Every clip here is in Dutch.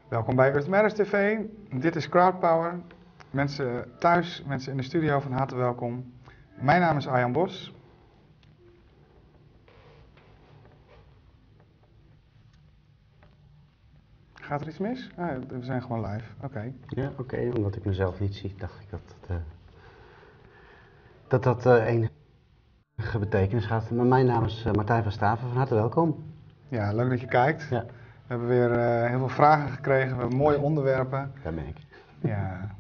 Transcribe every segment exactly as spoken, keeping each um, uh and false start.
Welkom bij Earth Matters T V. Dit is Crowdpower. Mensen thuis, mensen in de studio, van harte welkom. Mijn naam is Arjan Bos. Gaat er iets mis? Ah, we zijn gewoon live. Oké. Okay. Ja, oké. Okay. Omdat ik mezelf niet zie, dacht ik dat dat, uh, dat, dat uh, enige betekenis gaat. Maar mijn naam is uh, Martijn van Staven. Van harte welkom. Ja, leuk dat je kijkt. Ja. We hebben weer uh, heel veel vragen gekregen. We hebben mooie onderwerpen. Daar ben ik. Ja.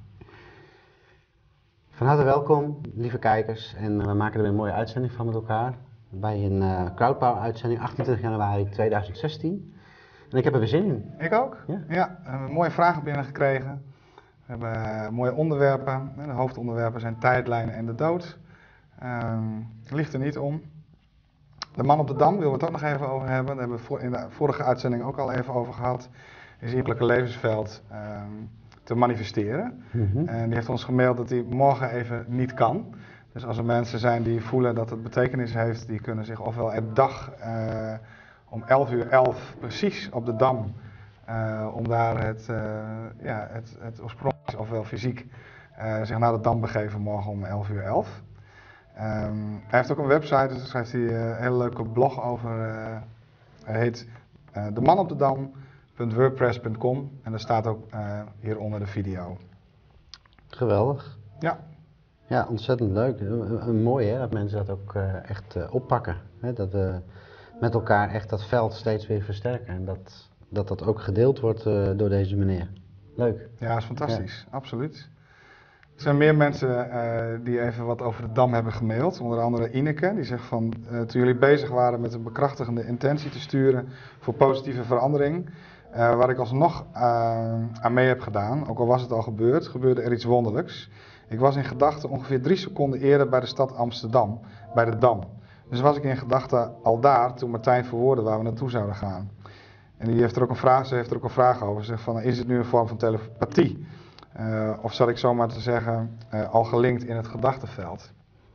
Van harte welkom, lieve kijkers. En we maken er weer een mooie uitzending van met elkaar. Bij een uh, Crowdpower uitzending, achtentwintig januari tweeduizend zestien. En ik heb er weer zin in. Ik ook. Ja. Ja, we hebben mooie vragen binnengekregen. We hebben uh, mooie onderwerpen. De hoofdonderwerpen zijn tijdlijnen en de dood. Um, ligt er niet om. De man op de dam willen we het ook nog even over hebben. Daar hebben we in de vorige uitzending ook al even over gehad. Is innerlijke levensveld um, te manifesteren. Mm-hmm. En die heeft ons gemaild dat hij morgen even niet kan. Dus als er mensen zijn die voelen dat het betekenis heeft, die kunnen zich ofwel er dag uh, om elf uur elf precies op de dam, uh, om daar het, uh, ja, het, het oorspronkelijk ofwel fysiek uh, zich naar de dam begeven morgen om elf uur elf. Um, hij heeft ook een website, dus daar schrijft hij uh, een hele leuke blog over. Uh, hij heet uh, de man op de dam punt wordpress punt com en daar staat ook uh, hieronder de video. Geweldig. Ja. Ja, ontzettend leuk. Mooi hè, dat mensen dat ook uh, echt uh, oppakken. Hè? Dat we met elkaar echt dat veld steeds weer versterken en dat dat, dat ook gedeeld wordt uh, door deze meneer. Leuk. Ja, dat is fantastisch. Ja. Absoluut. Er zijn meer mensen uh, die even wat over de dam hebben gemaild. Onder andere Ineke, die zegt van uh, toen jullie bezig waren met een bekrachtigende intentie te sturen voor positieve verandering, uh, waar ik alsnog uh, aan mee heb gedaan, ook al was het al gebeurd, gebeurde er iets wonderlijks. Ik was in gedachten ongeveer drie seconden eerder bij de stad Amsterdam, bij de Dam. Dus was ik in gedachten al daar toen Martijn verwoordde waar we naartoe zouden gaan. En die heeft er ook een vraag, ze heeft er ook een vraag over. Ze zegt van, is het nu een vorm van telepathie? Uh, of zal ik zomaar te zeggen, uh, al gelinkt in het gedachtenveld?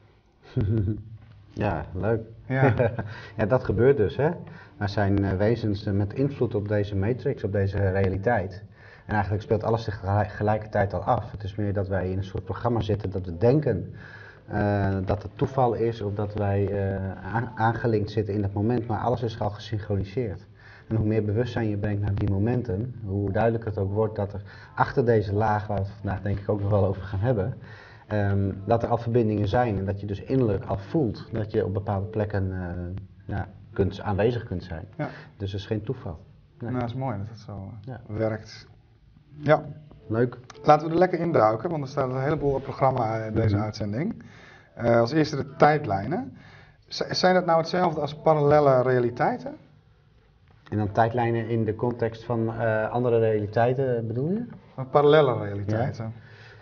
Ja, leuk. Ja. Ja, dat gebeurt dus, hè. Er zijn uh, wezens uh, met invloed op deze matrix, op deze realiteit. En eigenlijk speelt alles zich tegelijkertijd al af. Het is meer dat wij in een soort programma zitten dat we denken uh, dat het toeval is of dat wij uh, aan, aangelinkt zitten in dat moment, maar alles is al gesynchroniseerd. En hoe meer bewustzijn je brengt naar die momenten, hoe duidelijker het ook wordt dat er achter deze laag, waar we het vandaag denk ik ook nog wel over gaan hebben, um, dat er al verbindingen zijn en dat je dus innerlijk al voelt dat je op bepaalde plekken uh, ja, kunt, aanwezig kunt zijn. Ja. Dus het is geen toeval. Nee. Nou, dat is mooi dat het zo ja. werkt. Ja. Leuk. Laten we er lekker induiken, want er staat een heleboel op programma in deze mm-hmm. uitzending. Uh, als eerste de tijdlijnen. Z- zijn dat nou hetzelfde als parallelle realiteiten? En dan tijdlijnen in de context van uh, andere realiteiten, bedoel je? Parallelle realiteiten.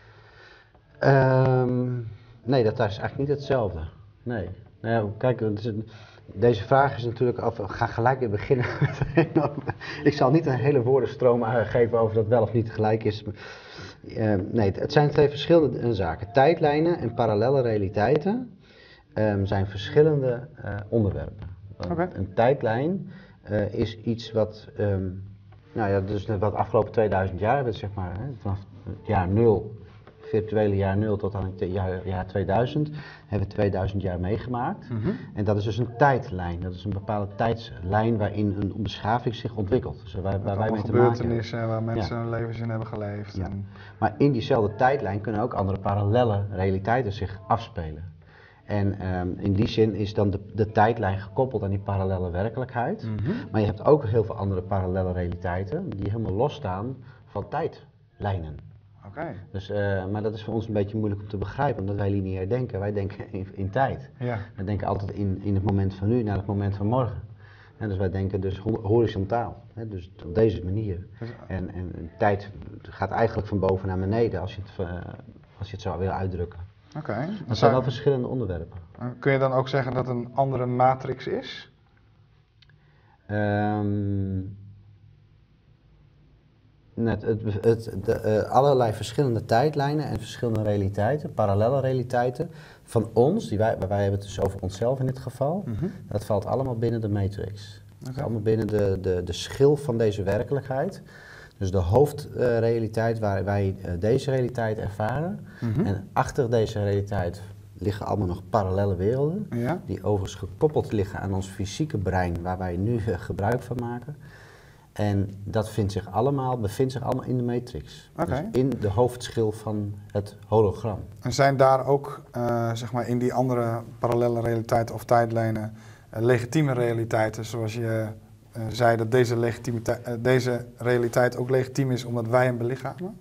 Ja. Um, nee, dat is eigenlijk niet hetzelfde. Nee. Nou ja, kijk, het is een, deze vraag is natuurlijk af. We gaan gelijk weer beginnen. Ik zal niet een hele woordenstroom geven over dat wel of niet gelijk is. Uh, nee, het zijn twee verschillende zaken. Tijdlijnen en parallelle realiteiten um, zijn verschillende uh, onderwerpen. Okay. Een tijdlijn uh, is iets wat, um, nou ja, dus wat afgelopen tweeduizend jaar hebben, zeg maar, hè, vanaf het jaar nul, virtuele jaar nul tot aan het jaar, jaar tweeduizend, hebben we tweeduizend jaar meegemaakt. Mm-hmm. En dat is dus een tijdlijn, dat is een bepaalde tijdslijn waarin een beschaving zich ontwikkelt. Dus waar, waar wij mee te maken hebben. Gebeurtenissen waar mensen ja. hun levens in hebben geleefd. Ja. En... Maar in diezelfde tijdlijn kunnen ook andere parallelle realiteiten zich afspelen. En um, in die zin is dan de, de tijdlijn gekoppeld aan die parallelle werkelijkheid. Mm-hmm. Maar je hebt ook heel veel andere parallelle realiteiten die helemaal losstaan van tijdlijnen. Okay. Dus, uh, maar dat is voor ons een beetje moeilijk om te begrijpen, omdat wij lineair denken. Wij denken in, in tijd. Ja. We denken altijd in, in het moment van nu naar het moment van morgen. En dus wij denken dus horizontaal, hè, dus op deze manier. En, en tijd gaat eigenlijk van boven naar beneden als je het, uh, als je het zo wil uitdrukken. Oké. Okay. Dat zijn wel verschillende onderwerpen. Kun je dan ook zeggen dat het een andere matrix is? Um, net, het, het, de, uh, allerlei verschillende tijdlijnen en verschillende realiteiten, parallelle realiteiten van ons, die wij, wij hebben het dus over onszelf in dit geval, mm-hmm. dat valt allemaal binnen de matrix. Okay. Dat is allemaal binnen de, de, de schil van deze werkelijkheid. Dus de hoofdrealiteit uh, waar wij uh, deze realiteit ervaren. Mm-hmm. En achter deze realiteit liggen allemaal nog parallele werelden. Ja. Die overigens gekoppeld liggen aan ons fysieke brein, waar wij nu uh, gebruik van maken. En dat vindt zich allemaal, bevindt zich allemaal in de matrix. Okay. Dus in de hoofdschil van het hologram. En zijn daar ook, uh, zeg maar, in die andere parallele realiteiten of tijdlijnen uh, legitieme realiteiten, zoals je uh, zei dat deze, legitimiteit, uh, deze realiteit ook legitiem is omdat wij hem belichamen?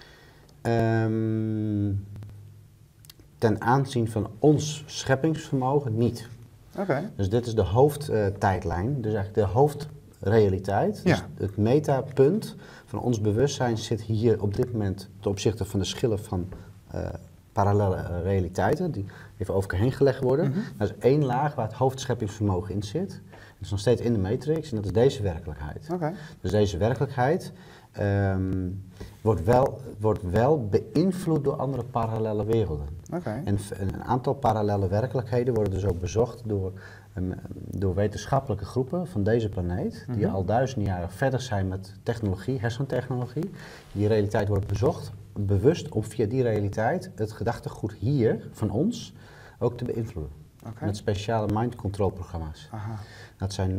Um, ten aanzien van ons scheppingsvermogen niet. Okay. Dus dit is de hoofdtijdlijn, uh, dus eigenlijk de hoofd realiteit. Ja. Dus het metapunt van ons bewustzijn zit hier op dit moment ten opzichte van de schillen van uh, parallele uh, realiteiten, die even over elkaar heen gelegd worden. Mm-hmm. Dat is één laag waar het hoofdscheppingsvermogen in zit. Dat is nog steeds in de matrix en dat is deze werkelijkheid. Okay. Dus deze werkelijkheid um, wordt, wel, wordt wel beïnvloed door andere parallele werelden. Okay. En een aantal parallele werkelijkheden worden dus ook bezocht door door wetenschappelijke groepen van deze planeet, die mm-hmm. al duizenden jaren verder zijn met technologie, hersentechnologie. Die realiteit wordt bezocht, bewust om via die realiteit het gedachtegoed hier van ons ook te beïnvloeden. Okay. Met speciale mind control programma's. Aha. Dat zijn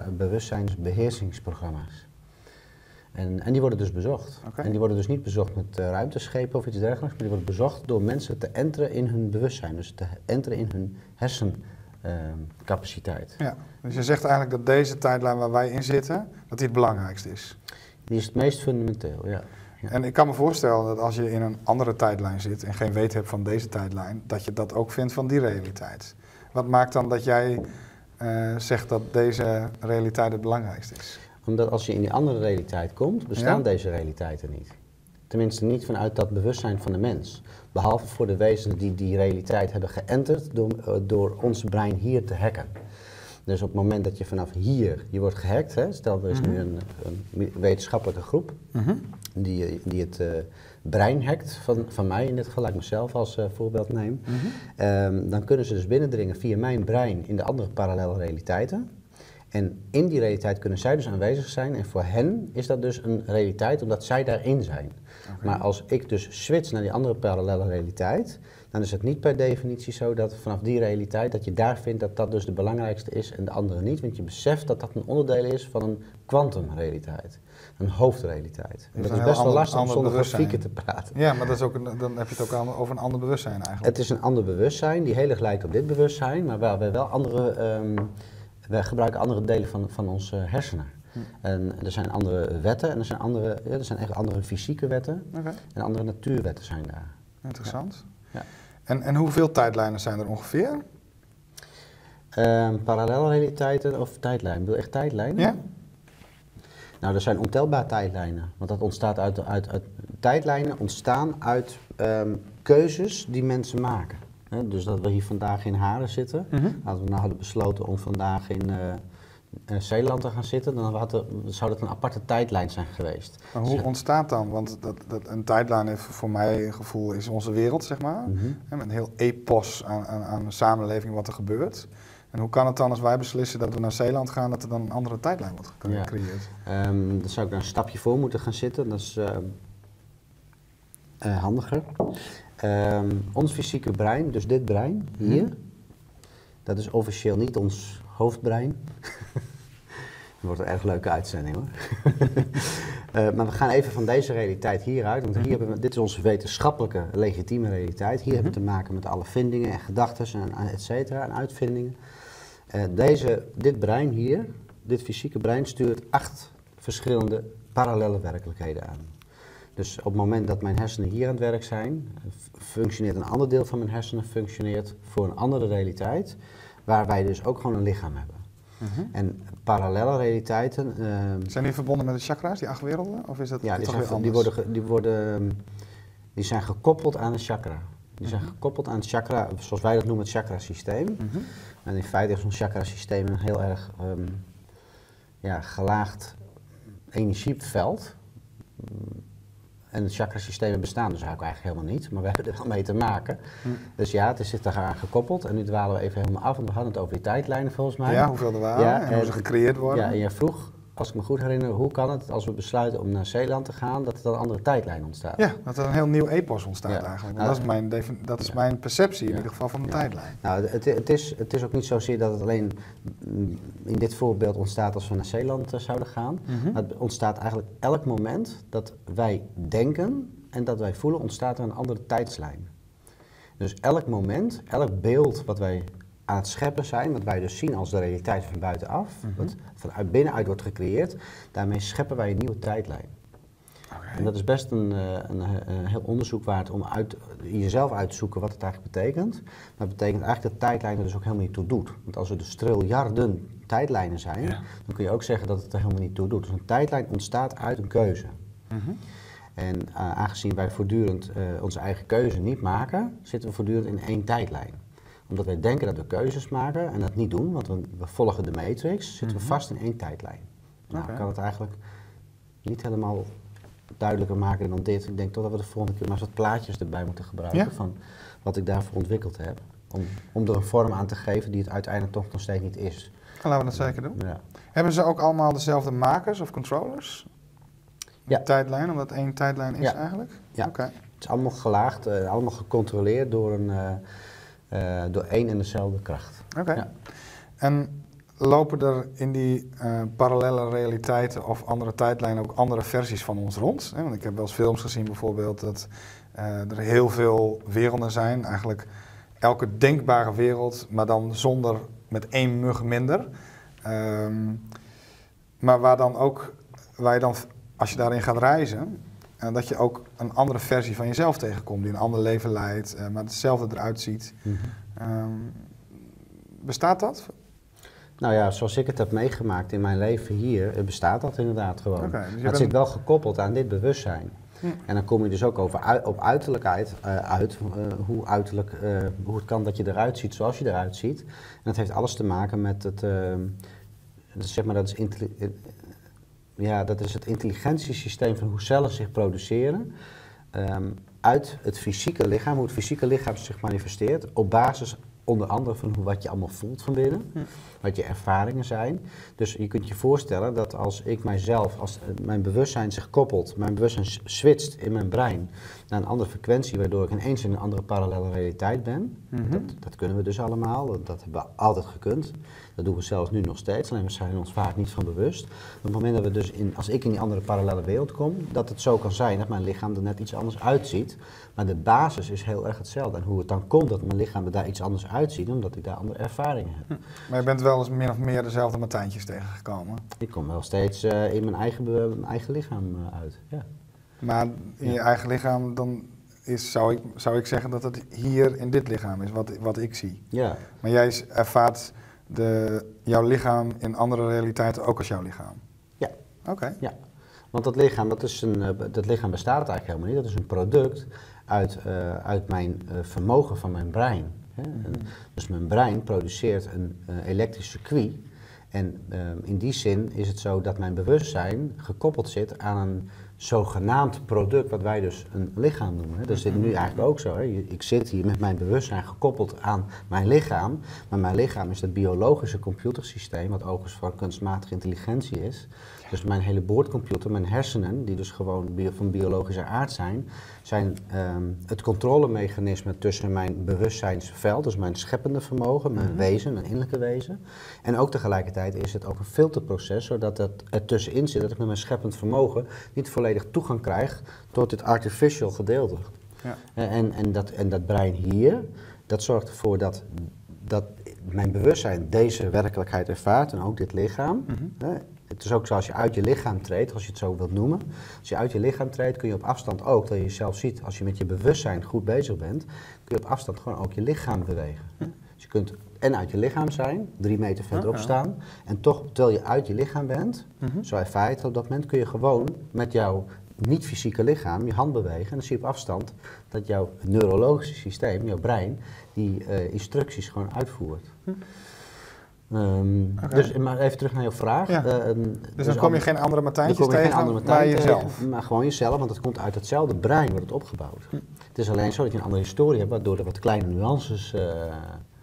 massa-bewustzijnsbeheersingsprogramma's. En, en die worden dus bezocht. Okay. En die worden dus niet bezocht met uh, ruimteschepen of iets dergelijks, maar die worden bezocht door mensen te enteren in hun bewustzijn, dus te enteren in hun hersen. Uh, capaciteit. Ja, dus je zegt eigenlijk dat deze tijdlijn waar wij in zitten, dat die het belangrijkste is. Die is het meest fundamenteel, ja. ja. En ik kan me voorstellen dat als je in een andere tijdlijn zit en geen weet hebt van deze tijdlijn, dat je dat ook vindt van die realiteit. Wat maakt dan dat jij uh, zegt dat deze realiteit het belangrijkste is? Omdat als je in die andere realiteit komt, bestaan ja? deze realiteiten niet. Tenminste niet vanuit dat bewustzijn van de mens. Behalve voor de wezens die die realiteit hebben geënterd door, uh, door ons brein hier te hacken. Dus op het moment dat je vanaf hier, je wordt gehackt, hè, stel er is mm-hmm. nu een, een wetenschappelijke groep mm-hmm. die, die het uh, brein hackt van, van mij in dit geval, laat ik mezelf als uh, voorbeeld neem. Mm-hmm. Um, dan kunnen ze dus binnendringen via mijn brein in de andere parallele realiteiten. En in die realiteit kunnen zij dus aanwezig zijn en voor hen is dat dus een realiteit omdat zij daarin zijn. Okay. Maar als ik dus switch naar die andere parallele realiteit, dan is het niet per definitie zo dat vanaf die realiteit dat je daar vindt dat dat dus de belangrijkste is en de andere niet. Want je beseft dat dat een onderdeel is van een kwantumrealiteit, een hoofdrealiteit. En dat is best wel lastig om zonder grafieken te praten. Ja, maar dat is ook een, dan heb je het ook over een ander bewustzijn eigenlijk. Het is een ander bewustzijn die heel erg lijkt op dit bewustzijn, maar waar we wel andere... Um, We gebruiken andere delen van, van onze hersenen. Hm. En er zijn andere wetten en er zijn, andere, ja, er zijn echt andere fysieke wetten okay. en andere natuurwetten zijn daar. Interessant. Ja. Ja. En, en hoeveel tijdlijnen zijn er ongeveer? Um, parallele realiteiten of tijdlijnen? Bedoel je echt tijdlijnen? Ja. Nou, er zijn ontelbare tijdlijnen. Want dat ontstaat uit, uit, uit tijdlijnen ontstaan uit um, keuzes die mensen maken. He, dus dat we hier vandaag in Haren zitten, mm-hmm. als we nou hadden besloten om vandaag in uh, uh, Zeeland te gaan zitten, dan had er, zou dat een aparte tijdlijn zijn geweest. Maar hoe dus, ontstaat dan? Want dat, dat, een tijdlijn heeft voor mij een gevoel is onze wereld, zeg maar. Mm-hmm. He, met een heel epos aan, aan, aan de samenleving wat er gebeurt. En hoe kan het dan als wij beslissen dat we naar Zeeland gaan, dat er dan een andere tijdlijn wordt gecreëerd? Ja. Um, dan zou ik daar een stapje voor moeten gaan zitten, dat is uh, uh, handiger. Um, ons fysieke brein, dus dit brein hier, hmm. dat is officieel niet ons hoofdbrein. Dat wordt een erg leuke uitzending hoor. uh, maar we gaan even van deze realiteit hieruit, want hier hebben we, dit is onze wetenschappelijke legitieme realiteit. Hier mm-hmm. hebben we te maken met alle vindingen en gedachten en et cetera en uitvindingen. Uh, deze, dit brein hier, dit fysieke brein stuurt acht verschillende parallele werkelijkheden aan. Dus op het moment dat mijn hersenen hier aan het werk zijn, functioneert een ander deel van mijn hersenen functioneert voor een andere realiteit, waar wij dus ook gewoon een lichaam hebben. Uh-huh. En parallele realiteiten... Uh, zijn die verbonden met de chakra's, die acht werelden? Of is dat ja, die toch zijn, weer anders? Die worden, die, worden, die zijn gekoppeld aan een chakra. Die zijn uh-huh. gekoppeld aan het chakra, zoals wij dat noemen, het chakrasysteem. Uh-huh. En in feite is ons chakrasysteem een heel erg um, ja, gelaagd energieveld. En de chakrasystemen bestaan dus eigenlijk helemaal niet, maar we hebben er wel mee te maken. Hm. Dus ja, het zit eraan gekoppeld. En nu dwalen we even helemaal af, want we hadden het over die tijdlijnen volgens mij. Ja, hoeveel er waren ja, en, en hoe ze gecreëerd worden. Ja, en je vroeg als ik me goed herinner, hoe kan het als we besluiten om naar Zeeland te gaan, dat er dan een andere tijdlijn ontstaat? Ja, dat er een heel nieuw epos ontstaat Ja. eigenlijk. Nou, dat is mijn, defin- dat is ja. mijn perceptie in Ja. ieder geval van de Ja. tijdlijn. Nou, het, het, is, het is ook niet zozeer dat het alleen mm, in dit voorbeeld ontstaat als we naar Zeeland uh, zouden gaan. Mhm. Maar het ontstaat eigenlijk elk moment dat wij denken en dat wij voelen, ontstaat er een andere tijdslijn. Dus elk moment, elk beeld wat wij aan het scheppen zijn, wat wij dus zien als de realiteit van buitenaf, Mhm. wat vanuit binnenuit wordt gecreëerd, daarmee scheppen wij een nieuwe tijdlijn. Okay. En dat is best een, uh, een, een heel onderzoek waard om uit, jezelf uit te zoeken wat het eigenlijk betekent. Maar het betekent eigenlijk dat tijdlijn er dus ook helemaal niet toe doet. Want als er dus triljarden tijdlijnen zijn, Ja. dan kun je ook zeggen dat het er helemaal niet toe doet. Dus een tijdlijn ontstaat uit een keuze. Mhm. En uh, aangezien wij voortdurend uh, onze eigen keuze niet maken, zitten we voortdurend in één tijdlijn. Omdat wij denken dat we keuzes maken en dat niet doen, want we, we volgen de matrix, zitten we Mhm. vast in één tijdlijn. Nou, Oké. ik kan het eigenlijk niet helemaal duidelijker maken dan dit. Ik denk toch dat we de volgende keer maar eens wat plaatjes erbij moeten gebruiken Ja. van wat ik daarvoor ontwikkeld heb. Om, om er een vorm aan te geven die het uiteindelijk toch nog steeds niet is. Dan laten we dat zeker doen. Ja. Hebben ze ook allemaal dezelfde makers of controllers? Ja. De tijdlijn, omdat één tijdlijn is Ja. eigenlijk? Ja. Oké. Het is allemaal gelaagd, uh, allemaal gecontroleerd door, een, uh, uh, door één en dezelfde kracht. Oké. Ja. En lopen er in die uh, parallele realiteiten of andere tijdlijnen ook andere versies van ons rond? Hè? Want ik heb wel eens films gezien bijvoorbeeld dat uh, er heel veel werelden zijn. Eigenlijk elke denkbare wereld, maar dan zonder met één mug minder. Um, maar waar dan ook, waar je dan, als je daarin gaat reizen, uh, dat je ook een andere versie van jezelf tegenkomt, die een ander leven leidt, uh, maar hetzelfde eruit ziet. Mm-hmm. Um, bestaat dat? Nou ja, zoals ik het heb meegemaakt in mijn leven hier, bestaat dat inderdaad gewoon. Okay, dus maar het bent... zit wel gekoppeld aan dit bewustzijn. Hm. En dan kom je dus ook over, op uiterlijkheid uh, uit, uh, hoe, uiterlijk, uh, hoe het kan dat je eruit ziet zoals je eruit ziet. En dat heeft alles te maken met het, uh, zeg maar, dat is, ja, dat is het intelligentiesysteem van hoe cellen zich produceren. Um, uit het fysieke lichaam, hoe het fysieke lichaam zich manifesteert, op basis onder andere van hoe, wat je allemaal voelt van binnen, hm. wat je ervaringen zijn. Dus je kunt je voorstellen dat als ik mijzelf, als mijn bewustzijn zich koppelt, mijn bewustzijn switcht in mijn brein naar een andere frequentie, waardoor ik ineens in een andere parallele realiteit ben. Mm-hmm. dat, dat kunnen we dus allemaal, dat, dat hebben we altijd gekund. Dat doen we zelfs nu nog steeds, alleen we zijn ons vaak niet van bewust. Op het moment dat we dus, in, als ik in die andere parallele wereld kom, dat het zo kan zijn dat mijn lichaam er net iets anders uitziet. Maar de basis is heel erg hetzelfde. En hoe het dan komt dat mijn lichaam er daar iets anders uitziet, omdat ik daar andere ervaringen heb. Hm. Maar je bent wel eens min of meer dezelfde Martijntjes tegengekomen? Ik kom wel steeds uh, in mijn eigen, uh, mijn eigen lichaam uh, uit, ja. Maar in je ja. eigen lichaam, dan is, zou, ik, zou ik zeggen dat het hier in dit lichaam is, wat, wat ik zie. Ja. Maar jij ervaart de, jouw lichaam in andere realiteiten ook als jouw lichaam? Ja. Oké. Okay. Ja. Want dat lichaam, dat, is een, uh, dat lichaam bestaat eigenlijk helemaal niet. Dat is een product uit, uh, uit mijn uh, vermogen van mijn brein. Hè? Mm-hmm. En, dus mijn brein produceert een uh, elektrisch circuit. En uh, in die zin is het zo dat mijn bewustzijn gekoppeld zit aan een zogenaamd product wat wij dus een lichaam noemen. Hè. Dat is dit nu eigenlijk ook zo. Hè. Ik zit hier met mijn bewustzijn gekoppeld aan mijn lichaam, maar mijn lichaam is het biologische computersysteem, wat overigens van kunstmatige intelligentie is. Dus mijn hele boordcomputer, mijn hersenen, die dus gewoon bio, van biologische aard zijn, zijn um, het controlemechanisme tussen mijn bewustzijnsveld, dus mijn scheppende vermogen, mijn wezen, mijn innerlijke wezen. En ook tegelijkertijd is het ook een filterproces, zodat het er tussenin zit, dat ik met mijn scheppend vermogen niet volledig toegang krijg tot dit artificial gedeelte. Ja. En, en, dat, en dat brein hier, dat zorgt ervoor dat, dat mijn bewustzijn deze werkelijkheid ervaart en ook dit lichaam. Mm-hmm. Hè. Het is ook zo als je uit je lichaam treedt, als je het zo wilt noemen. Als je uit je lichaam treedt, kun je op afstand ook, dat je jezelf ziet, als je met je bewustzijn goed bezig bent, kun je op afstand gewoon ook je lichaam bewegen. Hm. Dus je kunt en uit je lichaam zijn, drie meter verderop okay. staan, en toch, terwijl je uit je lichaam bent, mm-hmm. zo ervaar je het op dat moment, kun je gewoon met jouw niet-fysieke lichaam je hand bewegen. En dan zie je op afstand dat jouw neurologische systeem, jouw brein, die uh, instructies gewoon uitvoert. Hm. Um, okay. Dus maar even terug naar jouw vraag. Ja. Uh, um, dus, dus dan kom je geen andere Martijntjes tegen, geen andere Martijn maar jezelf? Tegen, maar gewoon jezelf, want het komt uit hetzelfde brein, wordt het opgebouwd. Hm. Het is alleen zo dat je een andere historie hebt, waardoor er wat kleine nuances uh,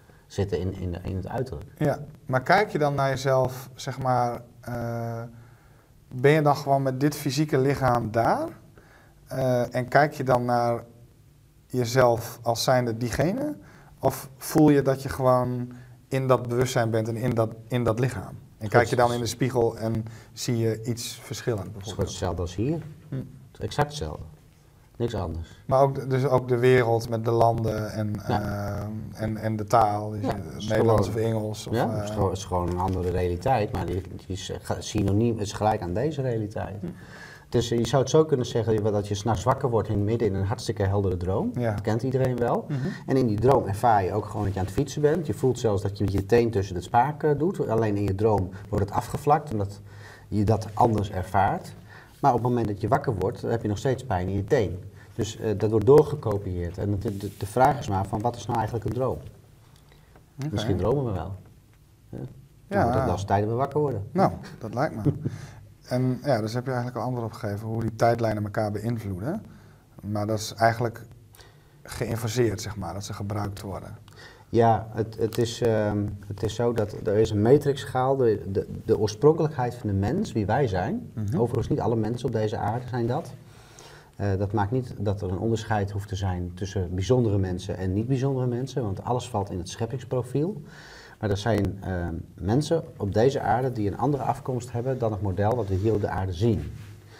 zitten in, in, in het uiterlijk. Ja, maar kijk je dan naar jezelf, zeg maar, uh, ben je dan gewoon met dit fysieke lichaam daar? Uh, en kijk je dan naar jezelf als zijnde diegene? Of voel je dat je gewoon in dat bewustzijn bent en in dat, in dat lichaam? En kijk je dan in de spiegel en zie je iets verschillend? Het is gewoon hetzelfde als hier. Hm. Exact hetzelfde. Niks anders. Maar ook, dus ook de wereld met de landen en, ja. uh, en, en de taal, dus ja, Nederlands gewoon, of Engels. Of, ja, het is, gewoon, het is gewoon een andere realiteit, maar die, die is synoniem, is gelijk aan deze realiteit. Hm. Dus je zou het zo kunnen zeggen dat je 's nachts wakker wordt in midden in een hartstikke heldere droom. Ja. Dat kent iedereen wel. Mm-hmm. En in die droom ervaar je ook gewoon dat je aan het fietsen bent. Je voelt zelfs dat je je teen tussen het spaak uh, doet. Alleen in je droom wordt het afgevlakt, omdat je dat anders ervaart. Maar op het moment dat je wakker wordt, dan heb je nog steeds pijn in je teen. Dus uh, dat wordt doorgekopieerd. En de, de, de vraag is maar van, wat is nou eigenlijk een droom? Okay. Misschien dromen we wel. Ja. Dan ja. wordt het wel eens tijd dat we wakker worden. Nou, dat lijkt me. En ja, dus heb je eigenlijk al antwoord op gegeven hoe die tijdlijnen elkaar beïnvloeden. Maar dat is eigenlijk geïnfaseerd, zeg maar, dat ze gebruikt worden. Ja, het, het, is, uh, het is zo dat er is een matrixschaal, de, de, de oorspronkelijkheid van de mens, wie wij zijn. Mm-hmm. Overigens niet alle mensen op deze aarde zijn dat. Uh, dat maakt niet dat er een onderscheid hoeft te zijn tussen bijzondere mensen en niet bijzondere mensen, want alles valt in het scheppingsprofiel. Maar er zijn uh, mensen op deze aarde die een andere afkomst hebben dan het model wat we hier op de aarde zien.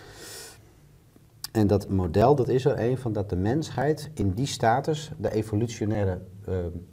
En dat model, dat is er een van dat de mensheid in die status de evolutionaire, uh,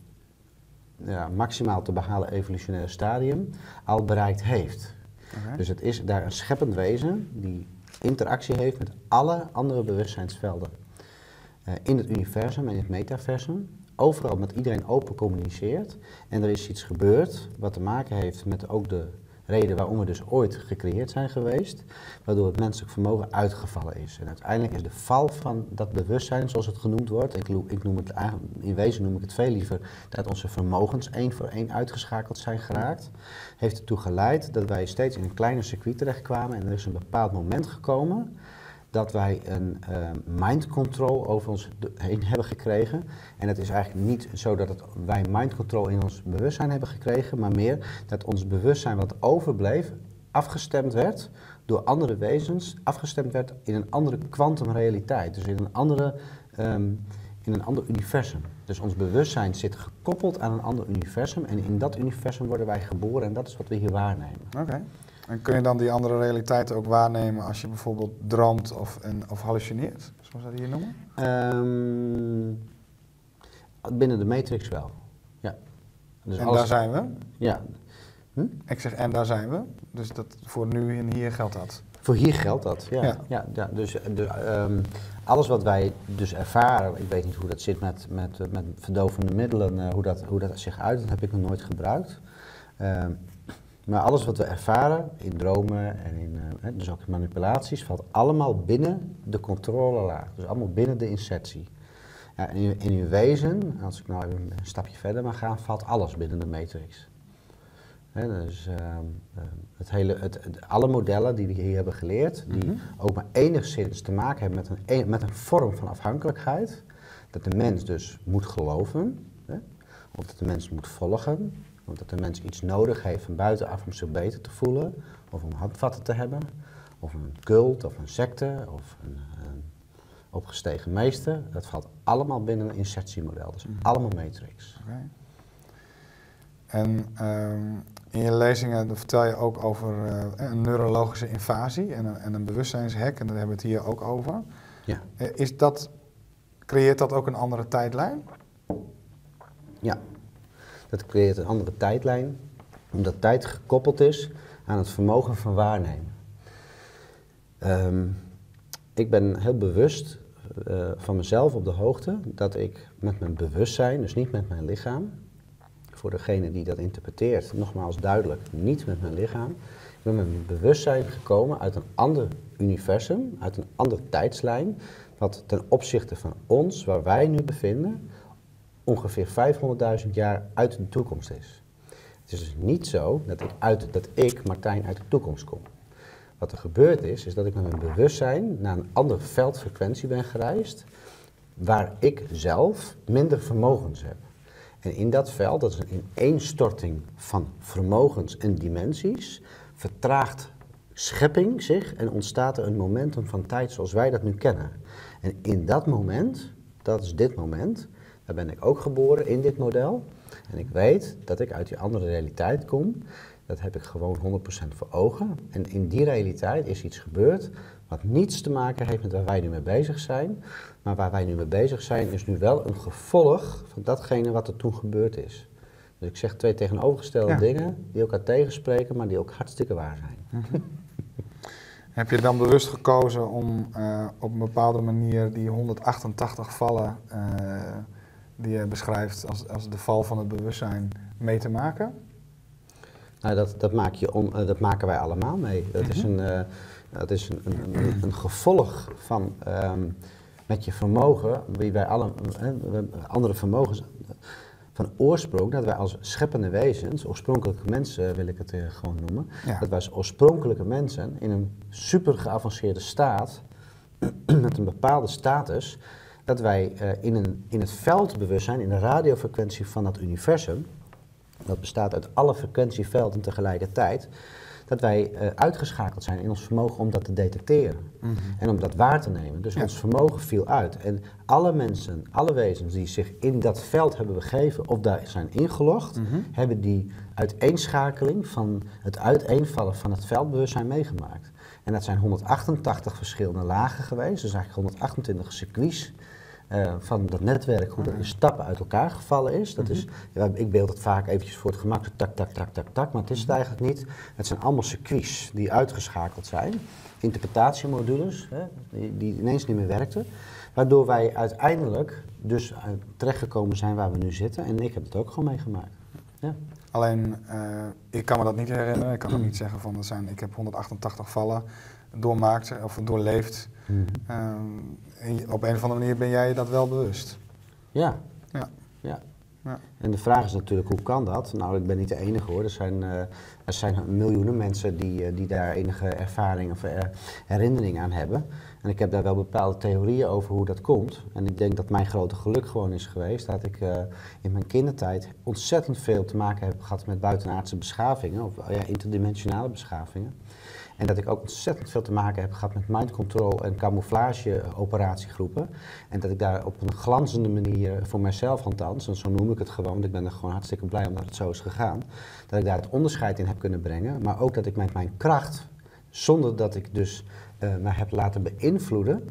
ja, maximaal te behalen evolutionaire stadium al bereikt heeft. Okay. Dus het is daar een scheppend wezen die interactie heeft met alle andere bewustzijnsvelden. Uh, in het universum en in het metaversum. Overal met iedereen open communiceert. En er is iets gebeurd wat te maken heeft met ook de reden waarom we dus ooit gecreëerd zijn geweest. Waardoor het menselijk vermogen uitgevallen is. En uiteindelijk is de val van dat bewustzijn, zoals het genoemd wordt. Ik, ik noem het, in wezen noem ik het veel liever dat onze vermogens één voor één uitgeschakeld zijn geraakt. Heeft ertoe geleid dat wij steeds in een kleiner circuit terechtkwamen. En er is een bepaald moment gekomen dat wij een uh, mind control over ons heen hebben gekregen. En het is eigenlijk niet zo dat het, wij mind control in ons bewustzijn hebben gekregen, maar meer dat ons bewustzijn wat overbleef, afgestemd werd door andere wezens, afgestemd werd in een andere kwantumrealiteit. Dus in een, andere, um, in een ander universum. Dus ons bewustzijn zit gekoppeld aan een ander universum en in dat universum worden wij geboren en dat is wat we hier waarnemen. Oké. Okay. En kun je dan die andere realiteiten ook waarnemen als je bijvoorbeeld droomt of, en, of hallucineert, zoals we dat hier noemen? Um, binnen de matrix wel, ja. Dus en alles... daar zijn we? Ja. Hm? Ik zeg en daar zijn we, dus dat voor nu en hier geldt dat? Voor hier geldt dat, ja. ja. ja, ja dus de, um, alles wat wij dus ervaren, ik weet niet hoe dat zit met, met, met verdovende middelen, uh, hoe, dat, hoe dat zich uit, dat heb ik nog nooit gebruikt. Um, Maar alles wat we ervaren in dromen en in, uh, dus ook in manipulaties, valt allemaal binnen de controlelaag. Dus allemaal binnen de insertie. Ja, en in, in uw wezen, als ik nou even een stapje verder mag gaan, valt alles binnen de matrix. He, dus uh, uh, het hele, het, het, alle modellen die we hier hebben geleerd, die mm-hmm. ook maar enigszins te maken hebben met een, met een vorm van afhankelijkheid, dat de mens dus moet geloven, hè, of dat de mens moet volgen. Want dat de mens iets nodig heeft van buitenaf om zich beter te voelen, of om handvatten te hebben, of een cult, of een secte, of een, een opgestegen meester. Dat valt allemaal binnen een insertiemodel, dus mm. allemaal matrix. Okay. En um, in je lezingen vertel je ook over uh, een neurologische invasie en een, en een bewustzijnshek, en daar hebben we het hier ook over. Ja. Uh, is dat, creëert dat ook een andere tijdlijn? Ja. Dat creëert een andere tijdlijn, omdat tijd gekoppeld is aan het vermogen van waarnemen. Um, ik ben heel bewust uh, van mezelf op de hoogte dat ik met mijn bewustzijn, dus niet met mijn lichaam, voor degene die dat interpreteert, nogmaals duidelijk, niet met mijn lichaam, ik ben met mijn bewustzijn gekomen uit een ander universum, uit een andere tijdslijn, wat ten opzichte van ons, waar wij nu bevinden, ongeveer vijfhonderdduizend jaar uit de toekomst is. Het is dus niet zo dat ik, uit, dat ik, Martijn, uit de toekomst kom. Wat er gebeurd is, is dat ik met mijn bewustzijn naar een andere veldfrequentie ben gereisd, waar ik zelf minder vermogens heb. En in dat veld, dat is een ineenstorting van vermogens en dimensies, vertraagt schepping zich en ontstaat er een momentum van tijd zoals wij dat nu kennen. En in dat moment, dat is dit moment, daar ben ik ook geboren in dit model. En ik weet dat ik uit die andere realiteit kom. Dat heb ik gewoon honderd procent voor ogen. En in die realiteit is iets gebeurd wat niets te maken heeft met waar wij nu mee bezig zijn. Maar waar wij nu mee bezig zijn is nu wel een gevolg van datgene wat er toen gebeurd is. Dus ik zeg twee tegenovergestelde ja. dingen die elkaar tegenspreken, maar die ook hartstikke waar zijn. Mm-hmm. Heb je dan bewust gekozen om uh, op een bepaalde manier die honderdachtentachtig vallen uh, die je beschrijft als, als de val van het bewustzijn mee te maken? Nou, dat, dat, maak je on, uh, dat maken wij allemaal mee. Dat mm-hmm. is, een, uh, dat is een, een, een, een gevolg van um, met je vermogen, wie wij alle, uh, andere vermogens van oorsprong, dat wij als scheppende wezens, oorspronkelijke mensen wil ik het uh, gewoon noemen, ja. dat wij als oorspronkelijke mensen in een super geavanceerde staat, met een bepaalde status, dat wij uh, in, een, in het veldbewustzijn, in de radiofrequentie van dat universum, dat bestaat uit alle frequentievelden tegelijkertijd, dat wij uh, uitgeschakeld zijn in ons vermogen om dat te detecteren mm-hmm. en om dat waar te nemen. Dus ja. ons vermogen viel uit. En alle mensen, alle wezens die zich in dat veld hebben begeven of daar zijn ingelogd, mm-hmm. hebben die uiteenschakeling van het uiteenvallen van het veldbewustzijn meegemaakt. En dat zijn honderdachtentachtig verschillende lagen geweest, dus eigenlijk honderdachtentwintig circuits. Uh, van dat netwerk, hoe dat in stappen uit elkaar gevallen is. Dat is ja, ik beeld het vaak eventjes voor het gemak, tak, tak, tak, tak, tak, maar het is het eigenlijk niet. Het zijn allemaal circuits die uitgeschakeld zijn, interpretatiemodules, hè, die, die ineens niet meer werkten, waardoor wij uiteindelijk dus uh, terechtgekomen zijn waar we nu zitten. En ik heb het ook gewoon meegemaakt. Ja. Alleen, uh, ik kan me dat niet herinneren, ik kan ook niet zeggen van, er zijn, ik heb honderdachtentachtig vallen doormaakt of doorleefd. Hmm. Um, op een of andere manier ben jij dat wel bewust. Ja. Ja. ja. ja. En de vraag is natuurlijk, hoe kan dat? Nou, ik ben niet de enige hoor. Er zijn, uh, er zijn miljoenen mensen die, uh, die daar enige ervaring of er, herinnering aan hebben. En ik heb daar wel bepaalde theorieën over hoe dat komt. En ik denk dat mijn grote geluk gewoon is geweest dat ik uh, in mijn kindertijd ontzettend veel te maken heb gehad met buitenaardse beschavingen, of ja, interdimensionale beschavingen. En dat ik ook ontzettend veel te maken heb gehad met mind control en camouflage operatiegroepen. En dat ik daar op een glanzende manier, voor mijzelf althans, en zo noem ik het gewoon, want ik ben er gewoon hartstikke blij omdat het zo is gegaan, dat ik daar het onderscheid in heb kunnen brengen. Maar ook dat ik met mijn kracht, zonder dat ik dus uh, mij heb laten beïnvloeden,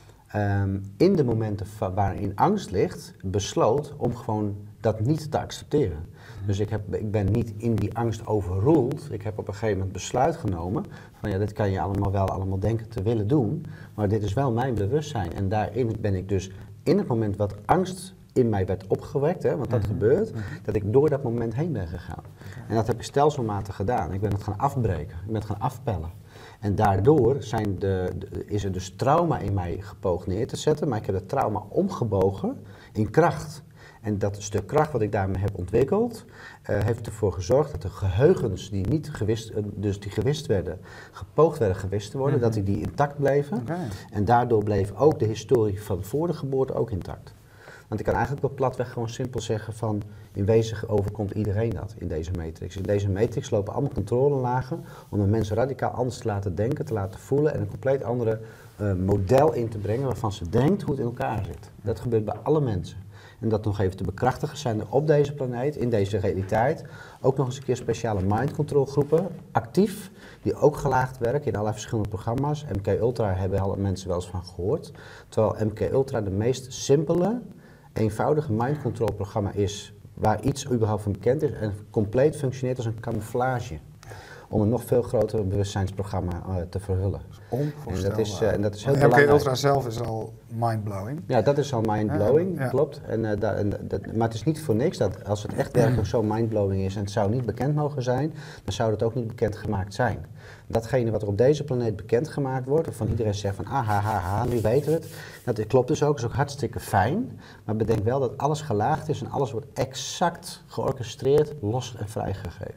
um, in de momenten waarin angst ligt, besloot om gewoon dat niet te accepteren. Dus ik, heb, ik ben niet in die angst overroeld. Ik heb op een gegeven moment besluit genomen van ja, dit kan je allemaal wel allemaal denken te willen doen, maar dit is wel mijn bewustzijn. En daarin ben ik dus in het moment wat angst in mij werd opgewekt, hè, want dat mm-hmm. gebeurt, mm-hmm. dat ik door dat moment heen ben gegaan. Okay. En dat heb ik stelselmatig gedaan. Ik ben het gaan afbreken, ik ben het gaan afpellen. En daardoor zijn de, de, is er dus trauma in mij gepoogd neer te zetten, maar ik heb het trauma omgebogen in kracht. En dat stuk kracht wat ik daarmee heb ontwikkeld, uh, heeft ervoor gezorgd dat de geheugens die niet gewist, uh, dus die gewist werden, gepoogd werden gewist te worden, mm-hmm. dat die, die intact bleven. Okay. En daardoor bleef ook de historie van voor de geboorte ook intact. Want ik kan eigenlijk wel platweg gewoon simpel zeggen van, in wezen overkomt iedereen dat in deze matrix. In deze matrix lopen allemaal controlelagen om de mensen radicaal anders te laten denken, te laten voelen en een compleet andere uh, model in te brengen waarvan ze denkt hoe het in elkaar zit. Dat gebeurt bij alle mensen. En dat nog even te bekrachtigen zijn er op deze planeet, in deze realiteit, ook nog eens een keer speciale mind control groepen, actief, die ook gelaagd werken in allerlei verschillende programma's. M K Ultra hebben alle mensen wel eens van gehoord. Terwijl M K Ultra de meest simpele, eenvoudige mind control programma is, waar iets überhaupt van bekend is en compleet functioneert als een camouflage. Om een nog veel groter bewustzijnsprogramma uh, te verhullen. Onvoorstelbaar. En dat is, uh, en dat is heel M K belangrijk. Ultra zelf is al mindblowing. Ja, dat is al mindblowing, ja, ja. klopt. En, uh, da, en, dat, maar het is niet voor niks dat als het echt werkelijk zo mindblowing is en het zou niet bekend mogen zijn, dan zou het ook niet bekendgemaakt zijn. Datgene wat er op deze planeet bekendgemaakt wordt, waarvan iedereen zegt van ah, ha, ha, ha, nu weten we het. Dat klopt dus ook, is ook hartstikke fijn. Maar bedenk wel dat alles gelaagd is en alles wordt exact georchestreerd, los en vrijgegeven.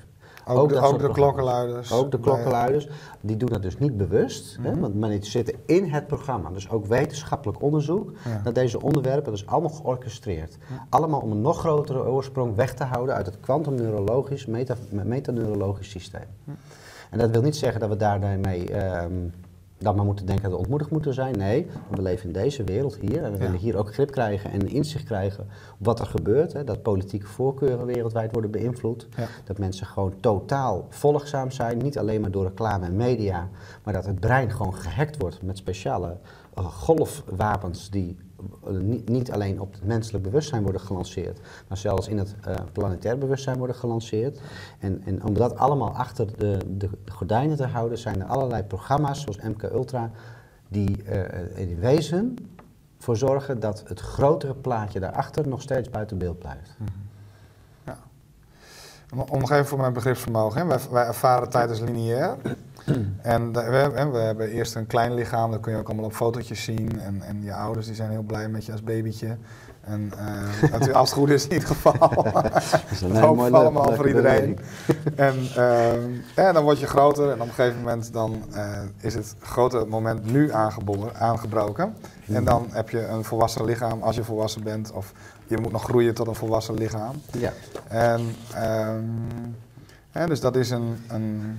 Ook, ook de, dat ook soort de programma's. klokkenluiders. Ook de klokkenluiders, die doen dat dus niet bewust, Mm-hmm. hè, want maar die zitten in het programma. Dus ook wetenschappelijk onderzoek Ja. naar deze onderwerpen, dat is allemaal georchestreerd. Ja. Allemaal om een nog grotere oorsprong weg te houden uit het kwantumneurologisch, meta, metaneurologisch systeem. Hm. En dat wil niet zeggen dat we daarmee um, dan maar moeten denken dat we ontmoedigd moeten zijn. Nee, we leven in deze wereld hier en we Ja. willen hier ook grip krijgen en inzicht krijgen op wat er gebeurt. Hè, dat politieke voorkeuren wereldwijd worden beïnvloed. Ja. Dat mensen gewoon totaal volgzaam zijn, niet alleen maar door reclame en media, maar dat het brein gewoon gehackt wordt met speciale uh, golfwapens die uh, niet, niet alleen op het menselijk bewustzijn worden gelanceerd, maar zelfs in het uh, planetair bewustzijn worden gelanceerd. En, en om dat allemaal achter de, de, de gordijnen te houden, zijn er allerlei programma's zoals M K Ultra die uh, in wezen voor zorgen dat het grotere plaatje daarachter nog steeds buiten beeld blijft. Ja. Om, om nog even voor mijn begripsvermogen. Hè. Wij, wij ervaren tijd als lineair. En de, we, we hebben eerst een klein lichaam, dat kun je ook allemaal op fotootjes zien. En, en je ouders die zijn heel blij met je als babytje. En uh, als het goed is in ieder geval. Dat is een dat hoop ik allemaal voor iedereen. En, uh, ja, dan word je groter en op een gegeven moment dan, uh, is het grote moment nu aangebroken. Mm. En dan heb je een volwassen lichaam als je volwassen bent. Of je moet nog groeien tot een volwassen lichaam. Ja. En, um, ja, dus dat is een, een,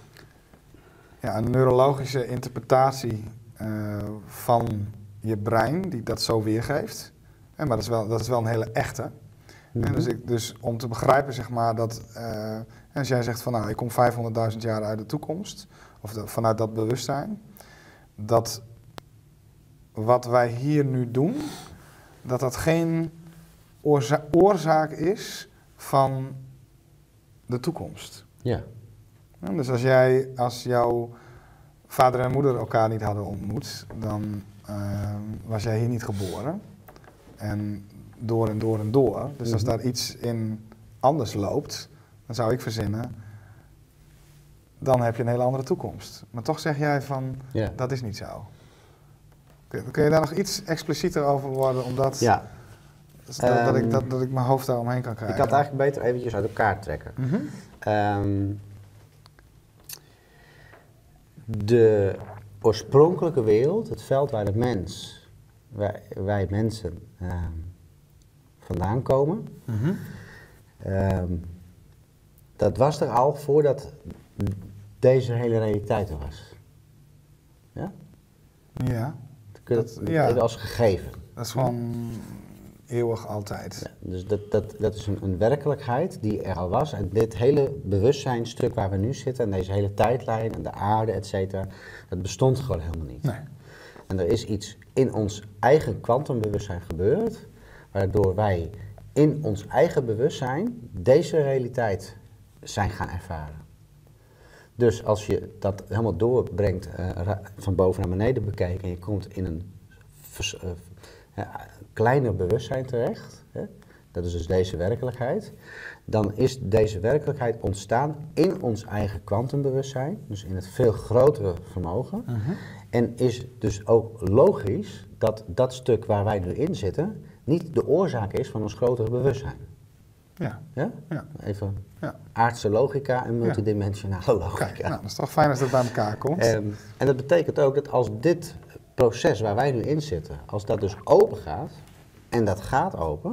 ja, een neurologische interpretatie uh, van je brein die dat zo weergeeft. Ja, maar dat is, wel, dat is wel een hele echte. Mm-hmm. En dus, ik, dus om te begrijpen, zeg maar, dat uh, als jij zegt van nou, ik kom vijfhonderdduizend jaar uit de toekomst, of de, vanuit dat bewustzijn, dat wat wij hier nu doen, dat dat geen oorza- oorzaak is van de toekomst. Ja. Ja, dus als jij, als jouw vader en moeder elkaar niet hadden ontmoet, dan uh, was jij hier niet geboren. En door en door en door. Dus mm-hmm. als daar iets in anders loopt, dan zou ik verzinnen, dan heb je een hele andere toekomst. Maar toch zeg jij van, yeah. dat is niet zo. Kun, kun je daar nog iets explicieter over worden, omdat ja. dat, um, dat, ik, dat, dat ik mijn hoofd daar omheen kan krijgen? Ik kan het eigenlijk beter eventjes uit elkaar trekken. Mm-hmm. Um, de oorspronkelijke wereld, het veld waar de mens, wij, wij mensen um, vandaan komen, mm-hmm. um, dat was er al voordat deze hele realiteit er was. Ja? Ja. Kun je dat, dat ja. even als gegeven. Dat is gewoon eeuwig altijd. Ja, dus dat, dat, dat is een, een werkelijkheid die er al was. En dit hele bewustzijnstuk waar we nu zitten, en deze hele tijdlijn en de aarde, et cetera, dat bestond gewoon helemaal niet. Nee. En er is iets in ons eigen kwantumbewustzijn gebeurd, waardoor wij in ons eigen bewustzijn deze realiteit zijn gaan ervaren. Dus als je dat helemaal doorbrengt, uh, van boven naar beneden bekijken, en je komt in een vers, uh, uh, kleiner bewustzijn terecht, hè, dat is dus deze werkelijkheid, dan is deze werkelijkheid ontstaan in ons eigen kwantumbewustzijn, dus in het veel grotere vermogen. Uh-huh. En is dus ook logisch dat dat stuk waar wij nu in zitten niet de oorzaak is van ons grotere bewustzijn. Ja. Ja? Ja. Even ja. aardse logica en multidimensionale ja. logica. Kijk, nou, dat is toch fijn als dat bij elkaar komt. Um, en dat betekent ook dat als dit proces waar wij nu in zitten, als dat dus open gaat, en dat gaat open,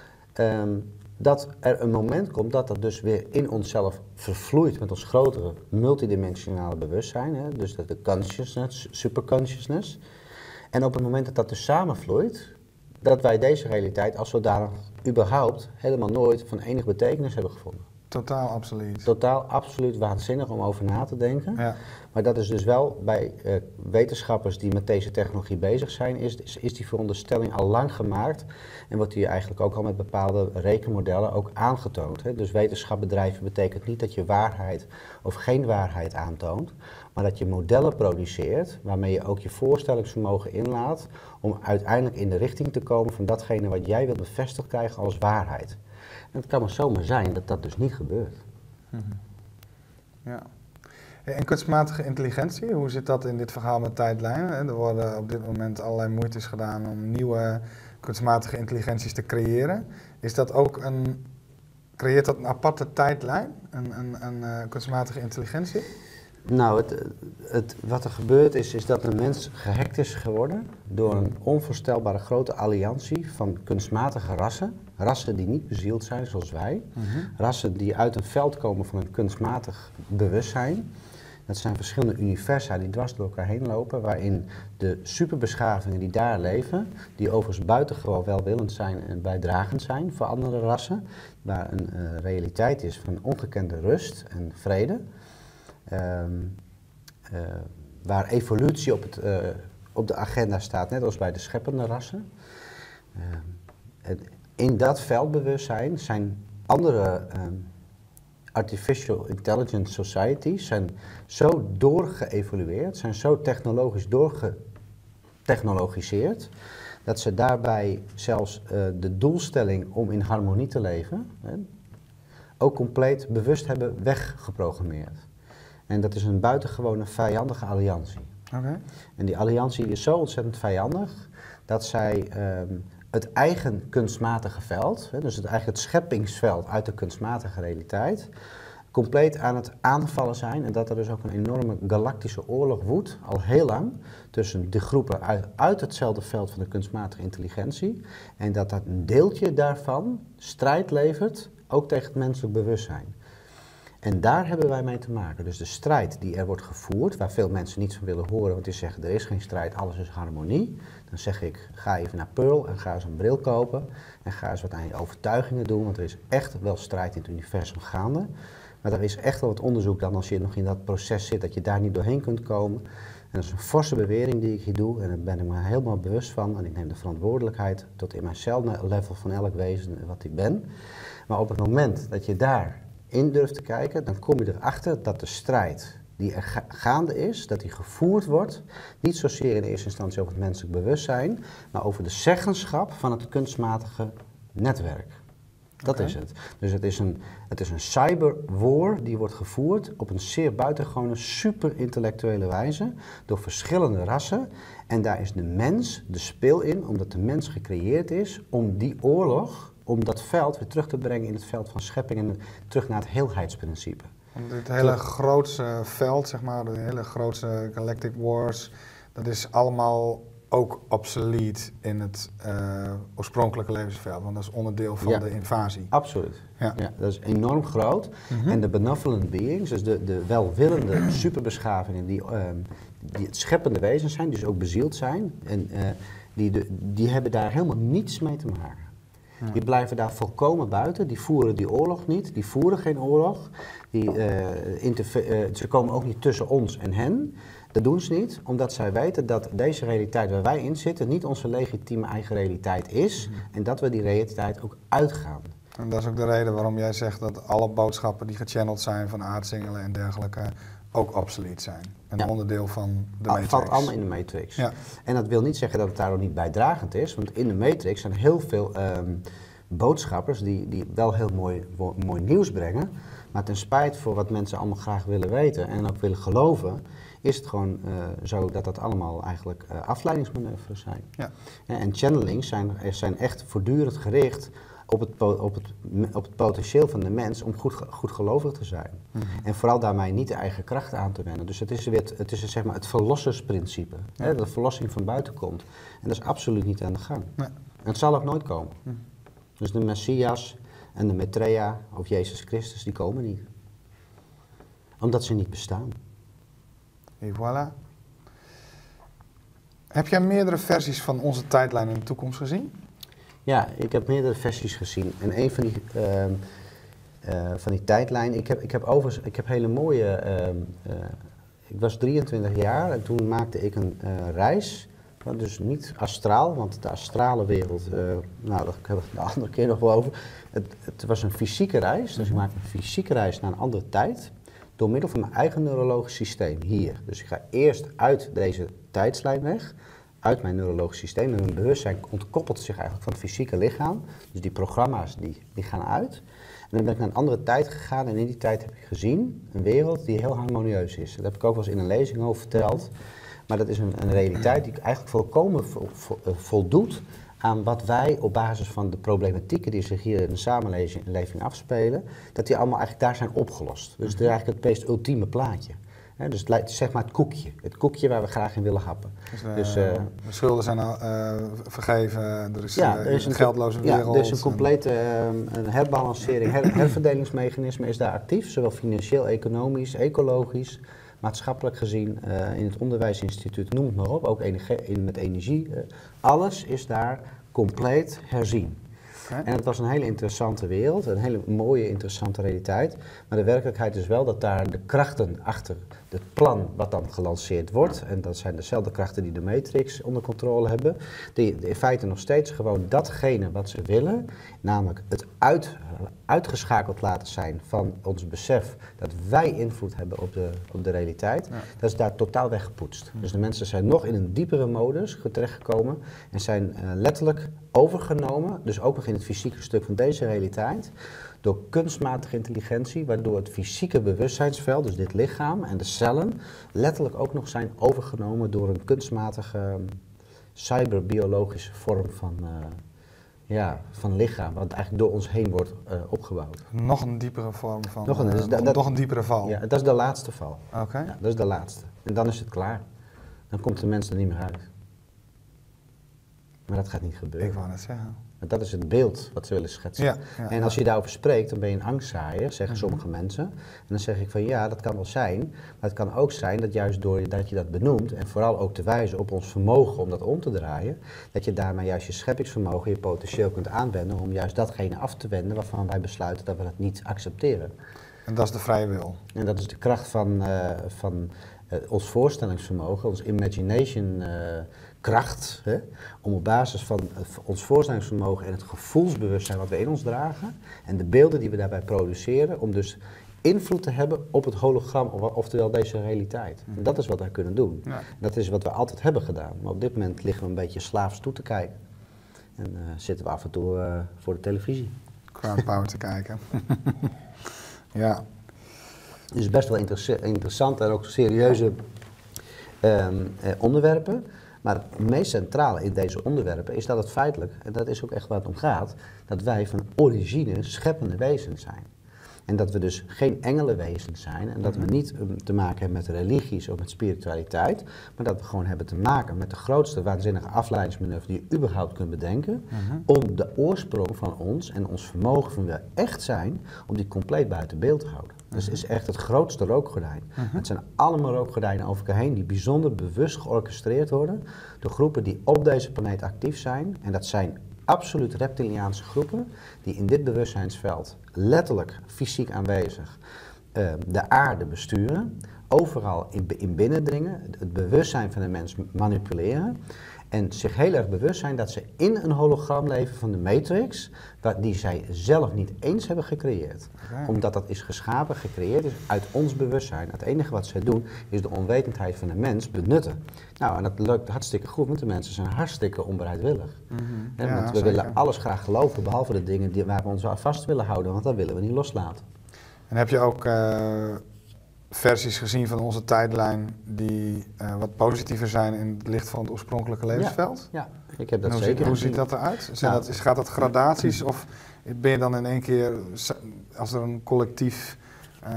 um, dat er een moment komt dat dat dus weer in onszelf vervloeit met ons grotere multidimensionale bewustzijn, hè, dus de consciousness, superconsciousness. En op het moment dat dat dus samenvloeit, dat wij deze realiteit als zodanig überhaupt helemaal nooit van enig betekenis hebben gevonden. Totaal absoluut. Totaal absoluut waanzinnig om over na te denken. Ja. Maar dat is dus wel bij uh, wetenschappers die met deze technologie bezig zijn, is, is, is die veronderstelling al lang gemaakt. En wordt die eigenlijk ook al met bepaalde rekenmodellen ook aangetoond. Hè. Dus wetenschap bedrijven betekent niet dat je waarheid of geen waarheid aantoont, maar dat je modellen produceert waarmee je ook je voorstellingsvermogen inlaat om uiteindelijk in de richting te komen van datgene wat jij wilt bevestigd krijgen als waarheid. En het kan maar zomaar zijn dat dat dus niet gebeurt. Mm-hmm. Ja. En kunstmatige intelligentie, hoe zit dat in dit verhaal met tijdlijnen? Er worden op dit moment allerlei moeites gedaan om nieuwe kunstmatige intelligenties te creëren. Is dat ook een creëert dat een aparte tijdlijn, een, een, een uh, kunstmatige intelligentie? Nou, het, het, wat er gebeurt is, is dat een mens gehackt is geworden door een onvoorstelbare grote alliantie van kunstmatige rassen. Rassen die niet bezield zijn zoals wij. Mm-hmm. Rassen die uit een veld komen van een kunstmatig bewustzijn. Dat zijn verschillende universa die dwars door elkaar heen lopen, waarin de superbeschavingen die daar leven, die overigens buitengewoon welwillend zijn en bijdragend zijn voor andere rassen, waar een uh, realiteit is van ongekende rust en vrede. Um, uh, waar evolutie op, het, uh, op de agenda staat, net als bij de scheppende rassen. Uh, het, in dat veldbewustzijn zijn andere um, artificial intelligence societies zijn zo doorgeëvolueerd, zijn zo technologisch doorgetechnologiseerd, dat ze daarbij zelfs uh, de doelstelling om in harmonie te leven, hè, ook compleet bewust hebben weggeprogrammeerd. En dat is een buitengewone vijandige alliantie. Okay. En die alliantie is zo ontzettend vijandig dat zij um, het eigen kunstmatige veld, hè, dus het eigen het scheppingsveld uit de kunstmatige realiteit, compleet aan het aanvallen zijn. En dat er dus ook een enorme galactische oorlog woedt, al heel lang, tussen de groepen uit, uit hetzelfde veld van de kunstmatige intelligentie. En dat dat een deeltje daarvan strijd levert, ook tegen het menselijk bewustzijn. En daar hebben wij mee te maken. Dus de strijd die er wordt gevoerd, waar veel mensen niets van willen horen, want die zeggen er is geen strijd, alles is harmonie. Dan zeg ik, ga even naar Pearl en ga eens een bril kopen en ga eens wat aan je overtuigingen doen, want er is echt wel strijd in het universum gaande. Maar er is echt wel wat onderzoek dan als je nog in dat proces zit, dat je daar niet doorheen kunt komen. En dat is een forse bewering die ik hier doe en daar ben ik me helemaal bewust van. En ik neem de verantwoordelijkheid tot in mijn cellevel van elk wezen wat ik ben. Maar op het moment dat je daar in durft te kijken, dan kom je erachter dat de strijd die er ga gaande is, dat die gevoerd wordt, niet zozeer in eerste instantie over het menselijk bewustzijn, maar over de zeggenschap van het kunstmatige netwerk. Dat okay. is het. Dus het is een, het is een cyberwar die wordt gevoerd op een zeer buitengewone, super intellectuele wijze door verschillende rassen. En daar is de mens de speel in, omdat de mens gecreëerd is om die oorlog, om dat veld weer terug te brengen in het veld van schepping en terug naar het heelheidsprincipe. Om dit hele grootste veld, zeg maar, de hele grootste Galactic Wars, dat is allemaal ook obsolet in het uh, oorspronkelijke levensveld, want dat is onderdeel van ja, de invasie. Absoluut. Ja. Ja, dat is enorm groot. Mm-hmm. En de benevolent beings, dus de, de welwillende superbeschavingen die, uh, die het scheppende wezens zijn, die dus ook bezield zijn, en, uh, die, de, die hebben daar helemaal niets mee te maken. Ja. Die blijven daar volkomen buiten, die voeren die oorlog niet, die voeren geen oorlog. Die, uh, uh, ze komen ook niet tussen ons en hen. Dat doen ze niet, omdat zij weten dat deze realiteit waar wij in zitten niet onze legitieme eigen realiteit is. Mm-hmm. En dat we die realiteit ook uitgaan. En dat is ook de reden waarom jij zegt dat alle boodschappen die gechanneld zijn van aartsengelen en dergelijke ook obsolet zijn. Een ja. onderdeel van de Al, Matrix. valt allemaal in de Matrix. Ja. En dat wil niet zeggen dat het daar ook niet bijdragend is, want in de Matrix zijn heel veel um, boodschappers die, die wel heel mooi, mooi nieuws brengen. Maar ten spijt voor wat mensen allemaal graag willen weten en ook willen geloven, is het gewoon uh, zo dat dat allemaal eigenlijk uh, afleidingsmanoeuvres zijn. Ja. Ja, en channelings zijn, zijn echt voortdurend gericht op het, po op, het, op het potentieel van de mens om goed, goed gelovig te zijn. Mm-hmm. En vooral daarmee niet de eigen krachten aan te wenden. Dus het is, weer, het, is zeg maar het verlossersprincipe, ja. hè, dat de verlossing van buiten komt. En dat is absoluut niet aan de gang. Nee. En het zal ook nooit komen. Mm. Dus de Messias en de Maitreya of Jezus Christus, die komen niet. Omdat ze niet bestaan. Et voilà. Heb jij meerdere versies van onze tijdlijn in de toekomst gezien? Ja, ik heb meerdere versies gezien. En een van die, uh, uh, van die tijdlijn, ik heb, ik heb overigens, ik heb hele mooie, uh, uh, ik was drieëntwintig jaar en toen maakte ik een uh, reis. Dus niet astraal, want de astrale wereld, uh, nou daar heb ik de andere keer nog wel over. Het, het was een fysieke reis, dus ik maakte een fysieke reis naar een andere tijd. Door middel van mijn eigen neurologisch systeem hier. Dus ik ga eerst uit deze tijdslijn weg, uit mijn neurologisch systeem. En mijn bewustzijn ontkoppelt zich eigenlijk van het fysieke lichaam. Dus die programma's die, die gaan uit. En dan ben ik naar een andere tijd gegaan en in die tijd heb ik gezien een wereld die heel harmonieus is. Dat heb ik ook wel eens in een lezing over verteld. Maar dat is een, een realiteit die eigenlijk volkomen vo, vo, voldoet aan wat wij op basis van de problematieken die zich hier in de samenleving afspelen, dat die allemaal eigenlijk daar zijn opgelost. Dus het is eigenlijk het meest ultieme plaatje. He, dus het lijkt, zeg maar het koekje. Het koekje waar we graag in willen happen. Dus de, dus, uh, de schulden zijn al uh, vergeven, er is, ja, uh, er is een een geldloze wereld. Ja, er is een complete uh, een herbalancering, her, herverdelingsmechanisme is daar actief, zowel financieel, economisch, ecologisch, maatschappelijk gezien, uh, in het onderwijsinstituut, noem het maar op, ook energie, in, met energie. Uh, alles is daar compleet herzien. Okay. En het was een hele interessante wereld, een hele mooie, interessante realiteit. Maar de werkelijkheid is wel dat daar de krachten achter het plan wat dan gelanceerd wordt, en dat zijn dezelfde krachten die de Matrix onder controle hebben, die in feite nog steeds gewoon datgene wat ze willen, namelijk het uit, uitgeschakeld laten zijn van ons besef dat wij invloed hebben op de, op de realiteit, ja. Dat is daar totaal weggepoetst. Dus de mensen zijn nog in een diepere modus terechtgekomen en zijn uh, letterlijk overgenomen, dus ook nog in het fysieke stuk van deze realiteit, door kunstmatige intelligentie, waardoor het fysieke bewustzijnsveld, dus dit lichaam en de cellen, letterlijk ook nog zijn overgenomen door een kunstmatige um, cyberbiologische vorm van, uh, ja, van lichaam, wat eigenlijk door ons heen wordt uh, opgebouwd. Nog een diepere vorm van, nog een, uh, dus nog, dat, nog een diepere val? Ja, dat is de laatste val. Oké. Okay. Ja, dat is de laatste. En dan is het klaar. Dan komt de mens er niet meer uit. Maar dat gaat niet gebeuren. Ik wou net zeggen. Dat is het beeld wat ze willen schetsen. Ja, ja, en als ja. je daarover spreekt, dan ben je een angstzaaier, zeggen Mm-hmm. sommige mensen. En dan zeg ik van ja, dat kan wel zijn. Maar het kan ook zijn dat juist doordat je dat benoemt, en vooral ook te wijzen op ons vermogen om dat om te draaien, dat je daarmee juist je scheppingsvermogen, je potentieel kunt aanwenden om juist datgene af te wenden waarvan wij besluiten dat we dat niet accepteren. En dat is de vrije wil. En dat is de kracht van, uh, van uh, ons voorstellingsvermogen, ons imagination uh, kracht, hè, om op basis van uh, ons voorstellingsvermogen en het gevoelsbewustzijn wat we in ons dragen en de beelden die we daarbij produceren, om dus invloed te hebben op het hologram, oftewel deze realiteit. En dat is wat wij kunnen doen. Ja. Dat is wat we altijd hebben gedaan. Maar op dit moment liggen we een beetje slaafs toe te kijken. En uh, zitten we af en toe uh, voor de televisie. Crown Power te kijken. Ja. Het is best wel interessant en ook serieuze um, eh, onderwerpen. Maar het meest centrale in deze onderwerpen is dat het feitelijk, en dat is ook echt waar het om gaat, dat wij van origine scheppende wezens zijn. En dat we dus geen engelenwezens zijn en dat we niet um, te maken hebben met religies of met spiritualiteit, maar dat we gewoon hebben te maken met de grootste waanzinnige afleidingsmanoeuvre die je überhaupt kunt bedenken, uh-huh. om de oorsprong van ons en ons vermogen van wie we echt zijn, om die compleet buiten beeld te houden. Uh-huh. Dus het is echt het grootste rookgordijn. Uh-huh. Het zijn allemaal rookgordijnen over elkaar heen die bijzonder bewust georchestreerd worden door groepen die op deze planeet actief zijn. En dat zijn absoluut reptiliaanse groepen die in dit bewustzijnsveld letterlijk fysiek aanwezig uh, de aarde besturen, overal in, in binnendringen, het bewustzijn van de mens manipuleren en zich heel erg bewust zijn dat ze in een hologram leven van de Matrix, die zij zelf niet eens hebben gecreëerd. Okay. Omdat dat is geschapen, gecreëerd is uit ons bewustzijn. Het enige wat zij doen is de onwetendheid van de mens benutten. Nou, en dat lukt hartstikke goed, want de mensen zijn hartstikke onbereidwillig. Mm-hmm. He, ja, want we zeker. willen alles graag geloven, behalve de dingen die, waar we ons aan vast willen houden, want dat willen we niet loslaten. En heb je ook uh, versies gezien van onze tijdlijn die uh, wat positiever zijn in het licht van het oorspronkelijke levensveld? Ja, ja. Ik heb dat hoe zeker. Ziet, hoe ziet dat eruit? Zijn nou, dat, gaat dat gradaties of ben je dan in één keer, als er een collectief uh,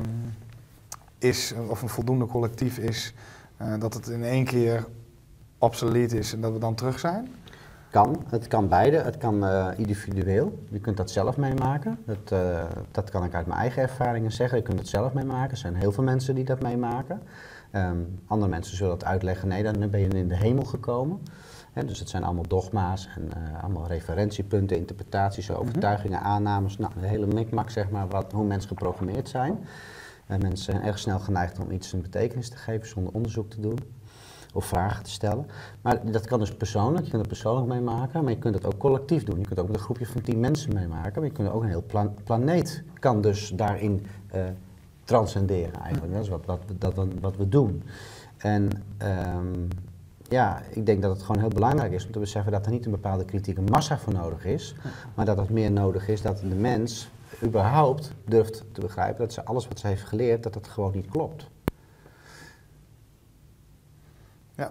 is, of een voldoende collectief is, uh, dat het in één keer obsolet is en dat we dan terug zijn? Kan, het kan beide. Het kan uh, individueel. Je kunt dat zelf meemaken. Dat, uh, dat kan ik uit mijn eigen ervaringen zeggen. Je kunt het zelf meemaken. Er zijn heel veel mensen die dat meemaken. Um, andere mensen zullen dat uitleggen. Nee, dan ben je in de hemel gekomen. He, dus het zijn allemaal dogma's en uh, allemaal referentiepunten, interpretaties, overtuigingen, aannames. Nou, de hele mikmak, zeg maar, wat, hoe mensen geprogrammeerd zijn. Uh, mensen zijn erg snel geneigd om iets een betekenis te geven zonder onderzoek te doen. Of vragen te stellen. Maar dat kan dus persoonlijk, je kunt het persoonlijk meemaken, maar je kunt het ook collectief doen. Je kunt ook met een groepje van tien mensen meemaken, maar je kunt ook een heel plan planeet kan dus daarin uh, transcenderen eigenlijk. Dat is wat, wat, dat, wat we doen. En um, ja, ik denk dat het gewoon heel belangrijk is om te beseffen dat er niet een bepaalde kritieke massa voor nodig is, maar dat het meer nodig is dat de mens überhaupt durft te begrijpen dat ze alles wat ze heeft geleerd, dat dat gewoon niet klopt. Ja,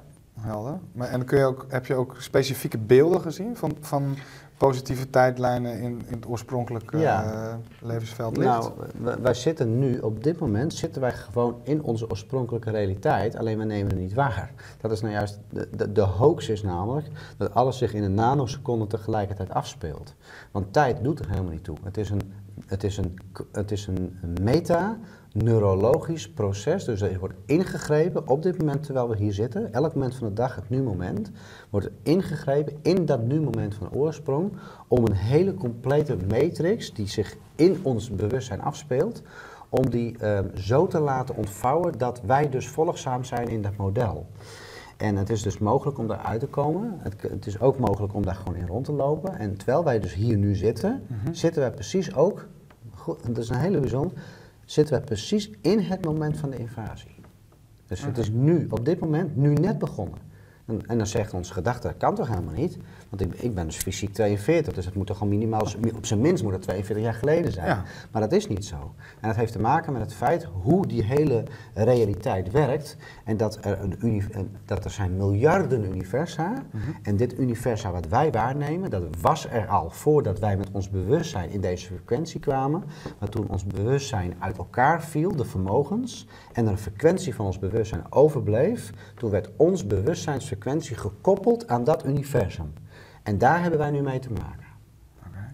helder. Maar, en kun je ook, heb je ook specifieke beelden gezien van, van positieve tijdlijnen in, in het oorspronkelijke Ja. uh, levensveld licht? Nou, wij, wij zitten nu, op dit moment zitten wij gewoon in onze oorspronkelijke realiteit, alleen we nemen het niet waar. Dat is nou juist, de, de, de hoax is namelijk dat alles zich in een nanoseconde tegelijkertijd afspeelt. Want tijd doet er helemaal niet toe. Het is een, het is een, het is een meta... neurologisch proces, dus er wordt ingegrepen op dit moment terwijl we hier zitten, elk moment van de dag, het nu-moment, wordt er ingegrepen in dat nu-moment van oorsprong om een hele complete matrix die zich in ons bewustzijn afspeelt, om die uh, zo te laten ontvouwen dat wij dus volgzaam zijn in dat model. En het is dus mogelijk om daaruit te komen. Het, het is ook mogelijk om daar gewoon in rond te lopen. En terwijl wij dus hier nu zitten, mm-hmm. zitten wij precies ook, goed, dat is een hele bijzonder, zitten wij precies in het moment van de invasie. Dus okay. Het is nu, op dit moment, nu net begonnen. En, en dan zegt onze gedachte, dat kan toch helemaal niet? Want ik, ik ben dus fysiek tweeënveertig, dus het moet toch al minimaal, op zijn minst moet het tweeënveertig jaar geleden zijn. Ja. Maar dat is niet zo. En dat heeft te maken met het feit hoe die hele realiteit werkt. En dat er, een uni, dat er zijn miljarden universa. Mm-hmm. En dit universa wat wij waarnemen, dat was er al voordat wij met ons bewustzijn in deze frequentie kwamen. Maar toen ons bewustzijn uit elkaar viel, de vermogens, en er een frequentie van ons bewustzijn overbleef, toen werd ons bewustzijnsfrequentie gekoppeld aan dat universum. En daar hebben wij nu mee te maken. Okay.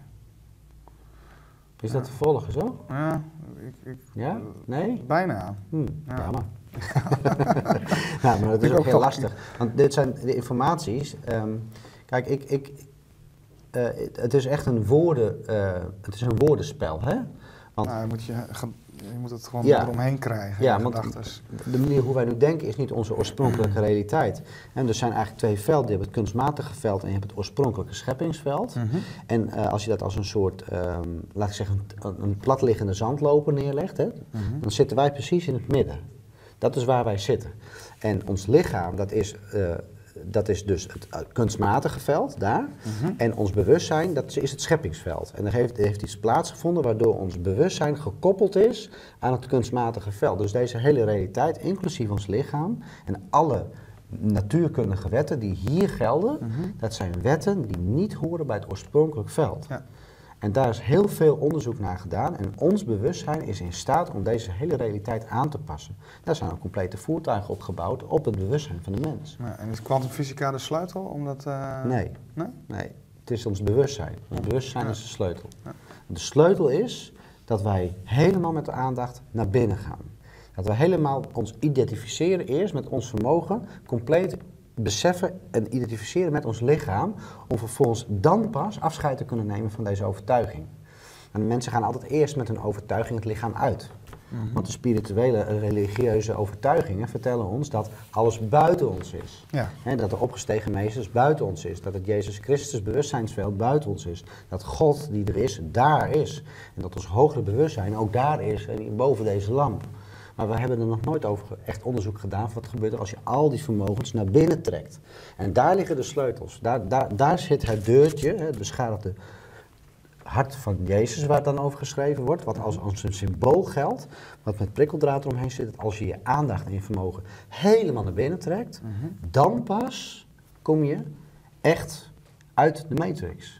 Is ja. dat te volgen zo? Ja, ik, ik, ja? Nee? Bijna. Hm, ja. Jammer. nou, maar dat is ook, ook heel lastig. Want dit zijn de informaties. Um, kijk, ik, ik, uh, het is echt een woorden, uh, het is een woordenspel, hè? Want nou, moet je, je moet het gewoon ja, eromheen krijgen. Ja, want de manier hoe wij nu denken is niet onze oorspronkelijke realiteit. En er zijn eigenlijk twee velden. Je hebt het kunstmatige veld en je hebt het oorspronkelijke scheppingsveld. Mm-hmm. En uh, als je dat als een soort, um, laat ik zeggen, een, een platliggende zandloper neerlegt, hè, mm-hmm. dan zitten wij precies in het midden. Dat is waar wij zitten. En ons lichaam, dat is... Uh, Dat is dus het kunstmatige veld, daar. Mm-hmm. En ons bewustzijn, dat is het scheppingsveld. En er heeft, er heeft iets plaatsgevonden waardoor ons bewustzijn gekoppeld is aan het kunstmatige veld. Dus deze hele realiteit, inclusief ons lichaam en alle natuurkundige wetten die hier gelden, mm-hmm. dat zijn wetten die niet horen bij het oorspronkelijk veld. Ja. En daar is heel veel onderzoek naar gedaan en ons bewustzijn is in staat om deze hele realiteit aan te passen. Daar zijn ook complete voertuigen op gebouwd op het bewustzijn van de mens. Ja, en is kwantumfysica de sleutel om dat... Uh... Nee. nee, nee, het is ons bewustzijn. Ons bewustzijn ja. is de sleutel. Ja. De sleutel is dat wij helemaal met de aandacht naar binnen gaan. Dat we helemaal ons identificeren eerst met ons vermogen, compleet beseffen en identificeren met ons lichaam, om vervolgens dan pas afscheid te kunnen nemen van deze overtuiging. En de mensen gaan altijd eerst met hun overtuiging het lichaam uit. Mm-hmm. Want de spirituele en religieuze overtuigingen vertellen ons dat alles buiten ons is. Ja. He, dat de opgestegen meesters buiten ons is. Dat het Jezus Christus bewustzijnsveld buiten ons is. Dat God die er is, daar is. En dat ons hogere bewustzijn ook daar is, en boven deze lamp. Maar we hebben er nog nooit over echt onderzoek gedaan van wat gebeurt er als je al die vermogens naar binnen trekt. En daar liggen de sleutels. Daar, daar, daar zit het deurtje, het beschadigde hart van Jezus, waar het dan over geschreven wordt, wat als, als een symbool geldt, wat met prikkeldraad eromheen zit, dat als je je aandacht en je vermogen helemaal naar binnen trekt, mm-hmm. dan pas kom je echt uit de matrix.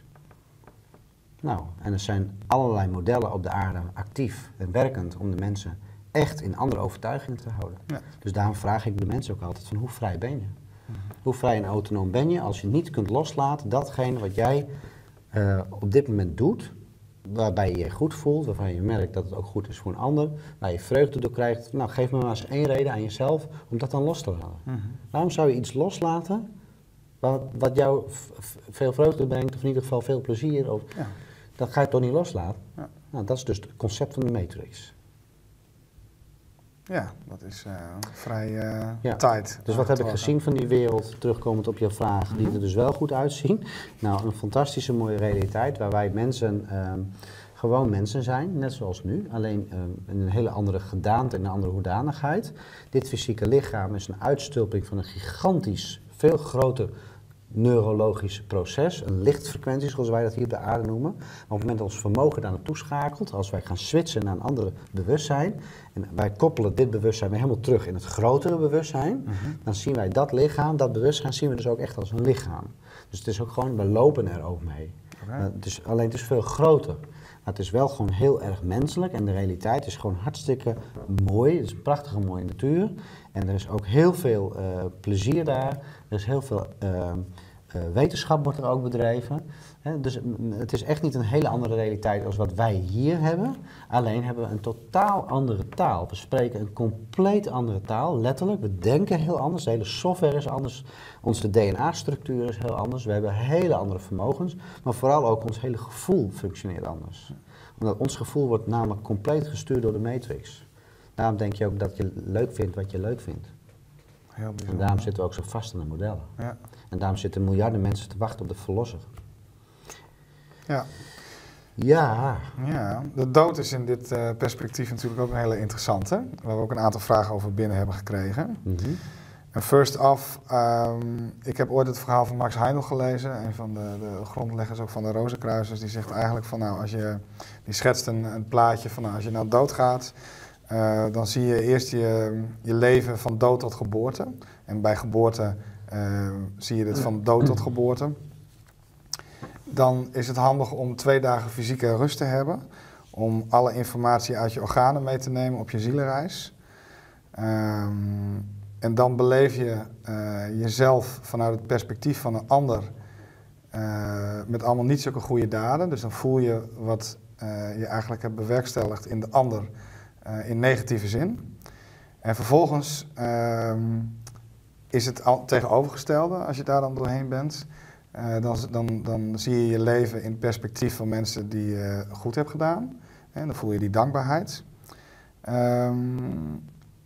Nou, en er zijn allerlei modellen op de aarde actief en werkend om de mensen echt in andere overtuigingen te houden. Ja. Dus daarom vraag ik de mensen ook altijd van hoe vrij ben je? Mm-hmm. Hoe vrij en autonoom ben je als je niet kunt loslaten datgene wat jij uh, op dit moment doet, waarbij je je goed voelt, waarvan je merkt dat het ook goed is voor een ander, waar je vreugde door krijgt. Nou, geef me maar eens één reden aan jezelf om dat dan los te laten. Mm-hmm. Waarom zou je iets loslaten wat, wat jou f- veel vreugde brengt, of in ieder geval veel plezier? Of, ja. Dat ga je toch niet loslaten? Ja. Nou, dat is dus het concept van de matrix. Ja, dat is uh, vrij uh, ja. tijd. Dus wat heb ik gezien van die wereld, terugkomend op jouw vraag, mm-hmm. die er dus wel goed uitzien? Nou, een fantastische mooie realiteit waar wij mensen, uh, gewoon mensen zijn, net zoals nu. Alleen uh, in een hele andere gedaante en een andere hoedanigheid. Dit fysieke lichaam is een uitstulping van een gigantisch, veel groter neurologisch proces, een lichtfrequentie zoals wij dat hier op de aarde noemen. Maar op het moment dat ons vermogen daar naartoe schakelt, als wij gaan switchen naar een ander bewustzijn, en wij koppelen dit bewustzijn weer helemaal terug in het grotere bewustzijn, mm-hmm. dan zien wij dat lichaam, dat bewustzijn zien we dus ook echt als een lichaam. Dus het is ook gewoon, we lopen er ook mee. Okay. Uh, het is, alleen het is veel groter. Maar het is wel gewoon heel erg menselijk en de realiteit is gewoon hartstikke mooi. Het is een prachtige mooie natuur. En er is ook heel veel uh, plezier daar. Er is heel veel uh, uh, wetenschap wordt er ook bedreven. He, dus het is echt niet een hele andere realiteit als wat wij hier hebben. Alleen hebben we een totaal andere taal. We spreken een compleet andere taal, letterlijk. We denken heel anders. De hele software is anders. Onze D N A-structuur is heel anders. We hebben hele andere vermogens. Maar vooral ook ons hele gevoel functioneert anders. Omdat ons gevoel wordt namelijk compleet gestuurd door de matrix. Daarom denk je ook dat je leuk vindt wat je leuk vindt. Heel bijzonder. En daarom zitten we ook zo vast in de modellen. Ja. En daarom zitten miljarden mensen te wachten op de verlosser. Ja. Ja. Ja, de dood is in dit uh, perspectief natuurlijk ook een hele interessante. Waar we ook een aantal vragen over binnen hebben gekregen. Mm-hmm. En first off, um, ik heb ooit het verhaal van Max Heindel gelezen. Een van de, de grondleggers ook van de Rozenkruisers. Die zegt eigenlijk van nou, als je, die schetst een, een plaatje van nou, als je nou doodgaat. Uh, dan zie je eerst je, je leven van dood tot geboorte. En bij geboorte uh, zie je het van dood tot geboorte. Dan is het handig om twee dagen fysieke rust te hebben. Om alle informatie uit je organen mee te nemen op je zielenreis. Um, en dan beleef je uh, jezelf vanuit het perspectief van een ander. Uh, met allemaal niet zulke goede daden. Dus dan voel je wat uh, je eigenlijk hebt bewerkstelligd in de ander. Uh, in negatieve zin. En vervolgens uh, is het al tegenovergestelde als je daar dan doorheen bent. Uh, dan, dan, dan zie je je leven in perspectief van mensen die je uh, goed hebt gedaan. En dan voel je die dankbaarheid. Um,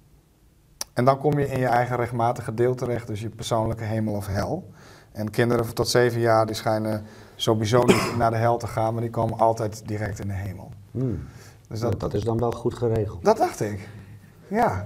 en dan kom je in je eigen rechtmatige deel terecht, dus je persoonlijke hemel of hel. En kinderen tot zeven jaar die schijnen sowieso niet naar de hel te gaan, maar die komen altijd direct in de hemel. Hmm. Dus dat, dat is dan wel goed geregeld. Dat dacht ik, ja.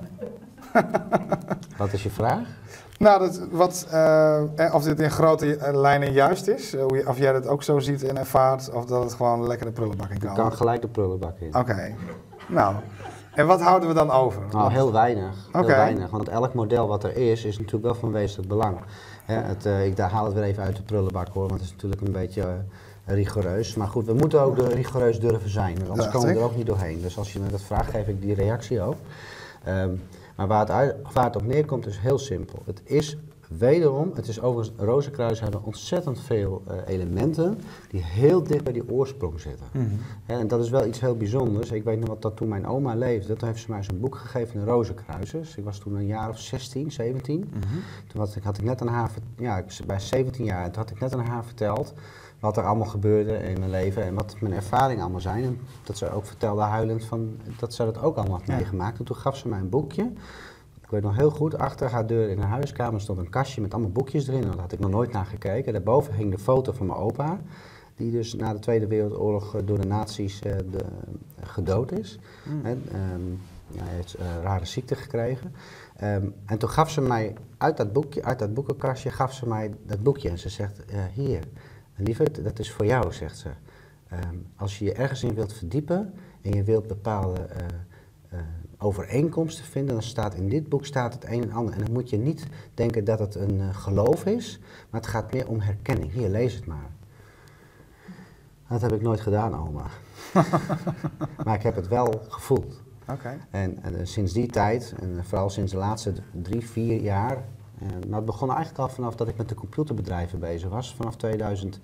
Wat is je vraag? Nou, dat, wat, uh, of dit in grote lijnen juist is, hoe je, of jij dat ook zo ziet en ervaart, of dat het gewoon lekker de prullenbak in kan. Je kan gelijk de prullenbak in. Oké, okay. Nou, en wat houden we dan over? Nou, heel weinig. Heel okay. weinig, want elk model wat er is, is natuurlijk wel van wezenlijk belang. Hè, het, uh, ik haal het weer even uit de prullenbak hoor, want het is natuurlijk een beetje... Uh, rigoureus. Maar goed, we moeten ook de rigoureus durven zijn. Dus anders komen we er ook niet doorheen. Dus als je me dat vraagt, geef ik die reactie ook. Um, maar waar het, uit, waar het op neerkomt is heel simpel. Het is wederom, het is overigens, Rozenkruis hebben ontzettend veel uh, elementen die heel dicht bij die oorsprong zitten. Mm-hmm. En dat is wel iets heel bijzonders. Ik weet nog wat dat toen mijn oma leefde, toen heeft ze mij zo'n boek gegeven, de Rozenkruisers. Ik was toen een jaar of zestien, zeventien. Mm-hmm. Toen had ik, had ik net aan haar, ja, ik was bij zeventien jaar, toen had ik net aan haar verteld wat er allemaal gebeurde in mijn leven en wat mijn ervaringen allemaal zijn. En dat ze ook vertelde huilend van dat ze dat ook allemaal had meegemaakt. En toen gaf ze mij een boekje. Ik weet nog heel goed, achter haar deur in haar huiskamer stond een kastje met allemaal boekjes erin. Daar had ik nog nooit naar gekeken. Daarboven hing de foto van mijn opa, die dus na de Tweede Wereldoorlog door de nazi's uh, de, gedood is. Mm. En, um, ja, hij heeft een uh, rare ziekte gekregen. Um, en toen gaf ze mij uit dat boekje, uit dat boekenkastje, gaf ze mij dat boekje. En ze zegt, uh, hier, lieverd, dat is voor jou, zegt ze. Um, als je je ergens in wilt verdiepen en je wilt bepaalde uh, uh, overeenkomsten vinden, dan staat in dit boek staat het een en ander. En dan moet je niet denken dat het een uh, geloof is, maar het gaat meer om herkenning. Hier, lees het maar. Dat heb ik nooit gedaan, oma. Maar ik heb het wel gevoeld. Okay. En, en uh, sinds die tijd, en uh, vooral sinds de laatste drie, vier jaar, uh, nou, het begon eigenlijk al vanaf dat ik met de computerbedrijven bezig was, vanaf tweeduizend,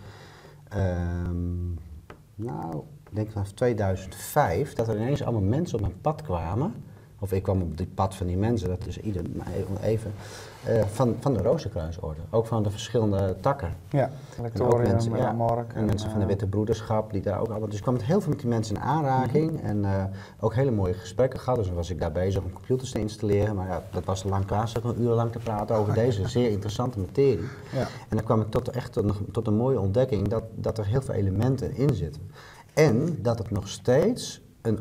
um, nou, ik denk vanaf tweeduizend vijf, dat er ineens allemaal mensen op mijn pad kwamen. Of ik kwam op dit pad van die mensen, dat is ieder even, uh, van, van de Rozenkruisorde. Ook van de verschillende takken. Ja, Lectorium, mensen, ja, Mark. En, en mensen uh, van de Witte Broederschap, die daar ook allemaal... Dus ik kwam met heel veel met die mensen in aanraking. Mm-hmm. En uh, ook hele mooie gesprekken gehad. Dus dan was ik daar bezig om computers te installeren. Maar ja, dat was te lang klaar. Zat een uur lang te praten over deze zeer interessante materie. Ja. En dan kwam ik tot, echt tot, tot een mooie ontdekking dat, dat er heel veel elementen in zitten. En dat het nog steeds een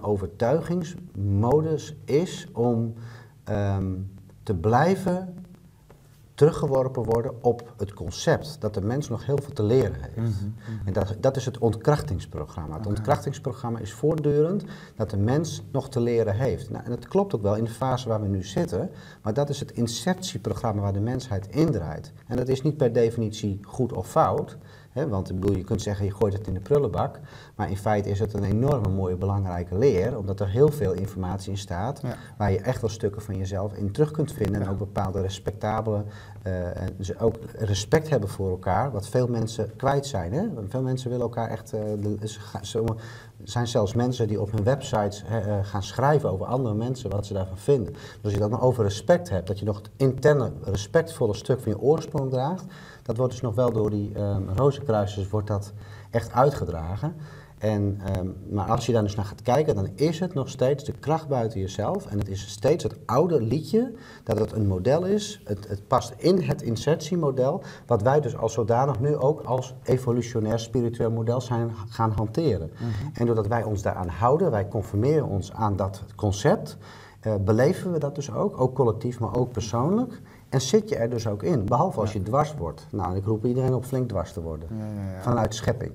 overtuigingsmodus is om um, te blijven teruggeworpen worden op het concept dat de mens nog heel veel te leren heeft. Mm-hmm, mm-hmm. En dat, dat is het ontkrachtingsprogramma. Het Okay. ontkrachtingsprogramma is voortdurend dat de mens nog te leren heeft. Nou, en dat klopt ook wel in de fase waar we nu zitten, maar dat is het insertieprogramma waar de mensheid in draait. En dat is niet per definitie goed of fout. He, want ik bedoel, je kunt zeggen, je gooit het in de prullenbak. Maar in feite is het een enorme mooie, belangrijke leer. Omdat er heel veel informatie in staat. Ja. Waar je echt wel stukken van jezelf in terug kunt vinden. Ja. En ook bepaalde respectabele, uh, en dus ook respect hebben voor elkaar. Wat veel mensen kwijt zijn. Hè? Want veel mensen willen elkaar echt, uh, de, ze, er zijn zelfs mensen die op hun websites uh, gaan schrijven over andere mensen. Wat ze daarvan vinden. Dus als je dat nog over respect hebt. Dat je nog het interne, respectvolle stuk van je oorsprong draagt. Dat wordt dus nog wel door die um, Rozenkruisers wordt dat echt uitgedragen. En, um, maar als je daar dus naar gaat kijken, dan is het nog steeds de kracht buiten jezelf. En het is steeds het oude liedje, dat het een model is. Het, het past in het insertiemodel, wat wij dus als zodanig nu ook als evolutionair spiritueel model zijn gaan hanteren. Mm-hmm. En doordat wij ons daaraan houden, wij conformeren ons aan dat concept, uh, beleven we dat dus ook, ook collectief, maar ook persoonlijk. En zit je er dus ook in, behalve als je dwars wordt. Nou, ik roep iedereen op flink dwars te worden, ja, ja, ja. Vanuit schepping.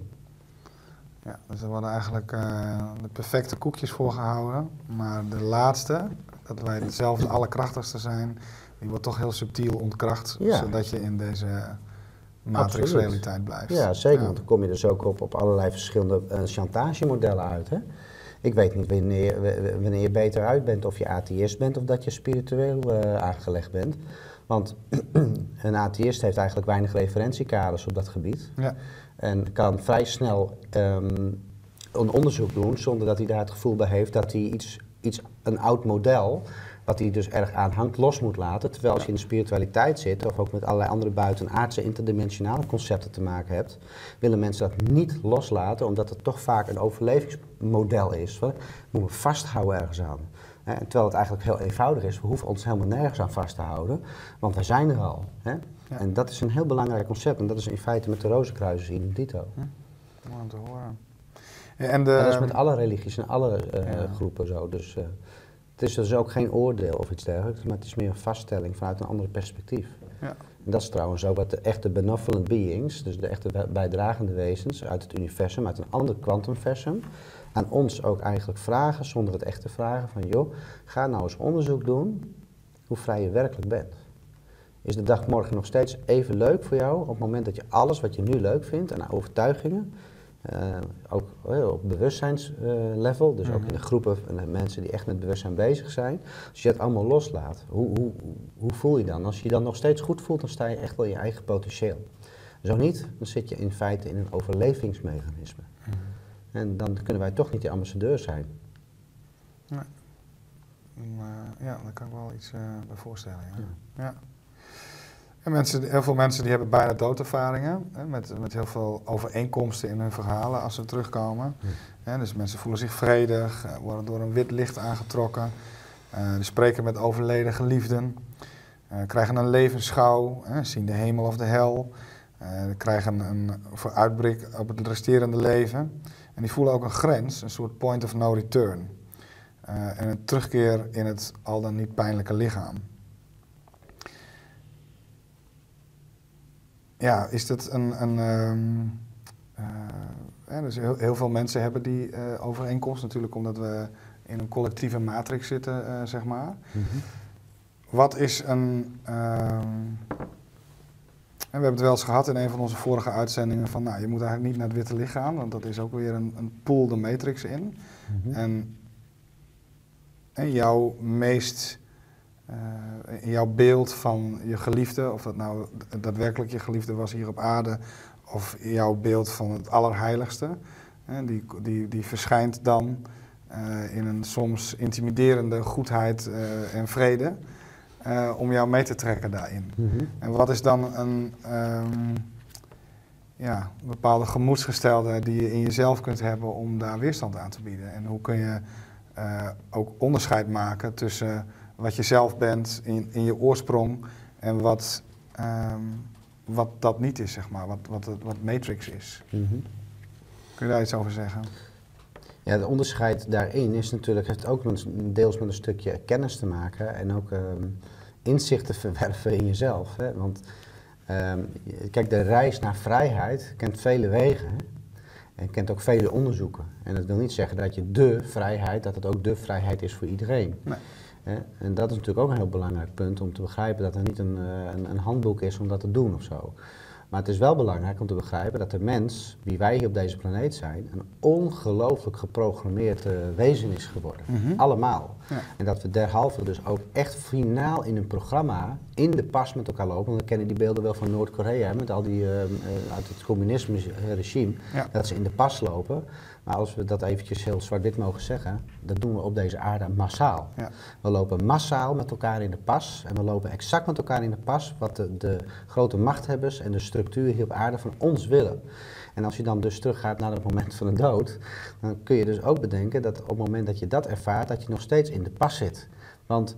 Ja, dus er worden eigenlijk uh, de perfecte koekjes voorgehouden, maar de laatste, dat wij zelf de allerkrachtigste zijn, die wordt toch heel subtiel ontkracht, ja. Zodat je in deze matrixrealiteit blijft. Ja, zeker, ja. Want dan kom je dus ook op, op allerlei verschillende uh, chantagemodellen uit, hè. Ik weet niet wanneer, wanneer je beter uit bent, of je atheïst bent of dat je spiritueel uh, aangelegd bent. Want een atheïst heeft eigenlijk weinig referentiekaders op dat gebied. Ja. En kan vrij snel um, een onderzoek doen zonder dat hij daar het gevoel bij heeft dat hij iets, iets een oud model, wat hij dus erg aan hangt, los moet laten. Terwijl als je in de spiritualiteit zit, of ook met allerlei andere buitenaardse interdimensionale concepten te maken hebt, willen mensen dat niet loslaten, omdat het toch vaak een overlevingsmodel is. We moeten vasthouden ergens aan. Hè? Terwijl het eigenlijk heel eenvoudig is, we hoeven ons helemaal nergens aan vast te houden, want wij zijn er al. Hè? Ja. En dat is een heel belangrijk concept, en dat is in feite met de Rozenkruisers idem dito. Hm. Mooi om te horen. Ja, en de, en dat is met alle religies en alle uh, ja. groepen zo. Dus, uh, het is dus ook geen oordeel of iets dergelijks, maar het is meer een vaststelling vanuit een ander perspectief. Ja. En dat is trouwens ook wat de echte benevolent beings, dus de echte bijdragende wezens uit het universum, uit een ander kwantumversum, aan ons ook eigenlijk vragen, zonder het echt te vragen, van joh, ga nou eens onderzoek doen hoe vrij je werkelijk bent. Is de dag morgen nog steeds even leuk voor jou op het moment dat je alles wat je nu leuk vindt aan overtuigingen, uh, ook uh, op bewustzijnslevel, uh, dus mm-hmm. ook in de groepen van de mensen die echt met bewustzijn bezig zijn, als je dat allemaal loslaat, hoe, hoe, hoe voel je dan? Als je je dan nog steeds goed voelt, dan sta je echt wel in je eigen potentieel. Zo niet, dan zit je in feite in een overlevingsmechanisme. Mm-hmm. En dan kunnen wij toch niet die ambassadeur zijn. Nee. Maar, ja, daar kan ik wel iets uh, bij voorstellen. Ja. Ja. Ja. En mensen, heel veel mensen die hebben bijna doodervaringen, hè, met, met heel veel overeenkomsten in hun verhalen als ze terugkomen. Ja. Ja, dus mensen voelen zich vredig, uh, worden door een wit licht aangetrokken, uh, die spreken met overleden geliefden, uh, krijgen een levensschouw, uh, zien de hemel of de hel, uh, krijgen een vooruitblik op het resterende leven. En die voelen ook een grens, een soort point of no return. Uh, en een terugkeer in het al dan niet pijnlijke lichaam. Ja, is dat een... een um, uh, ja, dus heel, heel veel mensen hebben die uh, overeenkomst natuurlijk omdat we in een collectieve matrix zitten, uh, zeg maar. Mm-hmm. Wat is een... Um, en we hebben het wel eens gehad in een van onze vorige uitzendingen van, nou, je moet eigenlijk niet naar het witte licht gaan, want dat is ook weer een, een pool de matrix in. Mm-hmm. En, en jouw meest, uh, jouw beeld van je geliefde, of dat nou daadwerkelijk je geliefde was hier op aarde, of jouw beeld van het allerheiligste, hè, die, die, die verschijnt dan uh, in een soms intimiderende goedheid uh, en vrede. Uh, om jou mee te trekken daarin. Mm-hmm. En wat is dan een um, ja, bepaalde gemoedsgestelde die je in jezelf kunt hebben om daar weerstand aan te bieden? En hoe kun je uh, ook onderscheid maken tussen wat je zelf bent in, in je oorsprong en wat, um, wat dat niet is, zeg maar, wat, wat, wat Matrix is? Mm-hmm. Kun je daar iets over zeggen? Ja, het onderscheid daarin is natuurlijk, heeft ook deels met een stukje kennis te maken en ook um, inzicht te verwerven in jezelf. Hè? Want um, kijk, de reis naar vrijheid kent vele wegen. Hè? En kent ook vele onderzoeken. En dat wil niet zeggen dat je de vrijheid, dat het ook de vrijheid is voor iedereen. Nee. Hè? En dat is natuurlijk ook een heel belangrijk punt om te begrijpen dat er niet een, een, een handboek is om dat te doen of zo. Maar het is wel belangrijk om te begrijpen dat de mens, wie wij hier op deze planeet zijn, een ongelooflijk geprogrammeerd uh, wezen is geworden. Mm-hmm. Allemaal. Ja. En dat we derhalve dus ook echt finaal in een programma in de pas met elkaar lopen. Want we kennen die beelden wel van Noord-Korea, met al die uh, uh, uit het communisme-regime, ja. dat ze in de pas lopen. Maar als we dat eventjes heel zwart-wit mogen zeggen, dat doen we op deze aarde massaal. Ja. We lopen massaal met elkaar in de pas en we lopen exact met elkaar in de pas wat de, de grote machthebbers en de structuur hier op aarde van ons willen. En als je dan dus teruggaat naar het moment van de dood, dan kun je dus ook bedenken dat op het moment dat je dat ervaart, dat je nog steeds in de pas zit. Want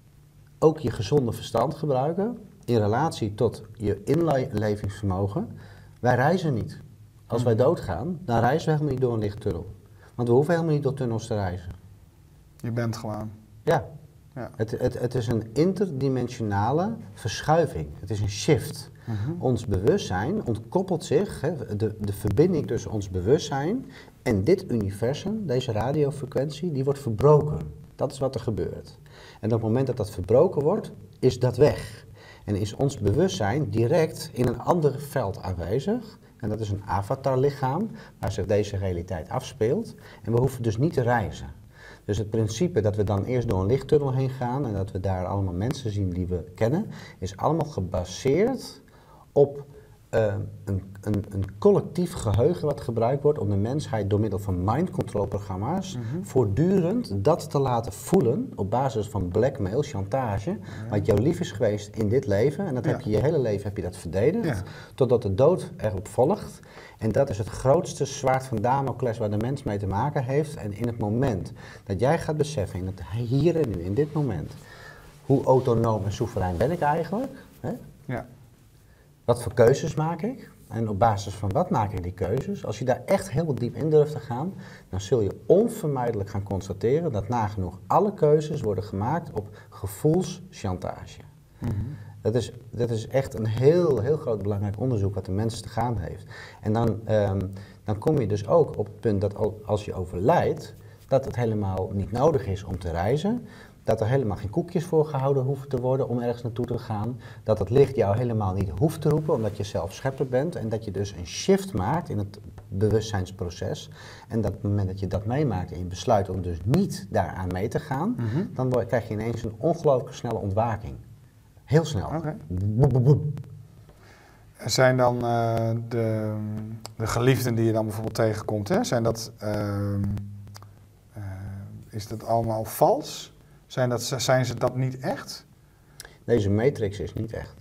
ook je gezonde verstand gebruiken in relatie tot je inlevingsvermogen, wij reizen niet. Als wij doodgaan, dan reizen we helemaal niet door een lichttunnel. Want we hoeven helemaal niet door tunnels te reizen. Je bent gewoon. Ja. ja. Het, het, het is een interdimensionale verschuiving. Het is een shift. Uh-huh. Ons bewustzijn ontkoppelt zich, hè, de, de verbinding tussen ons bewustzijn en dit universum, deze radiofrequentie, die wordt verbroken. Dat is wat er gebeurt. En op het moment dat dat verbroken wordt, is dat weg. En is ons bewustzijn direct in een ander veld aanwezig. En dat is een avatarlichaam waar zich deze realiteit afspeelt. En we hoeven dus niet te reizen. Dus het principe dat we dan eerst door een lichttunnel heen gaan en dat we daar allemaal mensen zien die we kennen, is allemaal gebaseerd op uh, een, een, een collectief geheugen wat gebruikt wordt om de mensheid door middel van mind control programma's mm-hmm. voortdurend dat te laten voelen op basis van blackmail, chantage, ja. wat jou lief is geweest in dit leven. En dat ja. heb je je hele leven heb je dat verdedigd, ja. totdat de dood erop volgt. En dat is het grootste zwaard van Damocles waar de mens mee te maken heeft. En in het moment dat jij gaat beseffen, in het hier en nu, in dit moment, hoe autonoom en soeverein ben ik eigenlijk? Hè? Ja. Wat voor keuzes maak ik? En op basis van wat maak ik die keuzes? Als je daar echt heel diep in durft te gaan, dan zul je onvermijdelijk gaan constateren dat nagenoeg alle keuzes worden gemaakt op gevoelschantage. Mm-hmm. Dat is, dat is echt een heel, heel groot belangrijk onderzoek wat de mens te gaan heeft. En dan, um, dan kom je dus ook op het punt dat als je overlijdt, dat het helemaal niet nodig is om te reizen. Dat er helemaal geen koekjes voor gehouden hoeven te worden om ergens naartoe te gaan. Dat het licht jou helemaal niet hoeft te roepen omdat je zelf schepper bent. En dat je dus een shift maakt in het bewustzijnsproces. En dat op het moment dat je dat meemaakt en je besluit om dus niet daaraan mee te gaan, mm-hmm. dan word, krijg je ineens een ongelooflijk snelle ontwaking. Heel snel. Okay. Boep, boep, boep. Zijn dan uh, de, de geliefden die je dan bijvoorbeeld tegenkomt, hè? Zijn dat, uh, uh, is dat allemaal vals? Zijn, dat, zijn ze dat niet echt? Deze matrix is niet echt.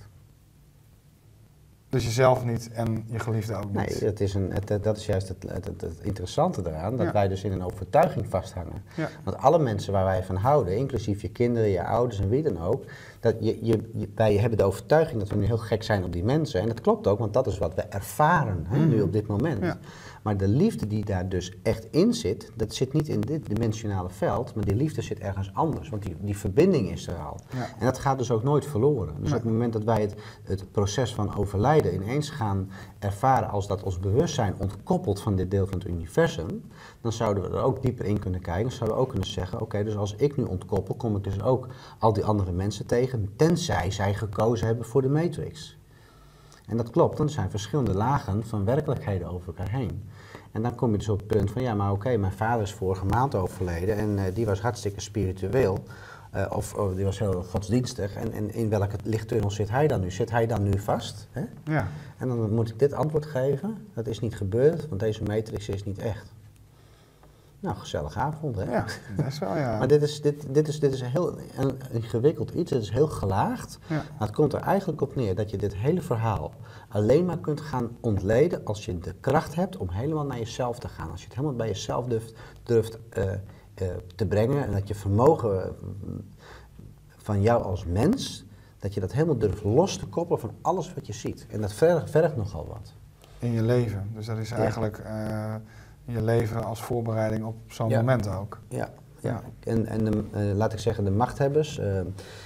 Dus jezelf niet en je geliefde ook niet? Nee, het is een, het, dat is juist het, het, het, het interessante eraan, dat ja. wij dus in een overtuiging vasthangen. Ja. Want alle mensen waar wij van houden, inclusief je kinderen, je ouders en wie dan ook, dat je, je, je, wij hebben de overtuiging dat we nu heel gek zijn op die mensen. En dat klopt ook, want dat is wat we ervaren hè, mm. nu op dit moment. Ja. Maar de liefde die daar dus echt in zit, dat zit niet in dit dimensionale veld, maar die liefde zit ergens anders. Want die, die verbinding is er al. Ja. En dat gaat dus ook nooit verloren. Dus nee. op het moment dat wij het, het proces van overlijden ineens gaan ervaren als dat ons bewustzijn ontkoppelt van dit deel van het universum, dan zouden we er ook dieper in kunnen kijken. Dan zouden we ook kunnen zeggen, oké, okay, dus als ik nu ontkoppel, kom ik dus ook al die andere mensen tegen, tenzij zij gekozen hebben voor de Matrix. En dat klopt, want er zijn verschillende lagen van werkelijkheden over elkaar heen. En dan kom je dus op het punt van, ja, maar oké, okay, mijn vader is vorige maand overleden en uh, die was hartstikke spiritueel. Uh, of, of die was heel godsdienstig. En, en in welke lichttunnel zit hij dan nu? Zit hij dan nu vast? Hè? Ja. En dan moet ik dit antwoord geven. Dat is niet gebeurd, want deze matrix is niet echt. Nou, gezellige avond, hè? Ja, best wel, ja. Maar dit is, dit, dit is, dit is heel een ingewikkeld iets, het is heel gelaagd. Ja. Maar het komt er eigenlijk op neer dat je dit hele verhaal alleen maar kunt gaan ontleden als je de kracht hebt om helemaal naar jezelf te gaan. Als je het helemaal bij jezelf durft, durft uh, uh, te brengen en dat je vermogen van jou als mens, dat je dat helemaal durft los te koppelen van alles wat je ziet. En dat vergt, vergt nogal wat. In je leven, dus dat is eigenlijk uh, je leven als voorbereiding op zo'n ja. moment ook. Ja, ja. en, en de, uh, laat ik zeggen de machthebbers, uh,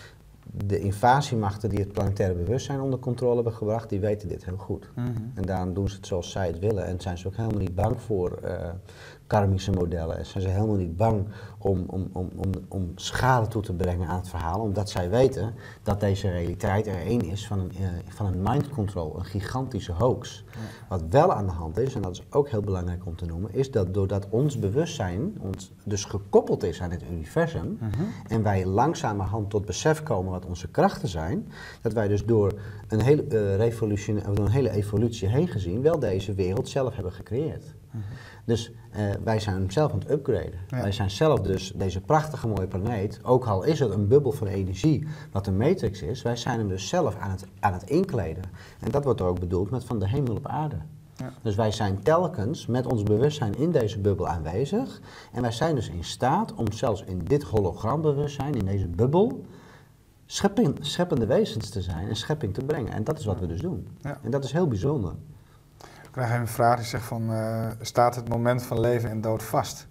de invasiemachten die het planetaire bewustzijn onder controle hebben gebracht, die weten dit heel goed. Mm-hmm. En daarom doen ze het zoals zij het willen. En zijn ze ook helemaal niet bang voor uh, karmische modellen. En zijn ze helemaal niet bang om, om, om, om, om schade toe te brengen aan het verhaal. Omdat zij weten dat deze realiteit er één is van een, uh, van een mind control, een gigantische hoax. Ja. Wat wel aan de hand is, en dat is ook heel belangrijk om te noemen, is dat doordat ons bewustzijn ons dus gekoppeld is aan het universum, mm-hmm. en wij langzamerhand tot besef komen wat onze krachten zijn, dat wij dus door een hele, uh, revolution, door een hele evolutie heen gezien wel deze wereld zelf hebben gecreëerd. Mm-hmm. Dus uh, wij zijn zelf aan het upgraden. Ja. Wij zijn zelf dus deze prachtige mooie planeet, ook al is het een bubbel van energie wat een matrix is, wij zijn hem dus zelf aan het, aan het inkleden. En dat wordt ook bedoeld met van de hemel op aarde. Ja. Dus wij zijn telkens met ons bewustzijn in deze bubbel aanwezig en wij zijn dus in staat om zelfs in dit hologrambewustzijn, in deze bubbel, schepping, scheppende wezens te zijn en schepping te brengen. En dat is wat we dus doen. Ja. En dat is heel bijzonder. Ik krijg een vraag die zegt van, uh, staat het moment van leven en dood vast?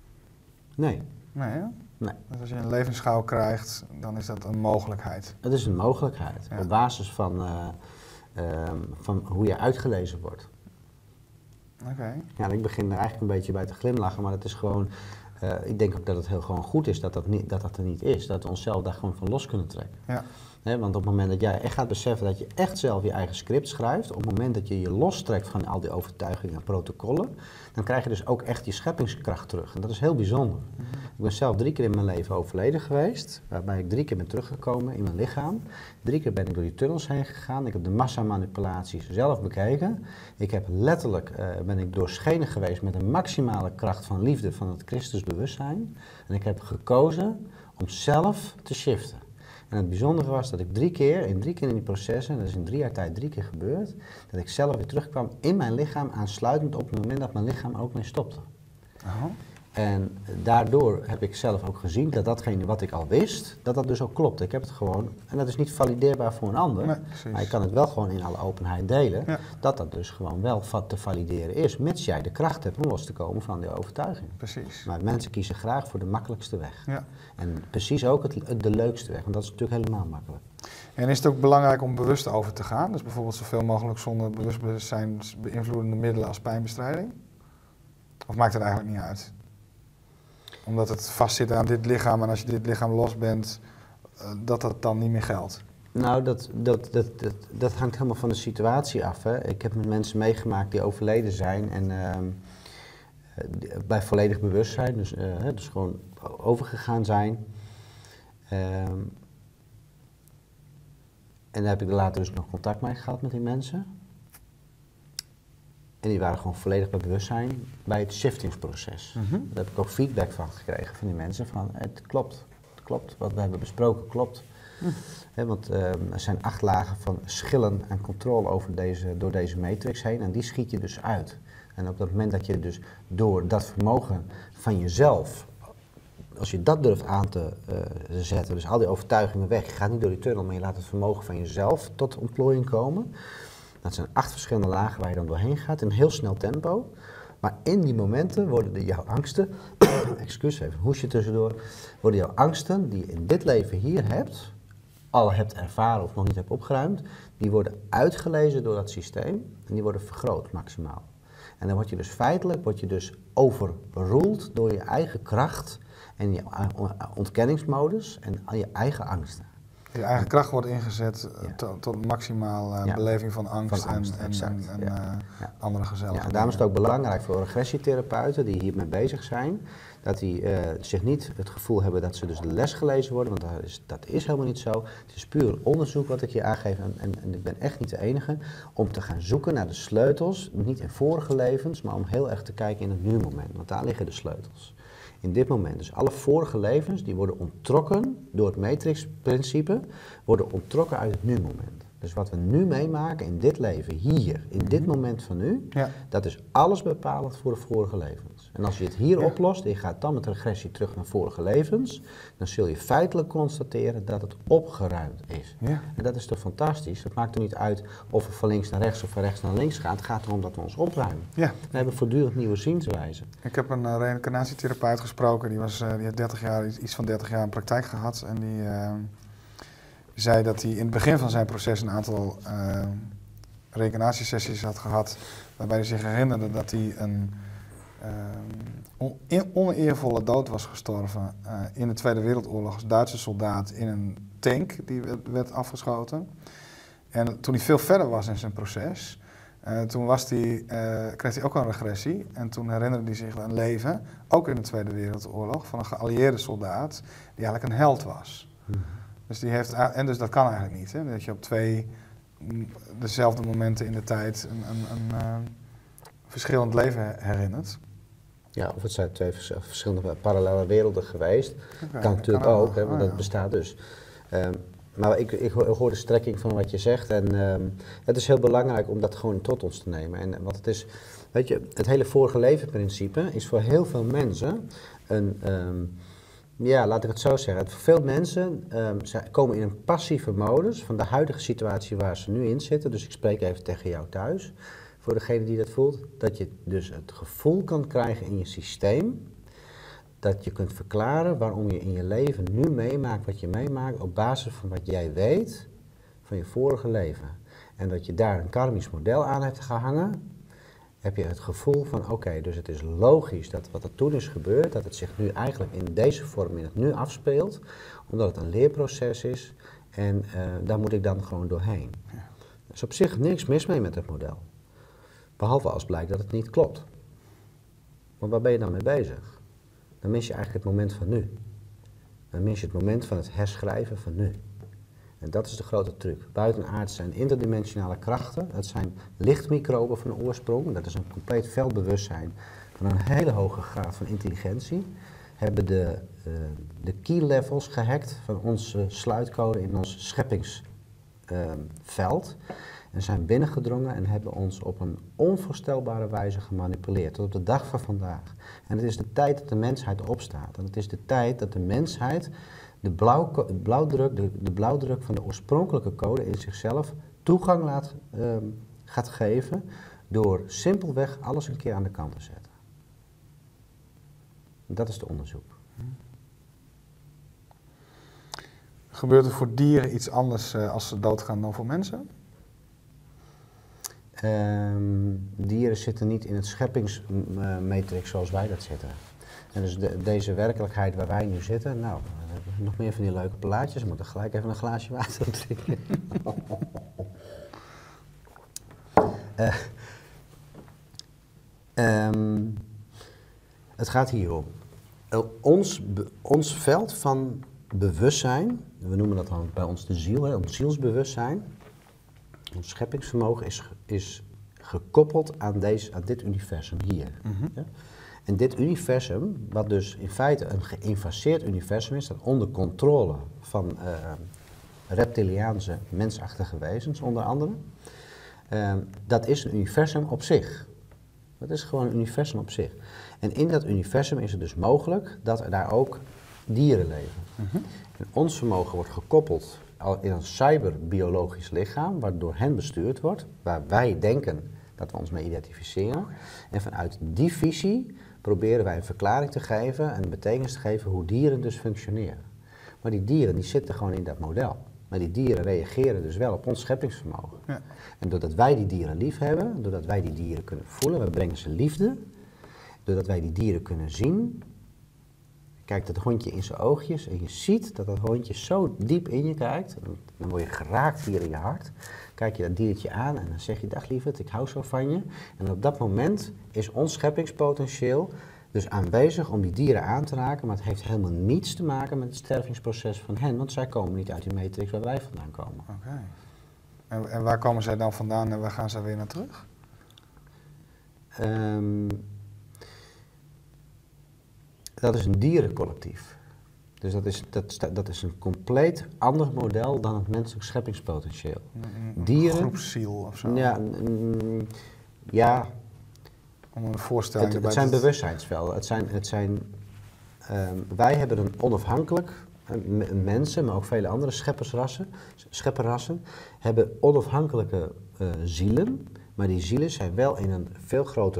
Nee. Nee, hè? Nee. Dus als je een levensschouw krijgt, dan is dat een mogelijkheid? Het is een mogelijkheid, ja. Op basis van, uh, uh, van hoe je uitgelezen wordt. Oké. Okay. Ja, ik begin er eigenlijk een beetje bij te glimlachen, maar het is gewoon, uh, ik denk ook dat het heel gewoon goed is dat dat, niet, dat dat er niet is, dat we onszelf daar gewoon van los kunnen trekken. Ja. He, want op het moment dat jij echt gaat beseffen dat je echt zelf je eigen script schrijft, op het moment dat je je lostrekt van al die overtuigingen en protocollen, dan krijg je dus ook echt je scheppingskracht terug. En dat is heel bijzonder. Mm-hmm. Ik ben zelf drie keer in mijn leven overleden geweest, waarbij ik drie keer ben teruggekomen in mijn lichaam. Drie keer ben ik door die tunnels heen gegaan. Ik heb de massamanipulaties zelf bekeken. Ik heb letterlijk, uh, ben ik doorschenen geweest met een maximale kracht van liefde van het Christusbewustzijn. En ik heb gekozen om zelf te shiften. En het bijzondere was dat ik drie keer, in drie keer in die processen, en dat is in drie jaar tijd drie keer gebeurd, dat ik zelf weer terugkwam in mijn lichaam, aansluitend op het moment dat mijn lichaam er ook mee stopte. Uh-huh. En daardoor heb ik zelf ook gezien dat datgene wat ik al wist, dat dat dus ook klopt. Ik heb het gewoon, en dat is niet valideerbaar voor een ander, nee, maar je kan het wel gewoon in alle openheid delen, ja. Dat dat dus gewoon wel te valideren is, mits jij de kracht hebt om los te komen van die overtuiging. Precies. Maar mensen kiezen graag voor de makkelijkste weg. Ja. En precies ook het, de leukste weg, want dat is natuurlijk helemaal makkelijk. En is het ook belangrijk om bewust over te gaan? Dus bijvoorbeeld zoveel mogelijk zonder bewustzijn beïnvloedende middelen als pijnbestrijding? Of maakt het eigenlijk niet uit? Omdat het vastzit aan dit lichaam en als je dit lichaam los bent, uh, dat dat dan niet meer geldt? Nou, dat, dat, dat, dat, dat hangt helemaal van de situatie af. Hè. Ik heb met mensen meegemaakt die overleden zijn en uh, bij volledig bewustzijn, dus, uh, dus gewoon overgegaan zijn. Uh, en daar heb ik later dus nog contact mee gehad met die mensen. En die waren gewoon volledig bij bewustzijn bij het shiftingsproces. Mm-hmm. Daar heb ik ook feedback van gekregen van die mensen van het klopt, het klopt, wat we hebben besproken klopt. Mm. He, want uh, er zijn acht lagen van schillen en controle over deze, door deze matrix heen en die schiet je dus uit. En op het moment dat je dus door dat vermogen van jezelf, als je dat durft aan te uh, zetten, dus al die overtuigingen weg, je gaat niet door die tunnel, maar je laat het vermogen van jezelf tot ontplooiing komen. Dat zijn acht verschillende lagen waar je dan doorheen gaat in een heel snel tempo. Maar in die momenten worden de, jouw angsten, excuus even, hoesje tussendoor, worden jouw angsten die je in dit leven hier hebt, al hebt ervaren of nog niet hebt opgeruimd, die worden uitgelezen door dat systeem en die worden vergroot maximaal. En dan word je dus feitelijk, word je dus overruled door je eigen kracht en je ontkenningsmodus en al je eigen angsten. Je eigen kracht wordt ingezet ja. tot, tot maximaal uh, ja. beleving van angst, van angst en, en, en, en ja. uh, ja. andere gezelligheden. Ja, daarom is het ook belangrijk voor regressietherapeuten die hiermee bezig zijn, dat die uh, zich niet het gevoel hebben dat ze dus de les gelezen worden, want dat is, dat is helemaal niet zo. Het is puur onderzoek wat ik hier aangeef en, en, en ik ben echt niet de enige om te gaan zoeken naar de sleutels, niet in vorige levens, maar om heel erg te kijken in het nu-moment, want daar liggen de sleutels. In dit moment. Dus alle vorige levens die worden onttrokken door het matrix-principe, worden onttrokken uit het nu-moment. Dus wat we nu meemaken in dit leven, hier, in dit moment van nu, ja. dat is alles bepalend voor de vorige levens. En als je het hier ja. oplost en je gaat dan met regressie terug naar vorige levens, dan zul je feitelijk constateren dat het opgeruimd is. Ja. En dat is toch fantastisch? Het maakt er niet uit of we van links naar rechts of van rechts naar links gaan. Het gaat erom dat we ons opruimen. Ja. We hebben voortdurend nieuwe zienswijzen. Ik heb een uh, reïncarnatietherapeut gesproken, die, was, uh, die had dertig jaar, iets van dertig jaar in praktijk gehad. En die, uh, zei dat hij in het begin van zijn proces een aantal uh, reïncarnatiesessies had gehad, waarbij hij zich herinnerde dat hij een uh, oneervolle dood was gestorven uh, in de Tweede Wereldoorlog als Duitse soldaat in een tank die werd afgeschoten. En toen hij veel verder was in zijn proces, uh, toen was hij, uh, kreeg hij ook een regressie. En toen herinnerde hij zich een leven, ook in de Tweede Wereldoorlog, van een geallieerde soldaat die eigenlijk een held was. Hmm. Dus die heeft, en dus dat kan eigenlijk niet, hè? Dat je op twee dezelfde momenten in de tijd een, een, een uh, verschillend leven herinnert. Ja, of het zijn twee verschillende parallele werelden geweest. Okay, kan natuurlijk kan ook, hè, want oh, dat ja. bestaat dus. Um, maar ik, ik hoor de strekking van wat je zegt en um, het is heel belangrijk om dat gewoon tot ons te nemen. En wat het is, weet je, het hele vorige leven principe is voor heel veel mensen een, um, ja, laat ik het zo zeggen. Voor veel mensen um, ze komen in een passieve modus van de huidige situatie waar ze nu in zitten. Dus ik spreek even tegen jou thuis. Voor degene die dat voelt, dat je dus het gevoel kan krijgen in je systeem, dat je kunt verklaren waarom je in je leven nu meemaakt wat je meemaakt op basis van wat jij weet van je vorige leven. En dat je daar een karmisch model aan hebt gehangen, heb je het gevoel van oké, okay, dus het is logisch dat wat er toen is gebeurd, dat het zich nu eigenlijk in deze vorm in het nu afspeelt, omdat het een leerproces is en uh, daar moet ik dan gewoon doorheen. Ja. Er is op zich niks mis mee met het model. Behalve als blijkt dat het niet klopt. Want waar ben je dan mee bezig? Dan mis je eigenlijk het moment van nu. Dan mis je het moment van het herschrijven van nu. En dat is de grote truc. Buitenaards zijn interdimensionale krachten. Dat zijn lichtmicroben van oorsprong. Dat is een compleet veldbewustzijn van een hele hoge graad van intelligentie. Hebben de, uh, de key levels gehackt van onze sluitcode in ons scheppingsveld. Uh, En zijn binnengedrongen en hebben ons op een onvoorstelbare wijze gemanipuleerd. Tot op de dag van vandaag. En het is de tijd dat de mensheid opstaat. En het is de tijd dat de mensheid de, blauw, blauwdruk, de, de blauwdruk van de oorspronkelijke code in zichzelf toegang laat, uh, gaat geven. Door simpelweg alles een keer aan de kant te zetten. En dat is de onderzoek. Gebeurt er voor dieren iets anders uh, als ze doodgaan dan voor mensen? Um, dieren zitten niet in het scheppingsmatrix zoals wij dat zitten. En dus de, deze werkelijkheid waar wij nu zitten, nou, we hebben nog meer van die leuke plaatjes. We moeten gelijk even een glaasje water drinken. uh, um, het gaat hier om. Uh, ons, be, ons veld van bewustzijn, we noemen dat dan bij ons de ziel, hè, ons zielsbewustzijn. Ons scheppingsvermogen is, is gekoppeld aan, deze, aan dit universum hier. Mm-hmm. Ja? En dit universum, wat dus in feite een geïnfaseerd universum is, dat onder controle van uh, reptiliaanse, mensachtige wezens onder andere, uh, dat is een universum op zich. Dat is gewoon een universum op zich. En in dat universum is het dus mogelijk dat er daar ook dieren leven. Mm-hmm. En ons vermogen wordt gekoppeld al in een cyberbiologisch lichaam, wat door hen bestuurd wordt, waar wij denken dat we ons mee identificeren. En vanuit die visie proberen wij een verklaring te geven en een betekenis te geven hoe dieren dus functioneren. Maar die dieren die zitten gewoon in dat model. Maar die dieren reageren dus wel op ons scheppingsvermogen. Ja. En doordat wij die dieren lief hebben, doordat wij die dieren kunnen voelen, we brengen ze liefde, doordat wij die dieren kunnen zien, kijkt dat hondje in zijn oogjes en je ziet dat dat hondje zo diep in je kijkt. Dan word je geraakt hier in je hart. Kijk je dat diertje aan en dan zeg je, dag lieverd, ik hou zo van je. En op dat moment is ons scheppingspotentieel dus aanwezig om die dieren aan te raken. Maar het heeft helemaal niets te maken met het stervingsproces van hen. Want zij komen niet uit die matrix waar wij vandaan komen. Oké. Okay. En, en waar komen zij dan vandaan en waar gaan zij weer naar terug? Um, Dat is een dierencollectief. Dus dat is, dat, dat is een compleet ander model dan het menselijk scheppingspotentieel. Een, een groepsziel of zo? Ja, mm, ja. Om een voorstelling het, het zijn het... bewustzijnsvelden. Het zijn, het zijn, um, wij hebben een onafhankelijk, uh, mensen, maar ook vele andere scheppersrassen, schepperrassen, hebben onafhankelijke uh, zielen, maar die zielen zijn wel in een veel groter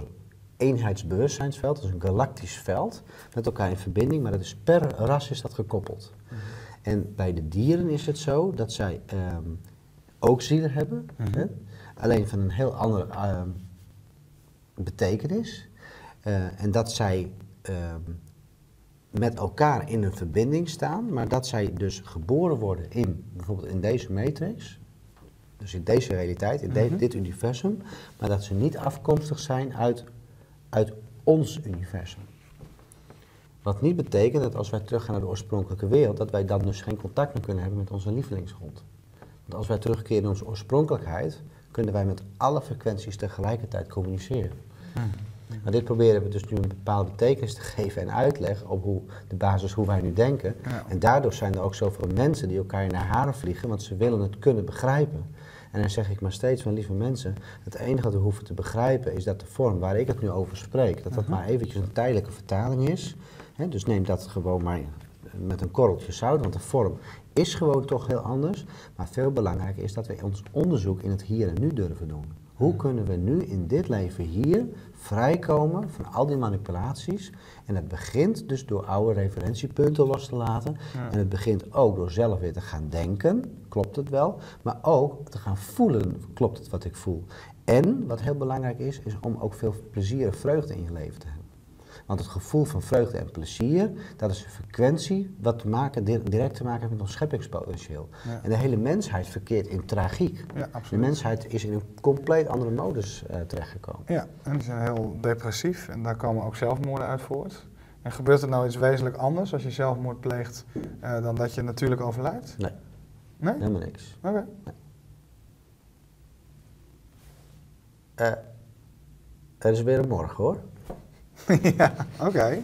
eenheidsbewustzijnsveld, dat is een galactisch veld, met elkaar in verbinding, maar dat is per ras is dat gekoppeld. Mm-hmm. En bij de dieren is het zo dat zij um, ook zielen hebben, mm-hmm. hè? Alleen van een heel andere um, betekenis. Uh, en dat zij um, met elkaar in een verbinding staan, maar dat zij dus geboren worden in, bijvoorbeeld in deze matrix, dus in deze realiteit, in mm-hmm. de, dit universum, maar dat ze niet afkomstig zijn uit, uit ons universum. Wat niet betekent dat als wij teruggaan naar de oorspronkelijke wereld, dat wij dan dus geen contact meer kunnen hebben met onze lievelingshond. Want als wij terugkeren naar onze oorspronkelijkheid, kunnen wij met alle frequenties tegelijkertijd communiceren. Mm. Maar dit proberen we dus nu een bepaalde betekenis te geven en uitleg op hoe, de basis hoe wij nu denken. Ja. En daardoor zijn er ook zoveel mensen die elkaar in haar haren vliegen, want ze willen het kunnen begrijpen. En dan zeg ik maar steeds van, lieve mensen, het enige wat we hoeven te begrijpen is dat de vorm waar ik het nu over spreek, dat dat uh-huh. maar eventjes een tijdelijke vertaling is. He, dus neem dat gewoon maar met een korreltje zout, want de vorm is gewoon toch heel anders. Maar veel belangrijker is dat we ons onderzoek in het hier en nu durven doen. Hoe kunnen we nu in dit leven hier vrijkomen van al die manipulaties? En het begint dus door oude referentiepunten los te laten. Ja. En het begint ook door zelf weer te gaan denken, klopt het wel? Maar ook te gaan voelen, klopt het wat ik voel? En, wat heel belangrijk is, is om ook veel plezier en vreugde in je leven te hebben. Want het gevoel van vreugde en plezier, dat is een frequentie wat te maken, direct te maken heeft met ons scheppingspotentieel. Ja. En de hele mensheid verkeert in tragiek. Ja, de mensheid is in een compleet andere modus uh, terechtgekomen. Ja, en die zijn heel depressief en daar komen ook zelfmoorden uit voort. En gebeurt er nou iets wezenlijk anders als je zelfmoord pleegt uh, dan dat je natuurlijk overlijdt? Nee. Nee? Helemaal niks. Oké. Okay. Nee. Uh, er is weer een morgen hoor. Ja, oké. Okay.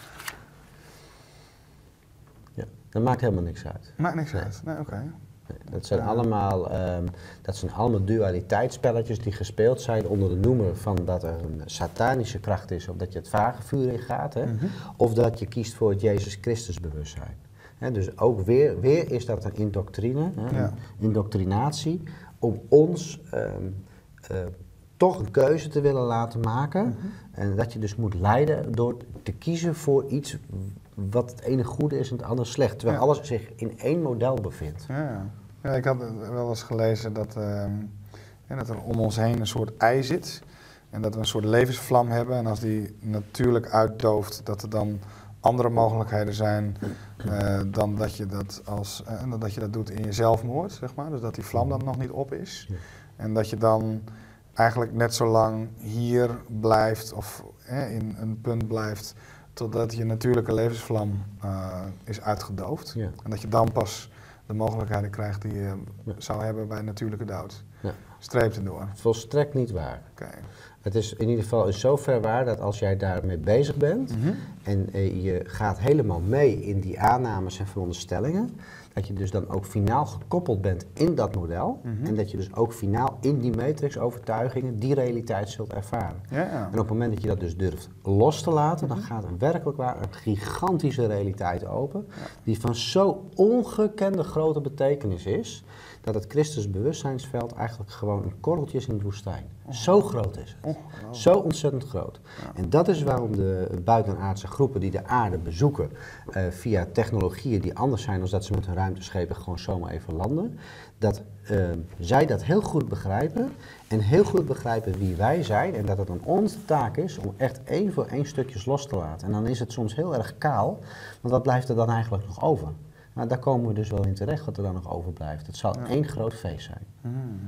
Ja, dat maakt helemaal niks uit. Maakt niks nee. uit, nee, oké. Okay. Nee, dat, zijn allemaal, um, dat zijn allemaal dualiteitsspelletjes die gespeeld zijn onder de noemer van dat er een satanische kracht is, of dat je het vagevuur in gaat, hè, mm-hmm. of dat je kiest voor het Jezus Christus bewustzijn. Hè, dus ook weer, weer is dat een indoctrine, hè, ja. een indoctrinatie, om ons um, uh, toch een keuze te willen laten maken. Mm-hmm. En dat je dus moet leiden door te kiezen voor iets wat het ene goede is en het andere slecht. Terwijl ja. alles zich in één model bevindt. Ja, ja. Ja, ik had wel eens gelezen dat, uh, ja, dat er om ons heen een soort ei zit. En dat we een soort levensvlam hebben. En als die natuurlijk uitdooft, dat er dan andere mogelijkheden zijn uh, dan dat je dat, als, uh, dan dat je dat doet in je zelfmoord, zeg maar. Dus dat die vlam dan nog niet op is. Ja. En dat je dan eigenlijk net zo lang hier blijft of eh, in een punt blijft totdat je natuurlijke levensvlam uh, is uitgedoofd. Ja. En dat je dan pas de mogelijkheden krijgt die je ja. zou hebben bij natuurlijke dood. Ja. Streep erdoor. Volstrekt niet waar. Okay. Het is in ieder geval in zover waar dat als jij daarmee bezig bent mm-hmm. en eh, je gaat helemaal mee in die aannames en veronderstellingen, dat je dus dan ook finaal gekoppeld bent in dat model mm-hmm. en dat je dus ook finaal in die matrix-overtuigingen die realiteit zult ervaren. Ja, ja. En op het moment dat je dat dus durft los te laten, mm-hmm. dan gaat er werkelijk waar een gigantische realiteit open, ja. die van zo ongekende grote betekenis is, dat het Christus bewustzijnsveld eigenlijk gewoon een korreltje is in de woestijn. Oh. Zo groot is het. Oh, Zo ontzettend groot. Ja. En dat is waarom de buitenaardse groepen die de aarde bezoeken uh, via technologieën die anders zijn dan dat ze met hun ruimteschepen gewoon zomaar even landen, dat uh, zij dat heel goed begrijpen en heel goed begrijpen wie wij zijn en dat het dan onze taak is om echt één voor één stukjes los te laten. En dan is het soms heel erg kaal, want wat blijft er dan eigenlijk nog over? Nou, daar komen we dus wel in terecht wat er dan nog overblijft. Het zal ja. één groot feest zijn. Hmm.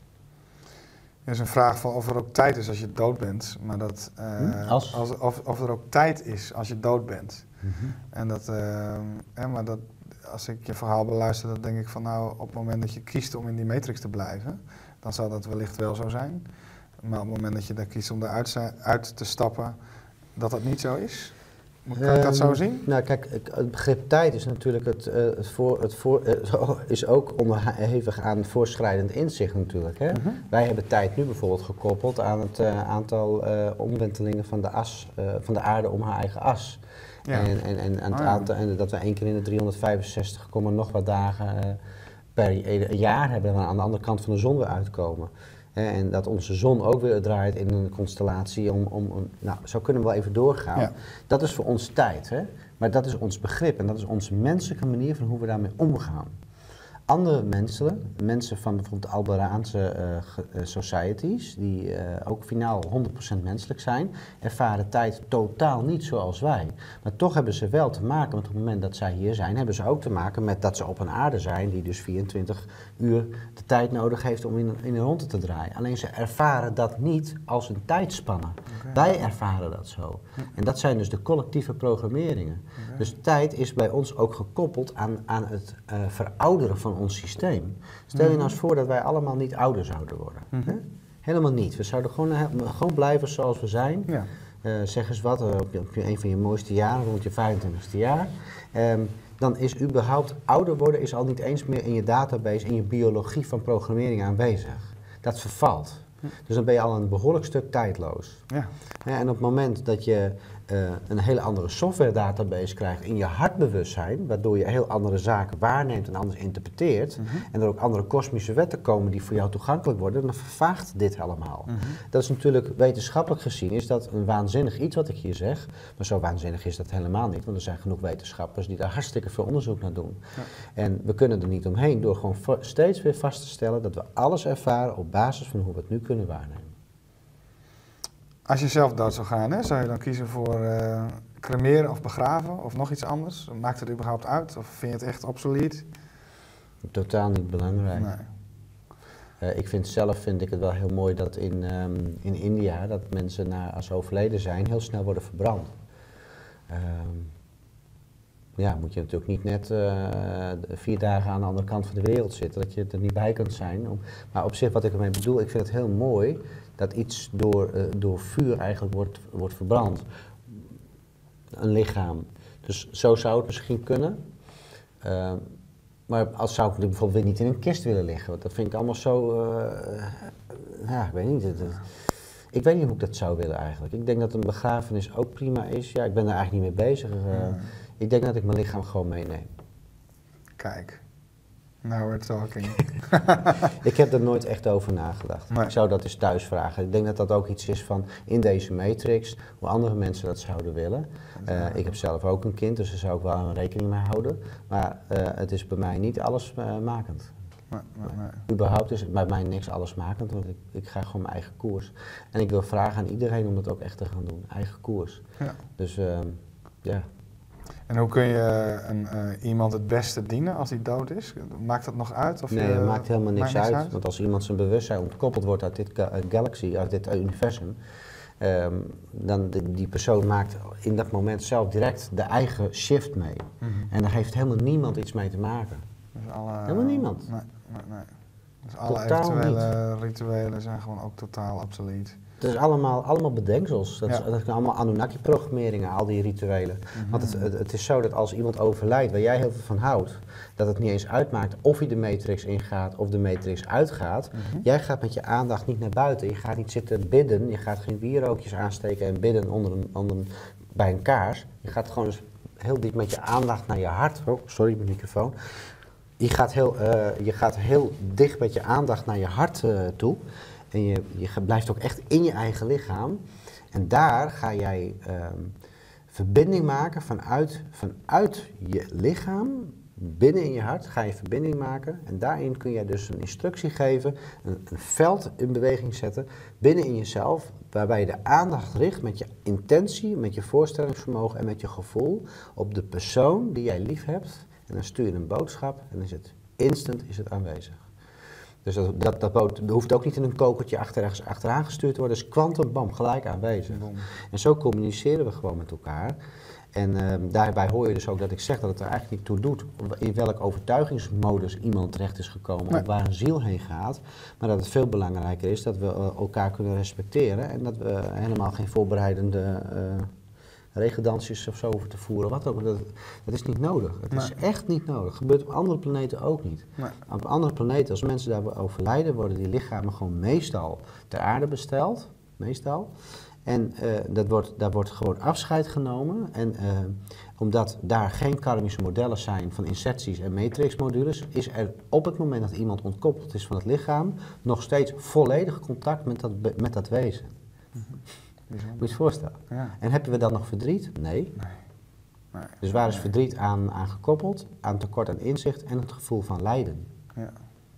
Er is een vraag van of er ook tijd is als je dood bent. Maar dat, uh, hmm? als? Als, of, of er ook tijd is als je dood bent. Mm-hmm. En dat, uh, hè, maar dat, als ik je verhaal beluister, dan denk ik van nou, op het moment dat je kiest om in die matrix te blijven, dan zal dat wellicht wel zo zijn. Maar op het moment dat je daar kiest om eruit uit te stappen, dat dat niet zo is. Kan ik dat zo zien? Um, nou kijk, het begrip tijd is natuurlijk het, uh, het, voor, het voor, uh, is ook onderhevig aan voorschrijdend inzicht natuurlijk. Hè? Uh-huh. Wij hebben tijd nu bijvoorbeeld gekoppeld aan het uh, aantal uh, omwentelingen van de as, uh, van de aarde om haar eigen as. Ja. En, en, en, en, het oh, aantal, ja. en dat we één keer in de driehonderdvijfenzestig komma nog wat dagen uh, per jaar hebben we aan de andere kant van de zon weer uitkomen. En dat onze zon ook weer draait in een constellatie. Om, om, om, nou, zo kunnen we wel even doorgaan. Ja. Dat is voor ons tijd. Hè? Maar Maar dat is ons begrip en dat is onze menselijke manier van hoe we daarmee omgaan. Andere mensen, mensen van bijvoorbeeld de Alberaanse uh, societies, die uh, ook finaal honderd procent menselijk zijn, ervaren tijd totaal niet zoals wij. Maar toch hebben ze wel te maken, met op het moment dat zij hier zijn, hebben ze ook te maken met dat ze op een aarde zijn die dus vierentwintig uur de tijd nodig heeft om in een, in een ronde te draaien. Alleen ze ervaren dat niet als een tijdspanne. Okay. Wij ervaren dat zo. En dat zijn dus de collectieve programmeringen. Okay. Dus tijd is bij ons ook gekoppeld aan, aan het uh, verouderen van ons systeem. Stel je nou eens voor dat wij allemaal niet ouder zouden worden. Mm-hmm. Hè? Helemaal niet. We zouden gewoon, gewoon blijven zoals we zijn. Ja. Uh, zeg eens wat, uh, op, je, op je, een van je mooiste jaren, rond je vijfentwintigste jaar. Um, dan is überhaupt ouder worden is al niet eens meer in je database, in je biologie van programmering aanwezig. Dat vervalt. Hm. Dus dan ben je al een behoorlijk stuk tijdloos. Ja. Ja, en op het moment dat je uh, een hele andere software database krijgt in je hartbewustzijn, waardoor je heel andere zaken waarneemt en anders interpreteert, mm-hmm. en er ook andere kosmische wetten komen die voor jou toegankelijk worden, dan vervaagt dit allemaal. Mm-hmm. Dat is natuurlijk wetenschappelijk gezien, is dat een waanzinnig iets wat ik hier zeg, maar zo waanzinnig is dat helemaal niet, want er zijn genoeg wetenschappers die daar hartstikke veel onderzoek naar doen. Ja. En we kunnen er niet omheen door gewoon steeds weer vast te stellen dat we alles ervaren op basis van hoe we het nu kunnen waarnemen. Als je zelf dood zou gaan, hè, zou je dan kiezen voor uh, cremeren of begraven of nog iets anders? Maakt het überhaupt uit of vind je het echt obsolet? Totaal niet belangrijk. Nee. Uh, ik vind zelf vind ik het wel heel mooi dat in, um, in India dat mensen na, als ze overleden zijn heel snel worden verbrand. Uh, ja, moet je natuurlijk niet net uh, vier dagen aan de andere kant van de wereld zitten, dat je er niet bij kunt zijn. Om, maar op zich wat ik ermee bedoel, ik vind het heel mooi dat iets door, uh, door vuur eigenlijk wordt, wordt verbrand. Een lichaam. Dus zo zou het misschien kunnen. Uh, maar als zou ik bijvoorbeeld weer niet in een kist willen liggen. Want dat vind ik allemaal zo... Uh, ja, ik weet niet. Het, het, ik weet niet hoe ik dat zou willen eigenlijk. Ik denk dat een begrafenis ook prima is. Ja, ik ben er eigenlijk niet mee bezig. Uh, hmm. Ik denk dat ik mijn lichaam gewoon meeneem. Kijk. Now we're talking. Ik heb er nooit echt over nagedacht. Nee. Ik zou dat eens thuis vragen. Ik denk dat dat ook iets is van in deze matrix, hoe andere mensen dat zouden willen. Uh, ik heb zelf ook een kind, dus daar zou ik wel een rekening mee houden. Maar uh, het is bij mij niet allesmakend. Nee, nee, nee. Überhaupt is het bij mij niks allesmakend, want ik, ik ga gewoon mijn eigen koers. En ik wil vragen aan iedereen om dat ook echt te gaan doen. Eigen koers. Ja. Dus uh, ja. En hoe kun je een, uh, iemand het beste dienen als hij dood is? Maakt dat nog uit? Of nee, je, het maakt helemaal niks, maakt niks uit, uit. Want als iemand zijn bewustzijn ontkoppeld wordt uit dit ga galaxy, uit dit universum, um, dan de, die persoon maakt in dat moment zelf direct de eigen shift mee. Mm-hmm. En daar heeft helemaal niemand iets mee te maken. Dus alle, helemaal niemand. Nee, nee, nee. Dus alle eventuele niet. rituelen zijn gewoon ook totaal obsolet. Het is allemaal, allemaal bedenksels. Dat, ja. is, dat zijn allemaal Anunnaki-programmeringen, al die rituelen. Mm-hmm. Want het, het, het is zo dat als iemand overlijdt, waar jij heel veel van houdt, dat het niet eens uitmaakt of je de matrix ingaat of de matrix uitgaat. Mm-hmm. Jij gaat met je aandacht niet naar buiten. Je gaat niet zitten bidden. Je gaat geen wierookjes aansteken en bidden onder een, onder een, bij een kaars. Je gaat gewoon eens heel diep met je aandacht naar je hart. Oh, sorry, mijn microfoon. Je gaat heel, uh, je gaat heel dicht met je aandacht naar je hart uh, toe. En je, je blijft ook echt in je eigen lichaam. En daar ga jij um, verbinding maken vanuit, vanuit je lichaam, binnen in je hart, ga je verbinding maken. En daarin kun je dus een instructie geven, een, een veld in beweging zetten, binnen in jezelf, waarbij je de aandacht richt met je intentie, met je voorstellingsvermogen en met je gevoel op de persoon die jij lief hebt. En dan stuur je een boodschap en dan is het instant is het aanwezig. Dus dat, dat, dat boot, hoeft ook niet in een kokertje achter, achteraan gestuurd te worden. Dus kwantum, bam, gelijk aanwezig. Bom. En zo communiceren we gewoon met elkaar. En uh, daarbij hoor je dus ook dat ik zeg dat het er eigenlijk niet toe doet in welk overtuigingsmodus iemand terecht is gekomen, nee. Of waar een ziel heen gaat. Maar dat het veel belangrijker is dat we uh, elkaar kunnen respecteren en dat we helemaal geen voorbereidende uh, regendansjes of zo hoeven te voeren. Wat ook, dat, dat is niet nodig. Het nee. is echt niet nodig. Dat gebeurt op andere planeten ook niet. Nee. Op andere planeten, als mensen daar overlijden, worden die lichamen gewoon meestal ter aarde besteld. Meestal. En uh, dat wordt, daar wordt gewoon afscheid genomen. En uh, omdat daar geen karmische modellen zijn van inserties en matrixmodules, is er op het moment dat iemand ontkoppeld is van het lichaam, nog steeds volledig contact met dat, met dat wezen. Mm-hmm. Moet je het voorstellen. Ja. En hebben we dan nog verdriet? Nee. nee. Nee. Dus waar is Nee. verdriet aan, aan gekoppeld? Aan tekort aan inzicht en het gevoel van lijden. Ja.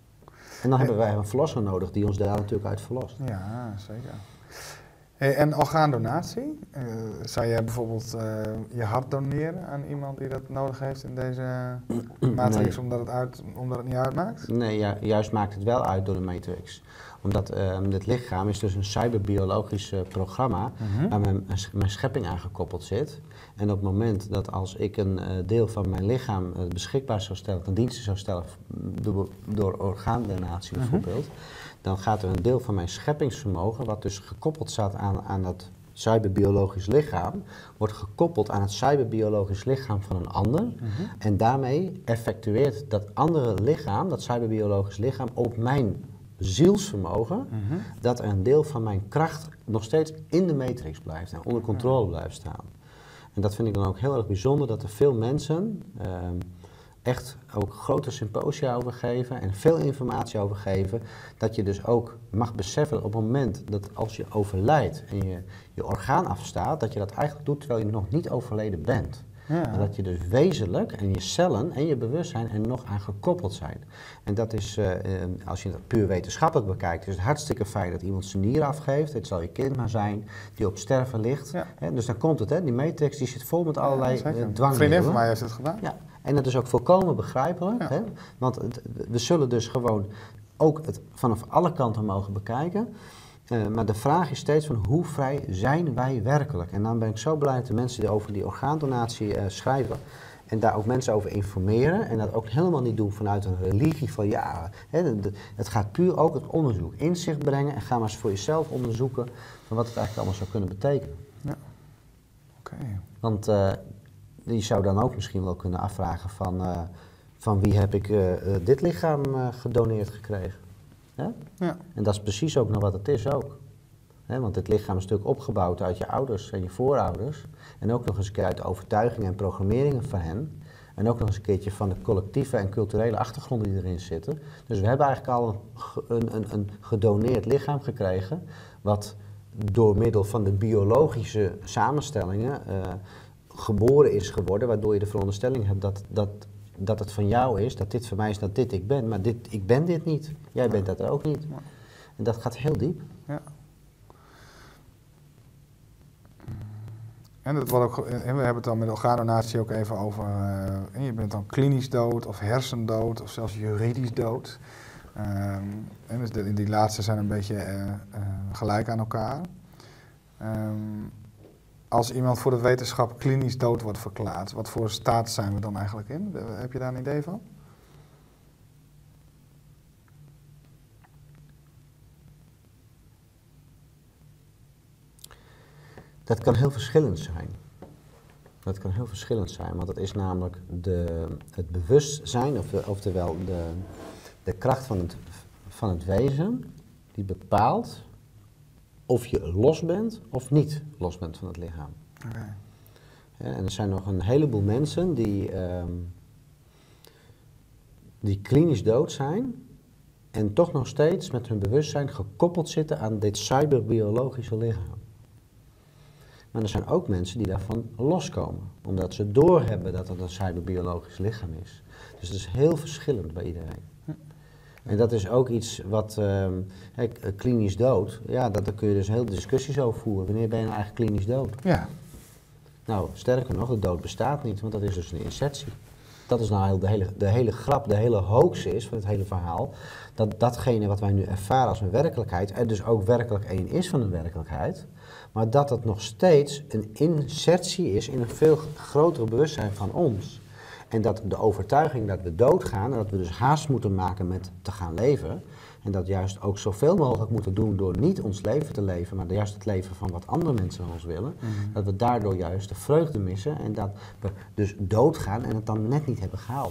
En dan hebben wij een verlosser nodig die ons daar natuurlijk uit verlost. Ja, zeker. Hey, en orgaandonatie? Uh, zou jij bijvoorbeeld uh, je hart doneren aan iemand die dat nodig heeft in deze matrix, nee. omdat, het uit, omdat het niet uitmaakt? Nee, ju juist maakt het wel uit door de matrix. Omdat uh, dit lichaam is dus een cyberbiologisch uh, programma mm-hmm. waar mijn, mijn schepping aan gekoppeld zit. En op het moment dat als ik een uh, deel van mijn lichaam uh, beschikbaar zou stellen, ten dienste zou stellen door, door orgaandonatie mm-hmm. bijvoorbeeld, dan gaat er een deel van mijn scheppingsvermogen, wat dus gekoppeld staat aan, aan dat cyberbiologisch lichaam, wordt gekoppeld aan het cyberbiologisch lichaam van een ander. Mm-hmm. En daarmee effectueert dat andere lichaam, dat cyberbiologisch lichaam, op mijn zielsvermogen, mm-hmm. dat er een deel van mijn kracht nog steeds in de matrix blijft en onder controle blijft staan. En dat vind ik dan ook heel erg bijzonder, dat er veel mensen uh, echt ook grote symposia over geven en veel informatie over geven, dat je dus ook mag beseffen op het moment dat als je overlijdt en je, je orgaan afstaat, dat je dat eigenlijk doet terwijl je nog niet overleden bent. Ja. En dat je dus wezenlijk en je cellen en je bewustzijn er nog aan gekoppeld zijn. En dat is, uh, als je dat puur wetenschappelijk bekijkt, is het hartstikke fijn dat iemand zijn nier afgeeft. Het zal je kind maar zijn die op sterven ligt. Ja. Hè, dus dan komt het, hè, die matrix die zit vol met allerlei ja, uh, dwangmiddelen. Een vriendin van mij heeft het gedaan. Ja. En dat is ook volkomen begrijpelijk. Ja. Hè? Want het, we zullen dus gewoon ook het vanaf alle kanten mogen bekijken. Uh, maar de vraag is steeds van hoe vrij zijn wij werkelijk? En dan ben ik zo blij dat de mensen die over die orgaandonatie uh, schrijven en daar ook mensen over informeren en dat ook helemaal niet doen vanuit een religie van ja, hè, de, de, het gaat puur ook het onderzoek, inzicht brengen en ga maar eens voor jezelf onderzoeken van wat het eigenlijk allemaal zou kunnen betekenen. Ja, oké. Okay. Want uh, je zou dan ook misschien wel kunnen afvragen van, uh, van wie heb ik uh, uh, dit lichaam uh, gedoneerd gekregen? Ja? Ja. En dat is precies ook nog wat het is ook. He, want dit lichaam is natuurlijk opgebouwd uit je ouders en je voorouders. En ook nog eens een keer uit de overtuigingen en programmeringen van hen. En ook nog eens een keertje van de collectieve en culturele achtergronden die erin zitten. Dus we hebben eigenlijk al een, een, een gedoneerd lichaam gekregen, wat door middel van de biologische samenstellingen uh, geboren is geworden, waardoor je de veronderstelling hebt dat, dat, dat het van jou is, dat dit van mij is, dat dit ik ben. Maar dit, ik ben dit niet. Jij bent dat ook niet. En dat gaat heel diep. Ja. En, dat wordt ook, en we hebben het dan met orgaandonatie ook even over, uh, je bent dan klinisch dood of hersendood of zelfs juridisch dood. Um, en dus de, die laatste zijn een beetje uh, uh, gelijk aan elkaar. Um, als iemand voor de wetenschap klinisch dood wordt verklaard, wat voor staat zijn we dan eigenlijk in? Heb je daar een idee van? Dat kan heel verschillend zijn. Dat kan heel verschillend zijn, want het is namelijk de, het bewustzijn, of de, oftewel de, de kracht van het, van het wezen, die bepaalt of je los bent of niet los bent van het lichaam. Okay. Ja, en er zijn nog een heleboel mensen die, um, die klinisch dood zijn en toch nog steeds met hun bewustzijn gekoppeld zitten aan dit cyberbiologische lichaam. Maar er zijn ook mensen die daarvan loskomen, omdat ze doorhebben dat het een cyberbiologisch lichaam is. Dus het is heel verschillend bij iedereen. En dat is ook iets wat, uh, he, klinisch dood, ja, dat, daar kun je dus heel discussies over voeren. Wanneer ben je nou eigenlijk klinisch dood? Ja. Nou, sterker nog, de dood bestaat niet, want dat is dus een insertie. Dat is nou heel de, hele, de hele grap, de hele hoax is van het hele verhaal. Dat datgene wat wij nu ervaren als een werkelijkheid, er dus ook werkelijk één is van een werkelijkheid. Maar dat het nog steeds een insertie is in een veel groter bewustzijn van ons. En dat de overtuiging dat we doodgaan en dat we dus haast moeten maken met te gaan leven. En dat juist ook zoveel mogelijk moeten doen door niet ons leven te leven, maar juist het leven van wat andere mensen van ons willen. Mm-hmm. Dat we daardoor juist de vreugde missen en dat we dus doodgaan en het dan net niet hebben gehaald.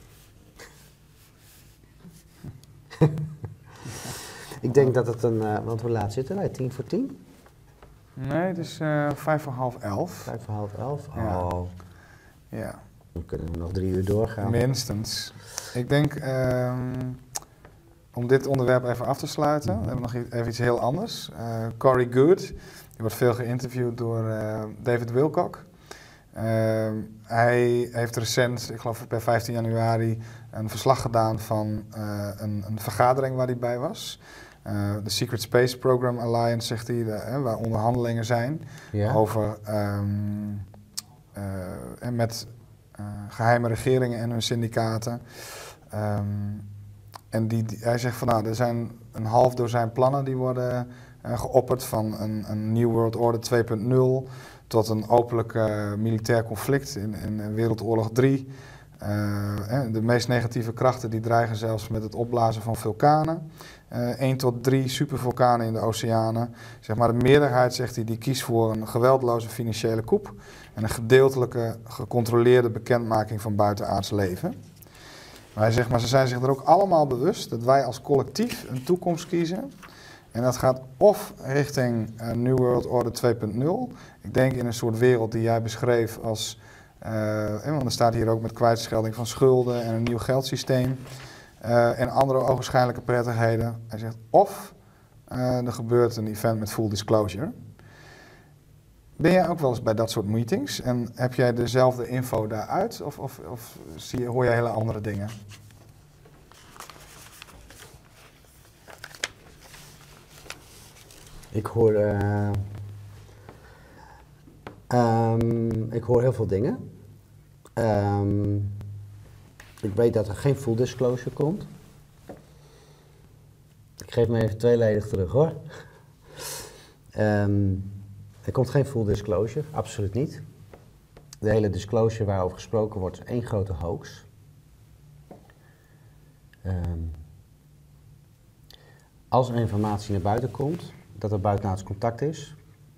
Ik denk dat het een, uh, want hoe laat zitten wij? Tien voor tien? Nee, het is uh, vijf voor half elf. Vijf voor half elf? Ja. Oh. Ja. Dan kunnen we nog drie uur doorgaan. Minstens. Ik denk, um, om dit onderwerp even af te sluiten, mm-hmm. we hebben nog even iets heel anders. Uh, Corey Goode, die wordt veel geïnterviewd door uh, David Wilcock. Uh, hij heeft recent, ik geloof per vijftien januari, een verslag gedaan van uh, een, een vergadering waar hij bij was. Uh, de Secret Space Program Alliance, zegt hij, de, hè, waar onderhandelingen zijn ja. over um, uh, en met uh, geheime regeringen en hun syndicaten. Um, en die, die, hij zegt van nou, er zijn een half dozijn plannen die worden uh, geopperd, van een, een New World Order twee punt nul tot een openlijk uh, militair conflict in, in Wereldoorlog drie. Uh, de meest negatieve krachten die dreigen zelfs met het opblazen van vulkanen. Uh, één tot drie supervulkanen in de oceanen. Zeg maar, de meerderheid, zegt hij, die kiest voor een geweldloze financiële coup en een gedeeltelijke gecontroleerde bekendmaking van buitenaards leven. Maar hij zegt, maar ze zijn zich er ook allemaal bewust dat wij als collectief een toekomst kiezen. En dat gaat of richting uh, New World Order twee punt nul. Ik denk in een soort wereld die jij beschreef als... Uh, want er staat hier ook met kwijtschelding van schulden en een nieuw geldsysteem. Uh, en andere ogenschijnlijke prettigheden. Hij zegt of uh, er gebeurt een event met full disclosure. Ben jij ook wel eens bij dat soort meetings? En heb jij dezelfde info daaruit? Of, of, of zie je, hoor je hele andere dingen? Ik hoor, uh, um, ik hoor heel veel dingen. Um, ik weet dat er geen full disclosure komt. Ik geef me even tweeledig terug hoor. Um, er komt geen full disclosure, absoluut niet. De hele disclosure waarover gesproken wordt is één grote hoax. Um, als er informatie naar buiten komt, dat er buitenaards contact is,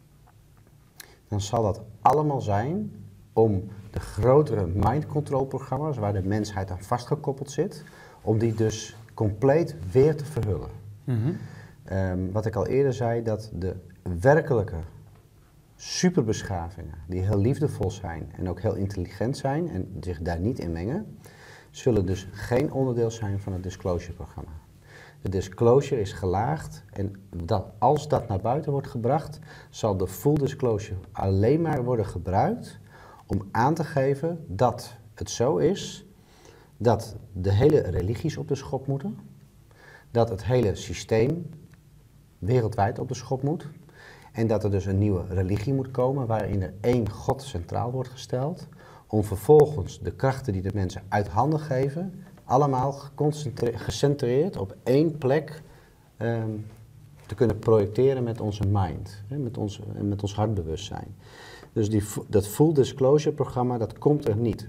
dan zal dat allemaal zijn om de grotere mind control programma's, waar de mensheid aan vastgekoppeld zit, om die dus compleet weer te verhullen. Mm-hmm. Um, wat ik al eerder zei, dat de werkelijke superbeschavingen, die heel liefdevol zijn en ook heel intelligent zijn en zich daar niet in mengen, zullen dus geen onderdeel zijn van het disclosure-programma. De disclosure is gelaagd en dat, als dat naar buiten wordt gebracht, zal de full disclosure alleen maar worden gebruikt om aan te geven dat het zo is dat de hele religies op de schop moeten, dat het hele systeem wereldwijd op de schop moet en dat er dus een nieuwe religie moet komen waarin er één God centraal wordt gesteld, om vervolgens de krachten die de mensen uit handen geven allemaal gecentreerd op één plek um, te kunnen projecteren met onze mind, hè, met, ons, met ons hartbewustzijn. Dus die, dat full disclosure programma, dat komt er niet.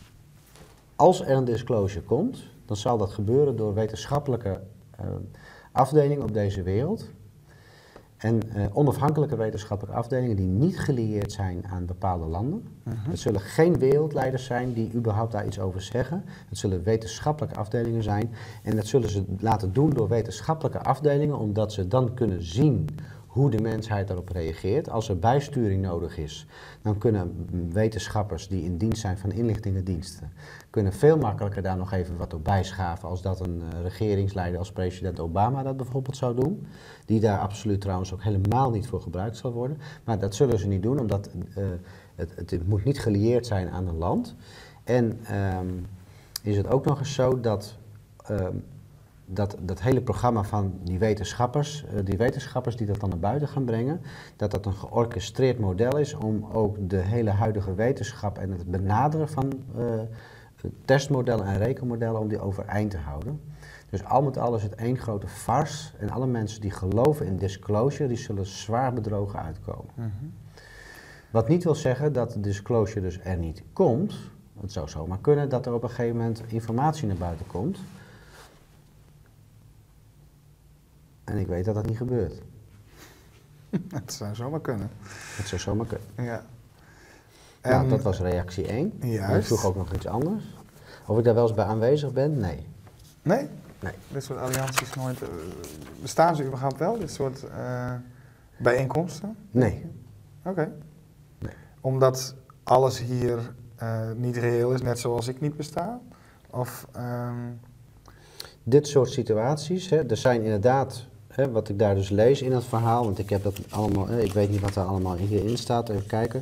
Als er een disclosure komt, dan zal dat gebeuren door wetenschappelijke uh, afdelingen op deze wereld. En uh, onafhankelijke wetenschappelijke afdelingen die niet gelieerd zijn aan bepaalde landen. Uh-huh. Het zullen geen wereldleiders zijn die überhaupt daar iets over zeggen. Het zullen wetenschappelijke afdelingen zijn. En dat zullen ze laten doen door wetenschappelijke afdelingen, omdat ze dan kunnen zien hoe de mensheid daarop reageert. Als er bijsturing nodig is, dan kunnen wetenschappers die in dienst zijn van inlichtingendiensten, kunnen veel makkelijker daar nog even wat op bijschaven als dat een uh, regeringsleider als president Obama dat bijvoorbeeld zou doen. Die daar absoluut trouwens ook helemaal niet voor gebruikt zal worden. Maar dat zullen ze niet doen, omdat uh, het, het, het moet niet gelieerd zijn aan een land. En um, is het ook nog eens zo dat um, Dat, dat hele programma van die wetenschappers, uh, die wetenschappers die dat dan naar buiten gaan brengen, dat dat een georchestreerd model is om ook de hele huidige wetenschap en het benaderen van uh, testmodellen en rekenmodellen, om die overeind te houden. Dus al met al is het één grote farce en alle mensen die geloven in disclosure, die zullen zwaar bedrogen uitkomen. Mm-hmm. Wat niet wil zeggen dat de disclosure dus er niet komt. Het zou zomaar kunnen dat er op een gegeven moment informatie naar buiten komt. En ik weet dat dat niet gebeurt. Het zou zomaar kunnen. Het zou zomaar kunnen. Ja. Nou, en, dat was reactie één. Juist. Ik vroeg ook nog iets anders. Of ik daar wel eens bij aanwezig ben? Nee. Nee? Nee. Dit soort allianties nooit... Uh, bestaan ze überhaupt wel, dit soort uh, bijeenkomsten? Nee. Oké. Okay. Nee. Omdat alles hier uh, niet reëel is, net zoals ik niet besta? Of... Um... Dit soort situaties, hè, er zijn inderdaad, hè, wat ik daar dus lees in het verhaal, want ik heb dat allemaal, hè, ik weet niet wat er allemaal hierin staat, even kijken.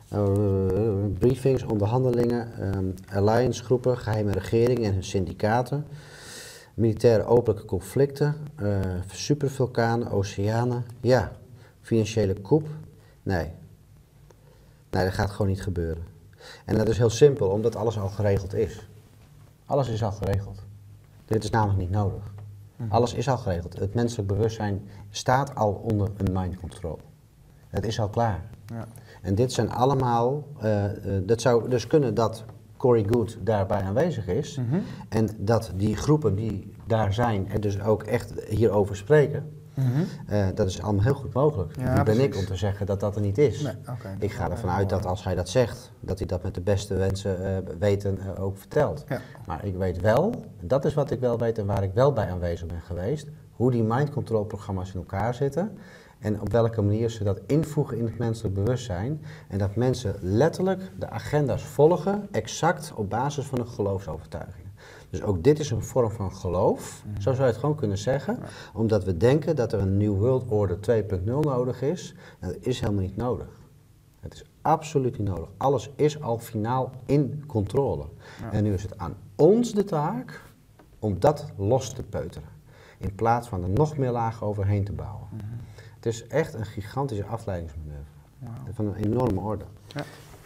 Uh, briefings, onderhandelingen, um, alliancegroepen, geheime regeringen en hun syndicaten, militaire openlijke conflicten, uh, supervulkanen, oceanen, ja, financiële coup, nee. Nee, dat gaat gewoon niet gebeuren. En dat is heel simpel, omdat alles al geregeld is. Alles is al geregeld. Dit is namelijk niet nodig. Mm-hmm. Alles is al geregeld. Het menselijk bewustzijn staat al onder een mind control. Het is al klaar. Ja. En dit zijn allemaal, uh, uh, dat zou dus kunnen dat Corey Goode daarbij aanwezig is. Mm-hmm. En dat die groepen die daar zijn en dus ook echt hierover spreken. Mm-hmm. uh, dat is allemaal heel goed mogelijk. Ja, Wie ben precies. ik om te zeggen dat dat er niet is? Nee, okay, ik ga ervan uit dat als hij dat zegt, dat hij dat met de beste wensen uh, weten uh, ook vertelt. Ja. Maar ik weet wel, dat is wat ik wel weet en waar ik wel bij aanwezig ben geweest, hoe die mind control programma's in elkaar zitten. En op welke manier ze dat invoegen in het menselijk bewustzijn. En dat mensen letterlijk de agenda's volgen, exact op basis van hun geloofsovertuigingen. Dus ook dit is een vorm van geloof, mm-hmm. zo zou je het gewoon kunnen zeggen. Ja. Omdat we denken dat er een New World Order twee punt nul nodig is. En dat is helemaal niet nodig. Het is absoluut niet nodig. Alles is al finaal in controle. Ja. En nu is het aan ons de taak om dat los te peuteren. In plaats van er nog meer lagen overheen te bouwen. Mm-hmm. Het is echt een gigantische afleidingsmanoeuvre. Wow. Van een enorme orde. Ja.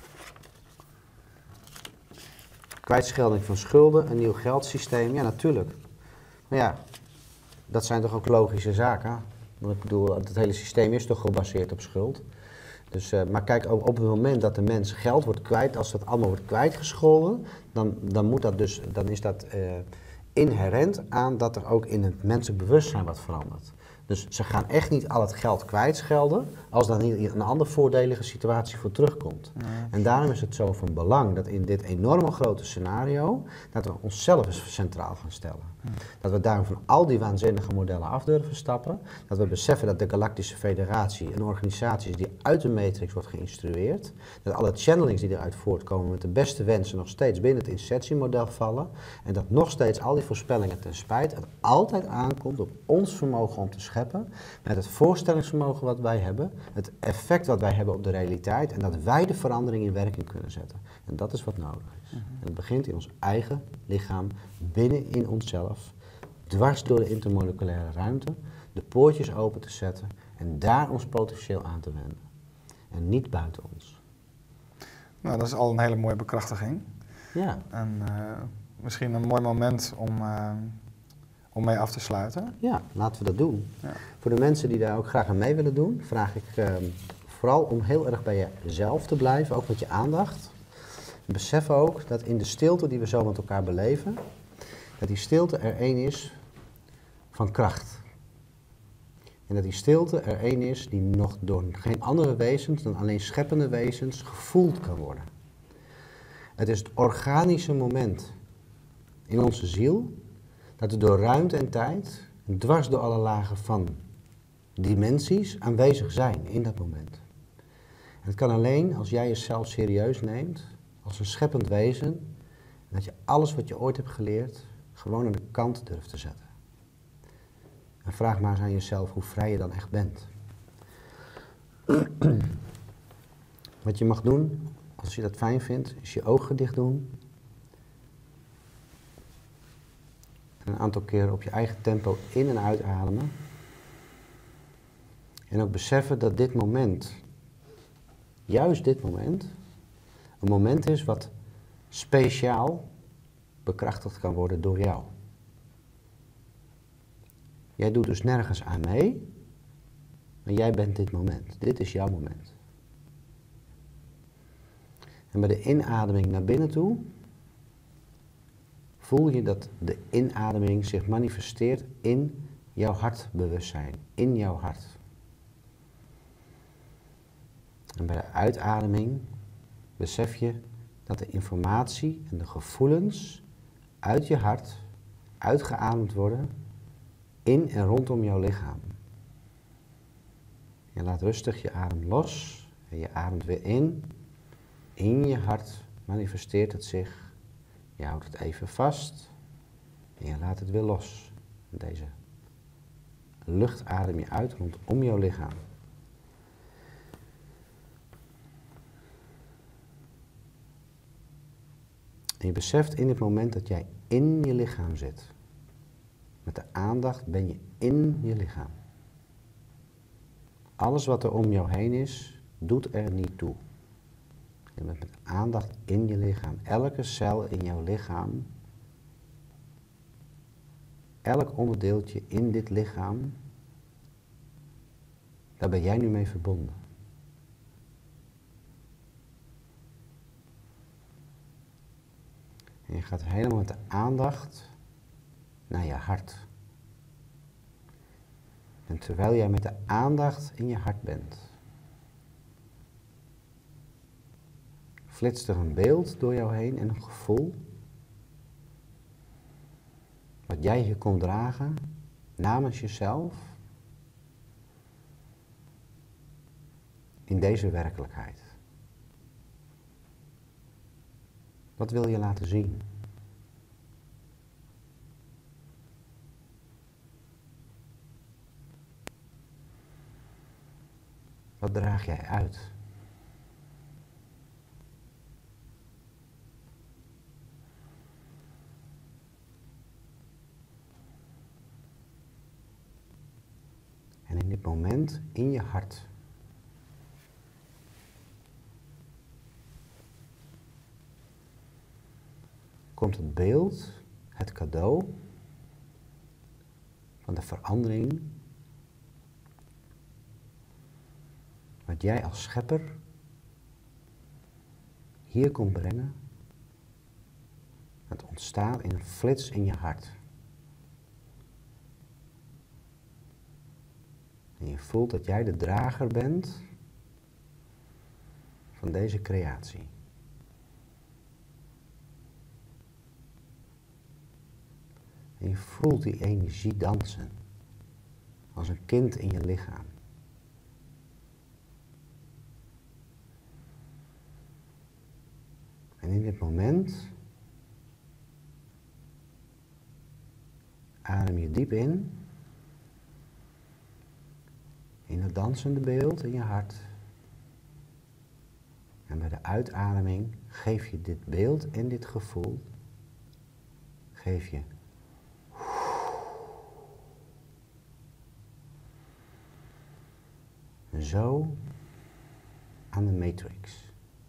Kwijtschelding van schulden, een nieuw geldsysteem, ja natuurlijk. Maar ja, dat zijn toch ook logische zaken. Want ik bedoel, het hele systeem is toch gebaseerd op schuld. Dus, uh, maar kijk, op, op het moment dat de mens geld wordt kwijt, als dat allemaal wordt kwijtgescholden, dan, dan, moet dat dus, dan is dat uh, inherent aan dat er ook in het menselijk bewustzijn wat verandert. Dus ze gaan echt niet al het geld kwijtschelden als dan niet een andere voordelige situatie voor terugkomt. Ja. En daarom is het zo van belang dat in dit enorme grote scenario, dat we onszelf eens centraal gaan stellen. Ja. Dat we daarom van al die waanzinnige modellen af durven stappen. Dat we beseffen dat de Galactische Federatie een organisatie is die uit de matrix wordt geïnstrueerd. Dat alle channelings die eruit voortkomen met de beste wensen nog steeds binnen het insertiemodel vallen. En dat nog steeds al die voorspellingen ten spijt het altijd aankomt op ons vermogen om te scheppen, met het voorstellingsvermogen wat wij hebben, het effect wat wij hebben op de realiteit en dat wij de verandering in werking kunnen zetten. En dat is wat nodig is. Mm-hmm. En het begint in ons eigen lichaam, binnen in onszelf, dwars door de intermoleculaire ruimte, de poortjes open te zetten en daar ons potentieel aan te wenden. En niet buiten ons. Nou, dat is al een hele mooie bekrachtiging. Ja. En uh, misschien een mooi moment om... Uh, Om mee af te sluiten? Ja, laten we dat doen. Ja. Voor de mensen die daar ook graag aan mee willen doen, vraag ik uh, vooral om heel erg bij jezelf te blijven, ook met je aandacht. Besef ook dat in de stilte die we zo met elkaar beleven, dat die stilte er één is van kracht. En dat die stilte er één is die nog door geen andere wezens dan alleen scheppende wezens gevoeld kan worden. Het is het organische moment in onze ziel, dat we door ruimte en tijd, dwars door alle lagen van dimensies, aanwezig zijn in dat moment. En het kan alleen als jij jezelf serieus neemt, als een scheppend wezen, en dat je alles wat je ooit hebt geleerd, gewoon aan de kant durft te zetten. En vraag maar eens aan jezelf hoe vrij je dan echt bent. Wat je mag doen, als je dat fijn vindt, is je ogen dicht doen. En een aantal keren op je eigen tempo in- en uitademen. En ook beseffen dat dit moment, juist dit moment, een moment is wat speciaal bekrachtigd kan worden door jou. Jij doet dus nergens aan mee, maar jij bent dit moment. Dit is jouw moment. En bij de inademing naar binnen toe, voel je dat de inademing zich manifesteert in jouw hartbewustzijn, in jouw hart. En bij de uitademing besef je dat de informatie en de gevoelens uit je hart uitgeademd worden in en rondom jouw lichaam. Je laat rustig je adem los en je ademt weer in. In je hart manifesteert het zich. Je houdt het even vast en je laat het weer los. Deze lucht adem je uit rondom jouw lichaam. En je beseft in dit moment dat jij in je lichaam zit. Met de aandacht ben je in je lichaam. Alles wat er om jou heen is, doet er niet toe. Je bent met aandacht in je lichaam. Elke cel in jouw lichaam, elk onderdeeltje in dit lichaam, daar ben jij nu mee verbonden. En je gaat helemaal met de aandacht naar je hart. En terwijl jij met de aandacht in je hart bent, flitst er een beeld door jou heen en een gevoel wat jij hier komt dragen namens jezelf in deze werkelijkheid. Wat wil je laten zien? Wat draag jij uit? En in dit moment in je hart komt het beeld, het cadeau van de verandering wat jij als schepper hier komt brengen. Het ontstaat in een flits in je hart. En je voelt dat jij de drager bent van deze creatie. En je voelt die energie dansen, als een kind in je lichaam. En in dit moment adem je diep in, in het dansende beeld in je hart. En bij de uitademing geef je dit beeld en dit gevoel, geef je zo aan de matrix.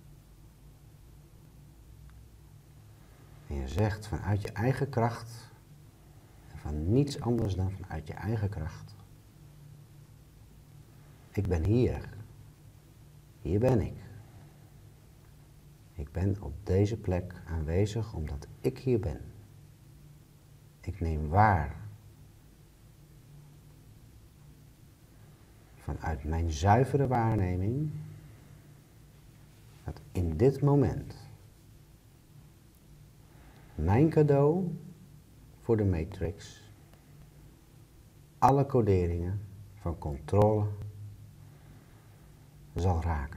En je zegt vanuit je eigen kracht, en van niets anders dan vanuit je eigen kracht: ik ben hier. Hier ben ik. Ik ben op deze plek aanwezig omdat ik hier ben. Ik neem waar. Vanuit mijn zuivere waarneming, dat in dit moment mijn cadeau voor de matrix alle coderingen van controle zal raken.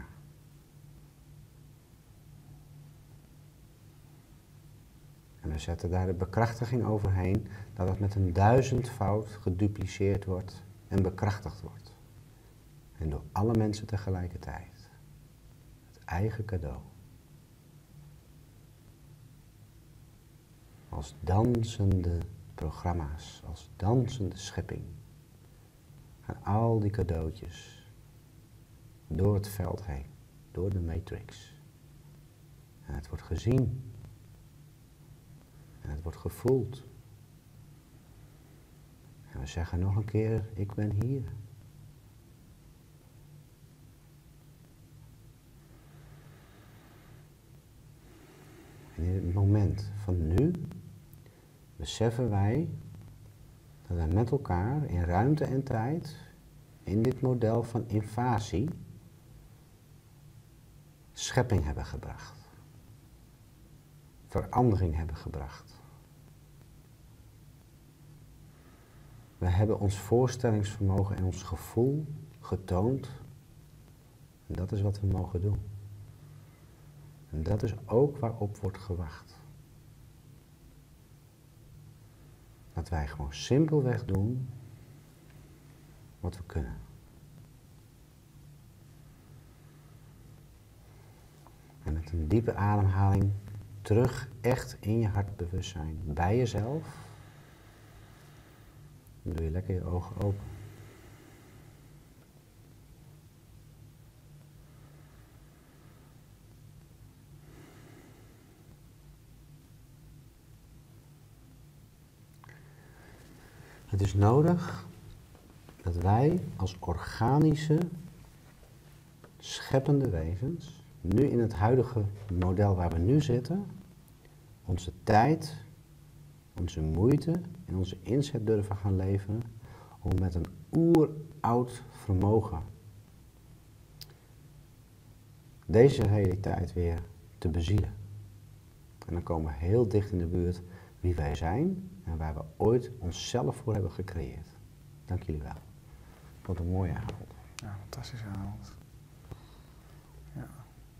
En we zetten daar de bekrachtiging overheen dat het met een duizendvoud gedupliceerd wordt en bekrachtigd wordt. En door alle mensen tegelijkertijd. Het eigen cadeau. Als dansende programma's, als dansende schepping. Gaan al die cadeautjes door het veld heen, door de matrix. En het wordt gezien. En het wordt gevoeld. En we zeggen nog een keer: ik ben hier. En in het moment van nu beseffen wij dat wij met elkaar in ruimte en tijd in dit model van invasie schepping hebben gebracht. Verandering hebben gebracht. We hebben ons voorstellingsvermogen en ons gevoel getoond. En dat is wat we mogen doen. En dat is ook waarop wordt gewacht. Dat wij gewoon simpelweg doen wat we kunnen. En met een diepe ademhaling terug echt in je hartbewustzijn, bij jezelf. Dan doe je lekker je ogen open. Het is nodig dat wij als organische, scheppende wezens, nu in het huidige model waar we nu zitten, onze tijd, onze moeite en onze inzet durven gaan leveren om met een oeroud vermogen deze realiteit weer te bezielen. En dan komen we heel dicht in de buurt wie wij zijn en waar we ooit onszelf voor hebben gecreëerd. Dank jullie wel. Wat een mooie avond. Ja, fantastische avond. Ja.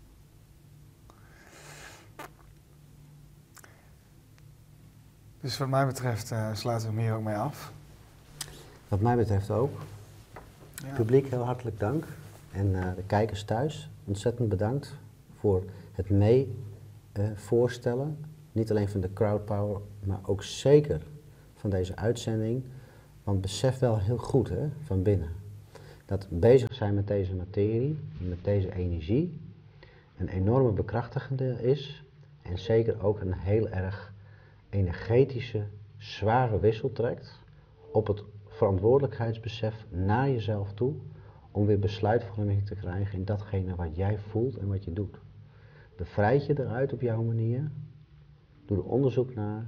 Dus wat mij betreft uh, sluiten we hem hier ook mee af. Wat mij betreft ook. Ja. Publiek, heel hartelijk dank. En uh, de kijkers thuis, ontzettend bedankt voor het mee uh, voorstellen. Niet alleen van de crowdpower, maar ook zeker van deze uitzending. Want besef wel heel goed hè, van binnen, dat bezig zijn met deze materie, met deze energie, een enorme bekrachtigende is. En zeker ook een heel erg energetische, zware wissel trekt op het verantwoordelijkheidsbesef naar jezelf toe. Om weer besluitvorming te krijgen in datgene wat jij voelt en wat je doet. Bevrijd je eruit op jouw manier. Doe er onderzoek naar.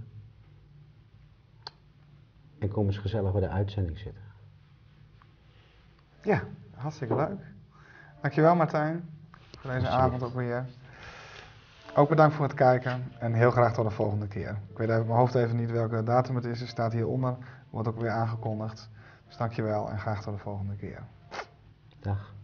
En kom eens gezellig bij de uitzending zitten. Ja, hartstikke leuk. Dankjewel Martijn. Voor deze avond ook weer. Ook bedankt voor het kijken. En heel graag tot de volgende keer. Ik weet uit mijn hoofd even niet welke datum het is. Het staat hieronder. Wordt ook weer aangekondigd. Dus dankjewel en graag tot de volgende keer. Dag.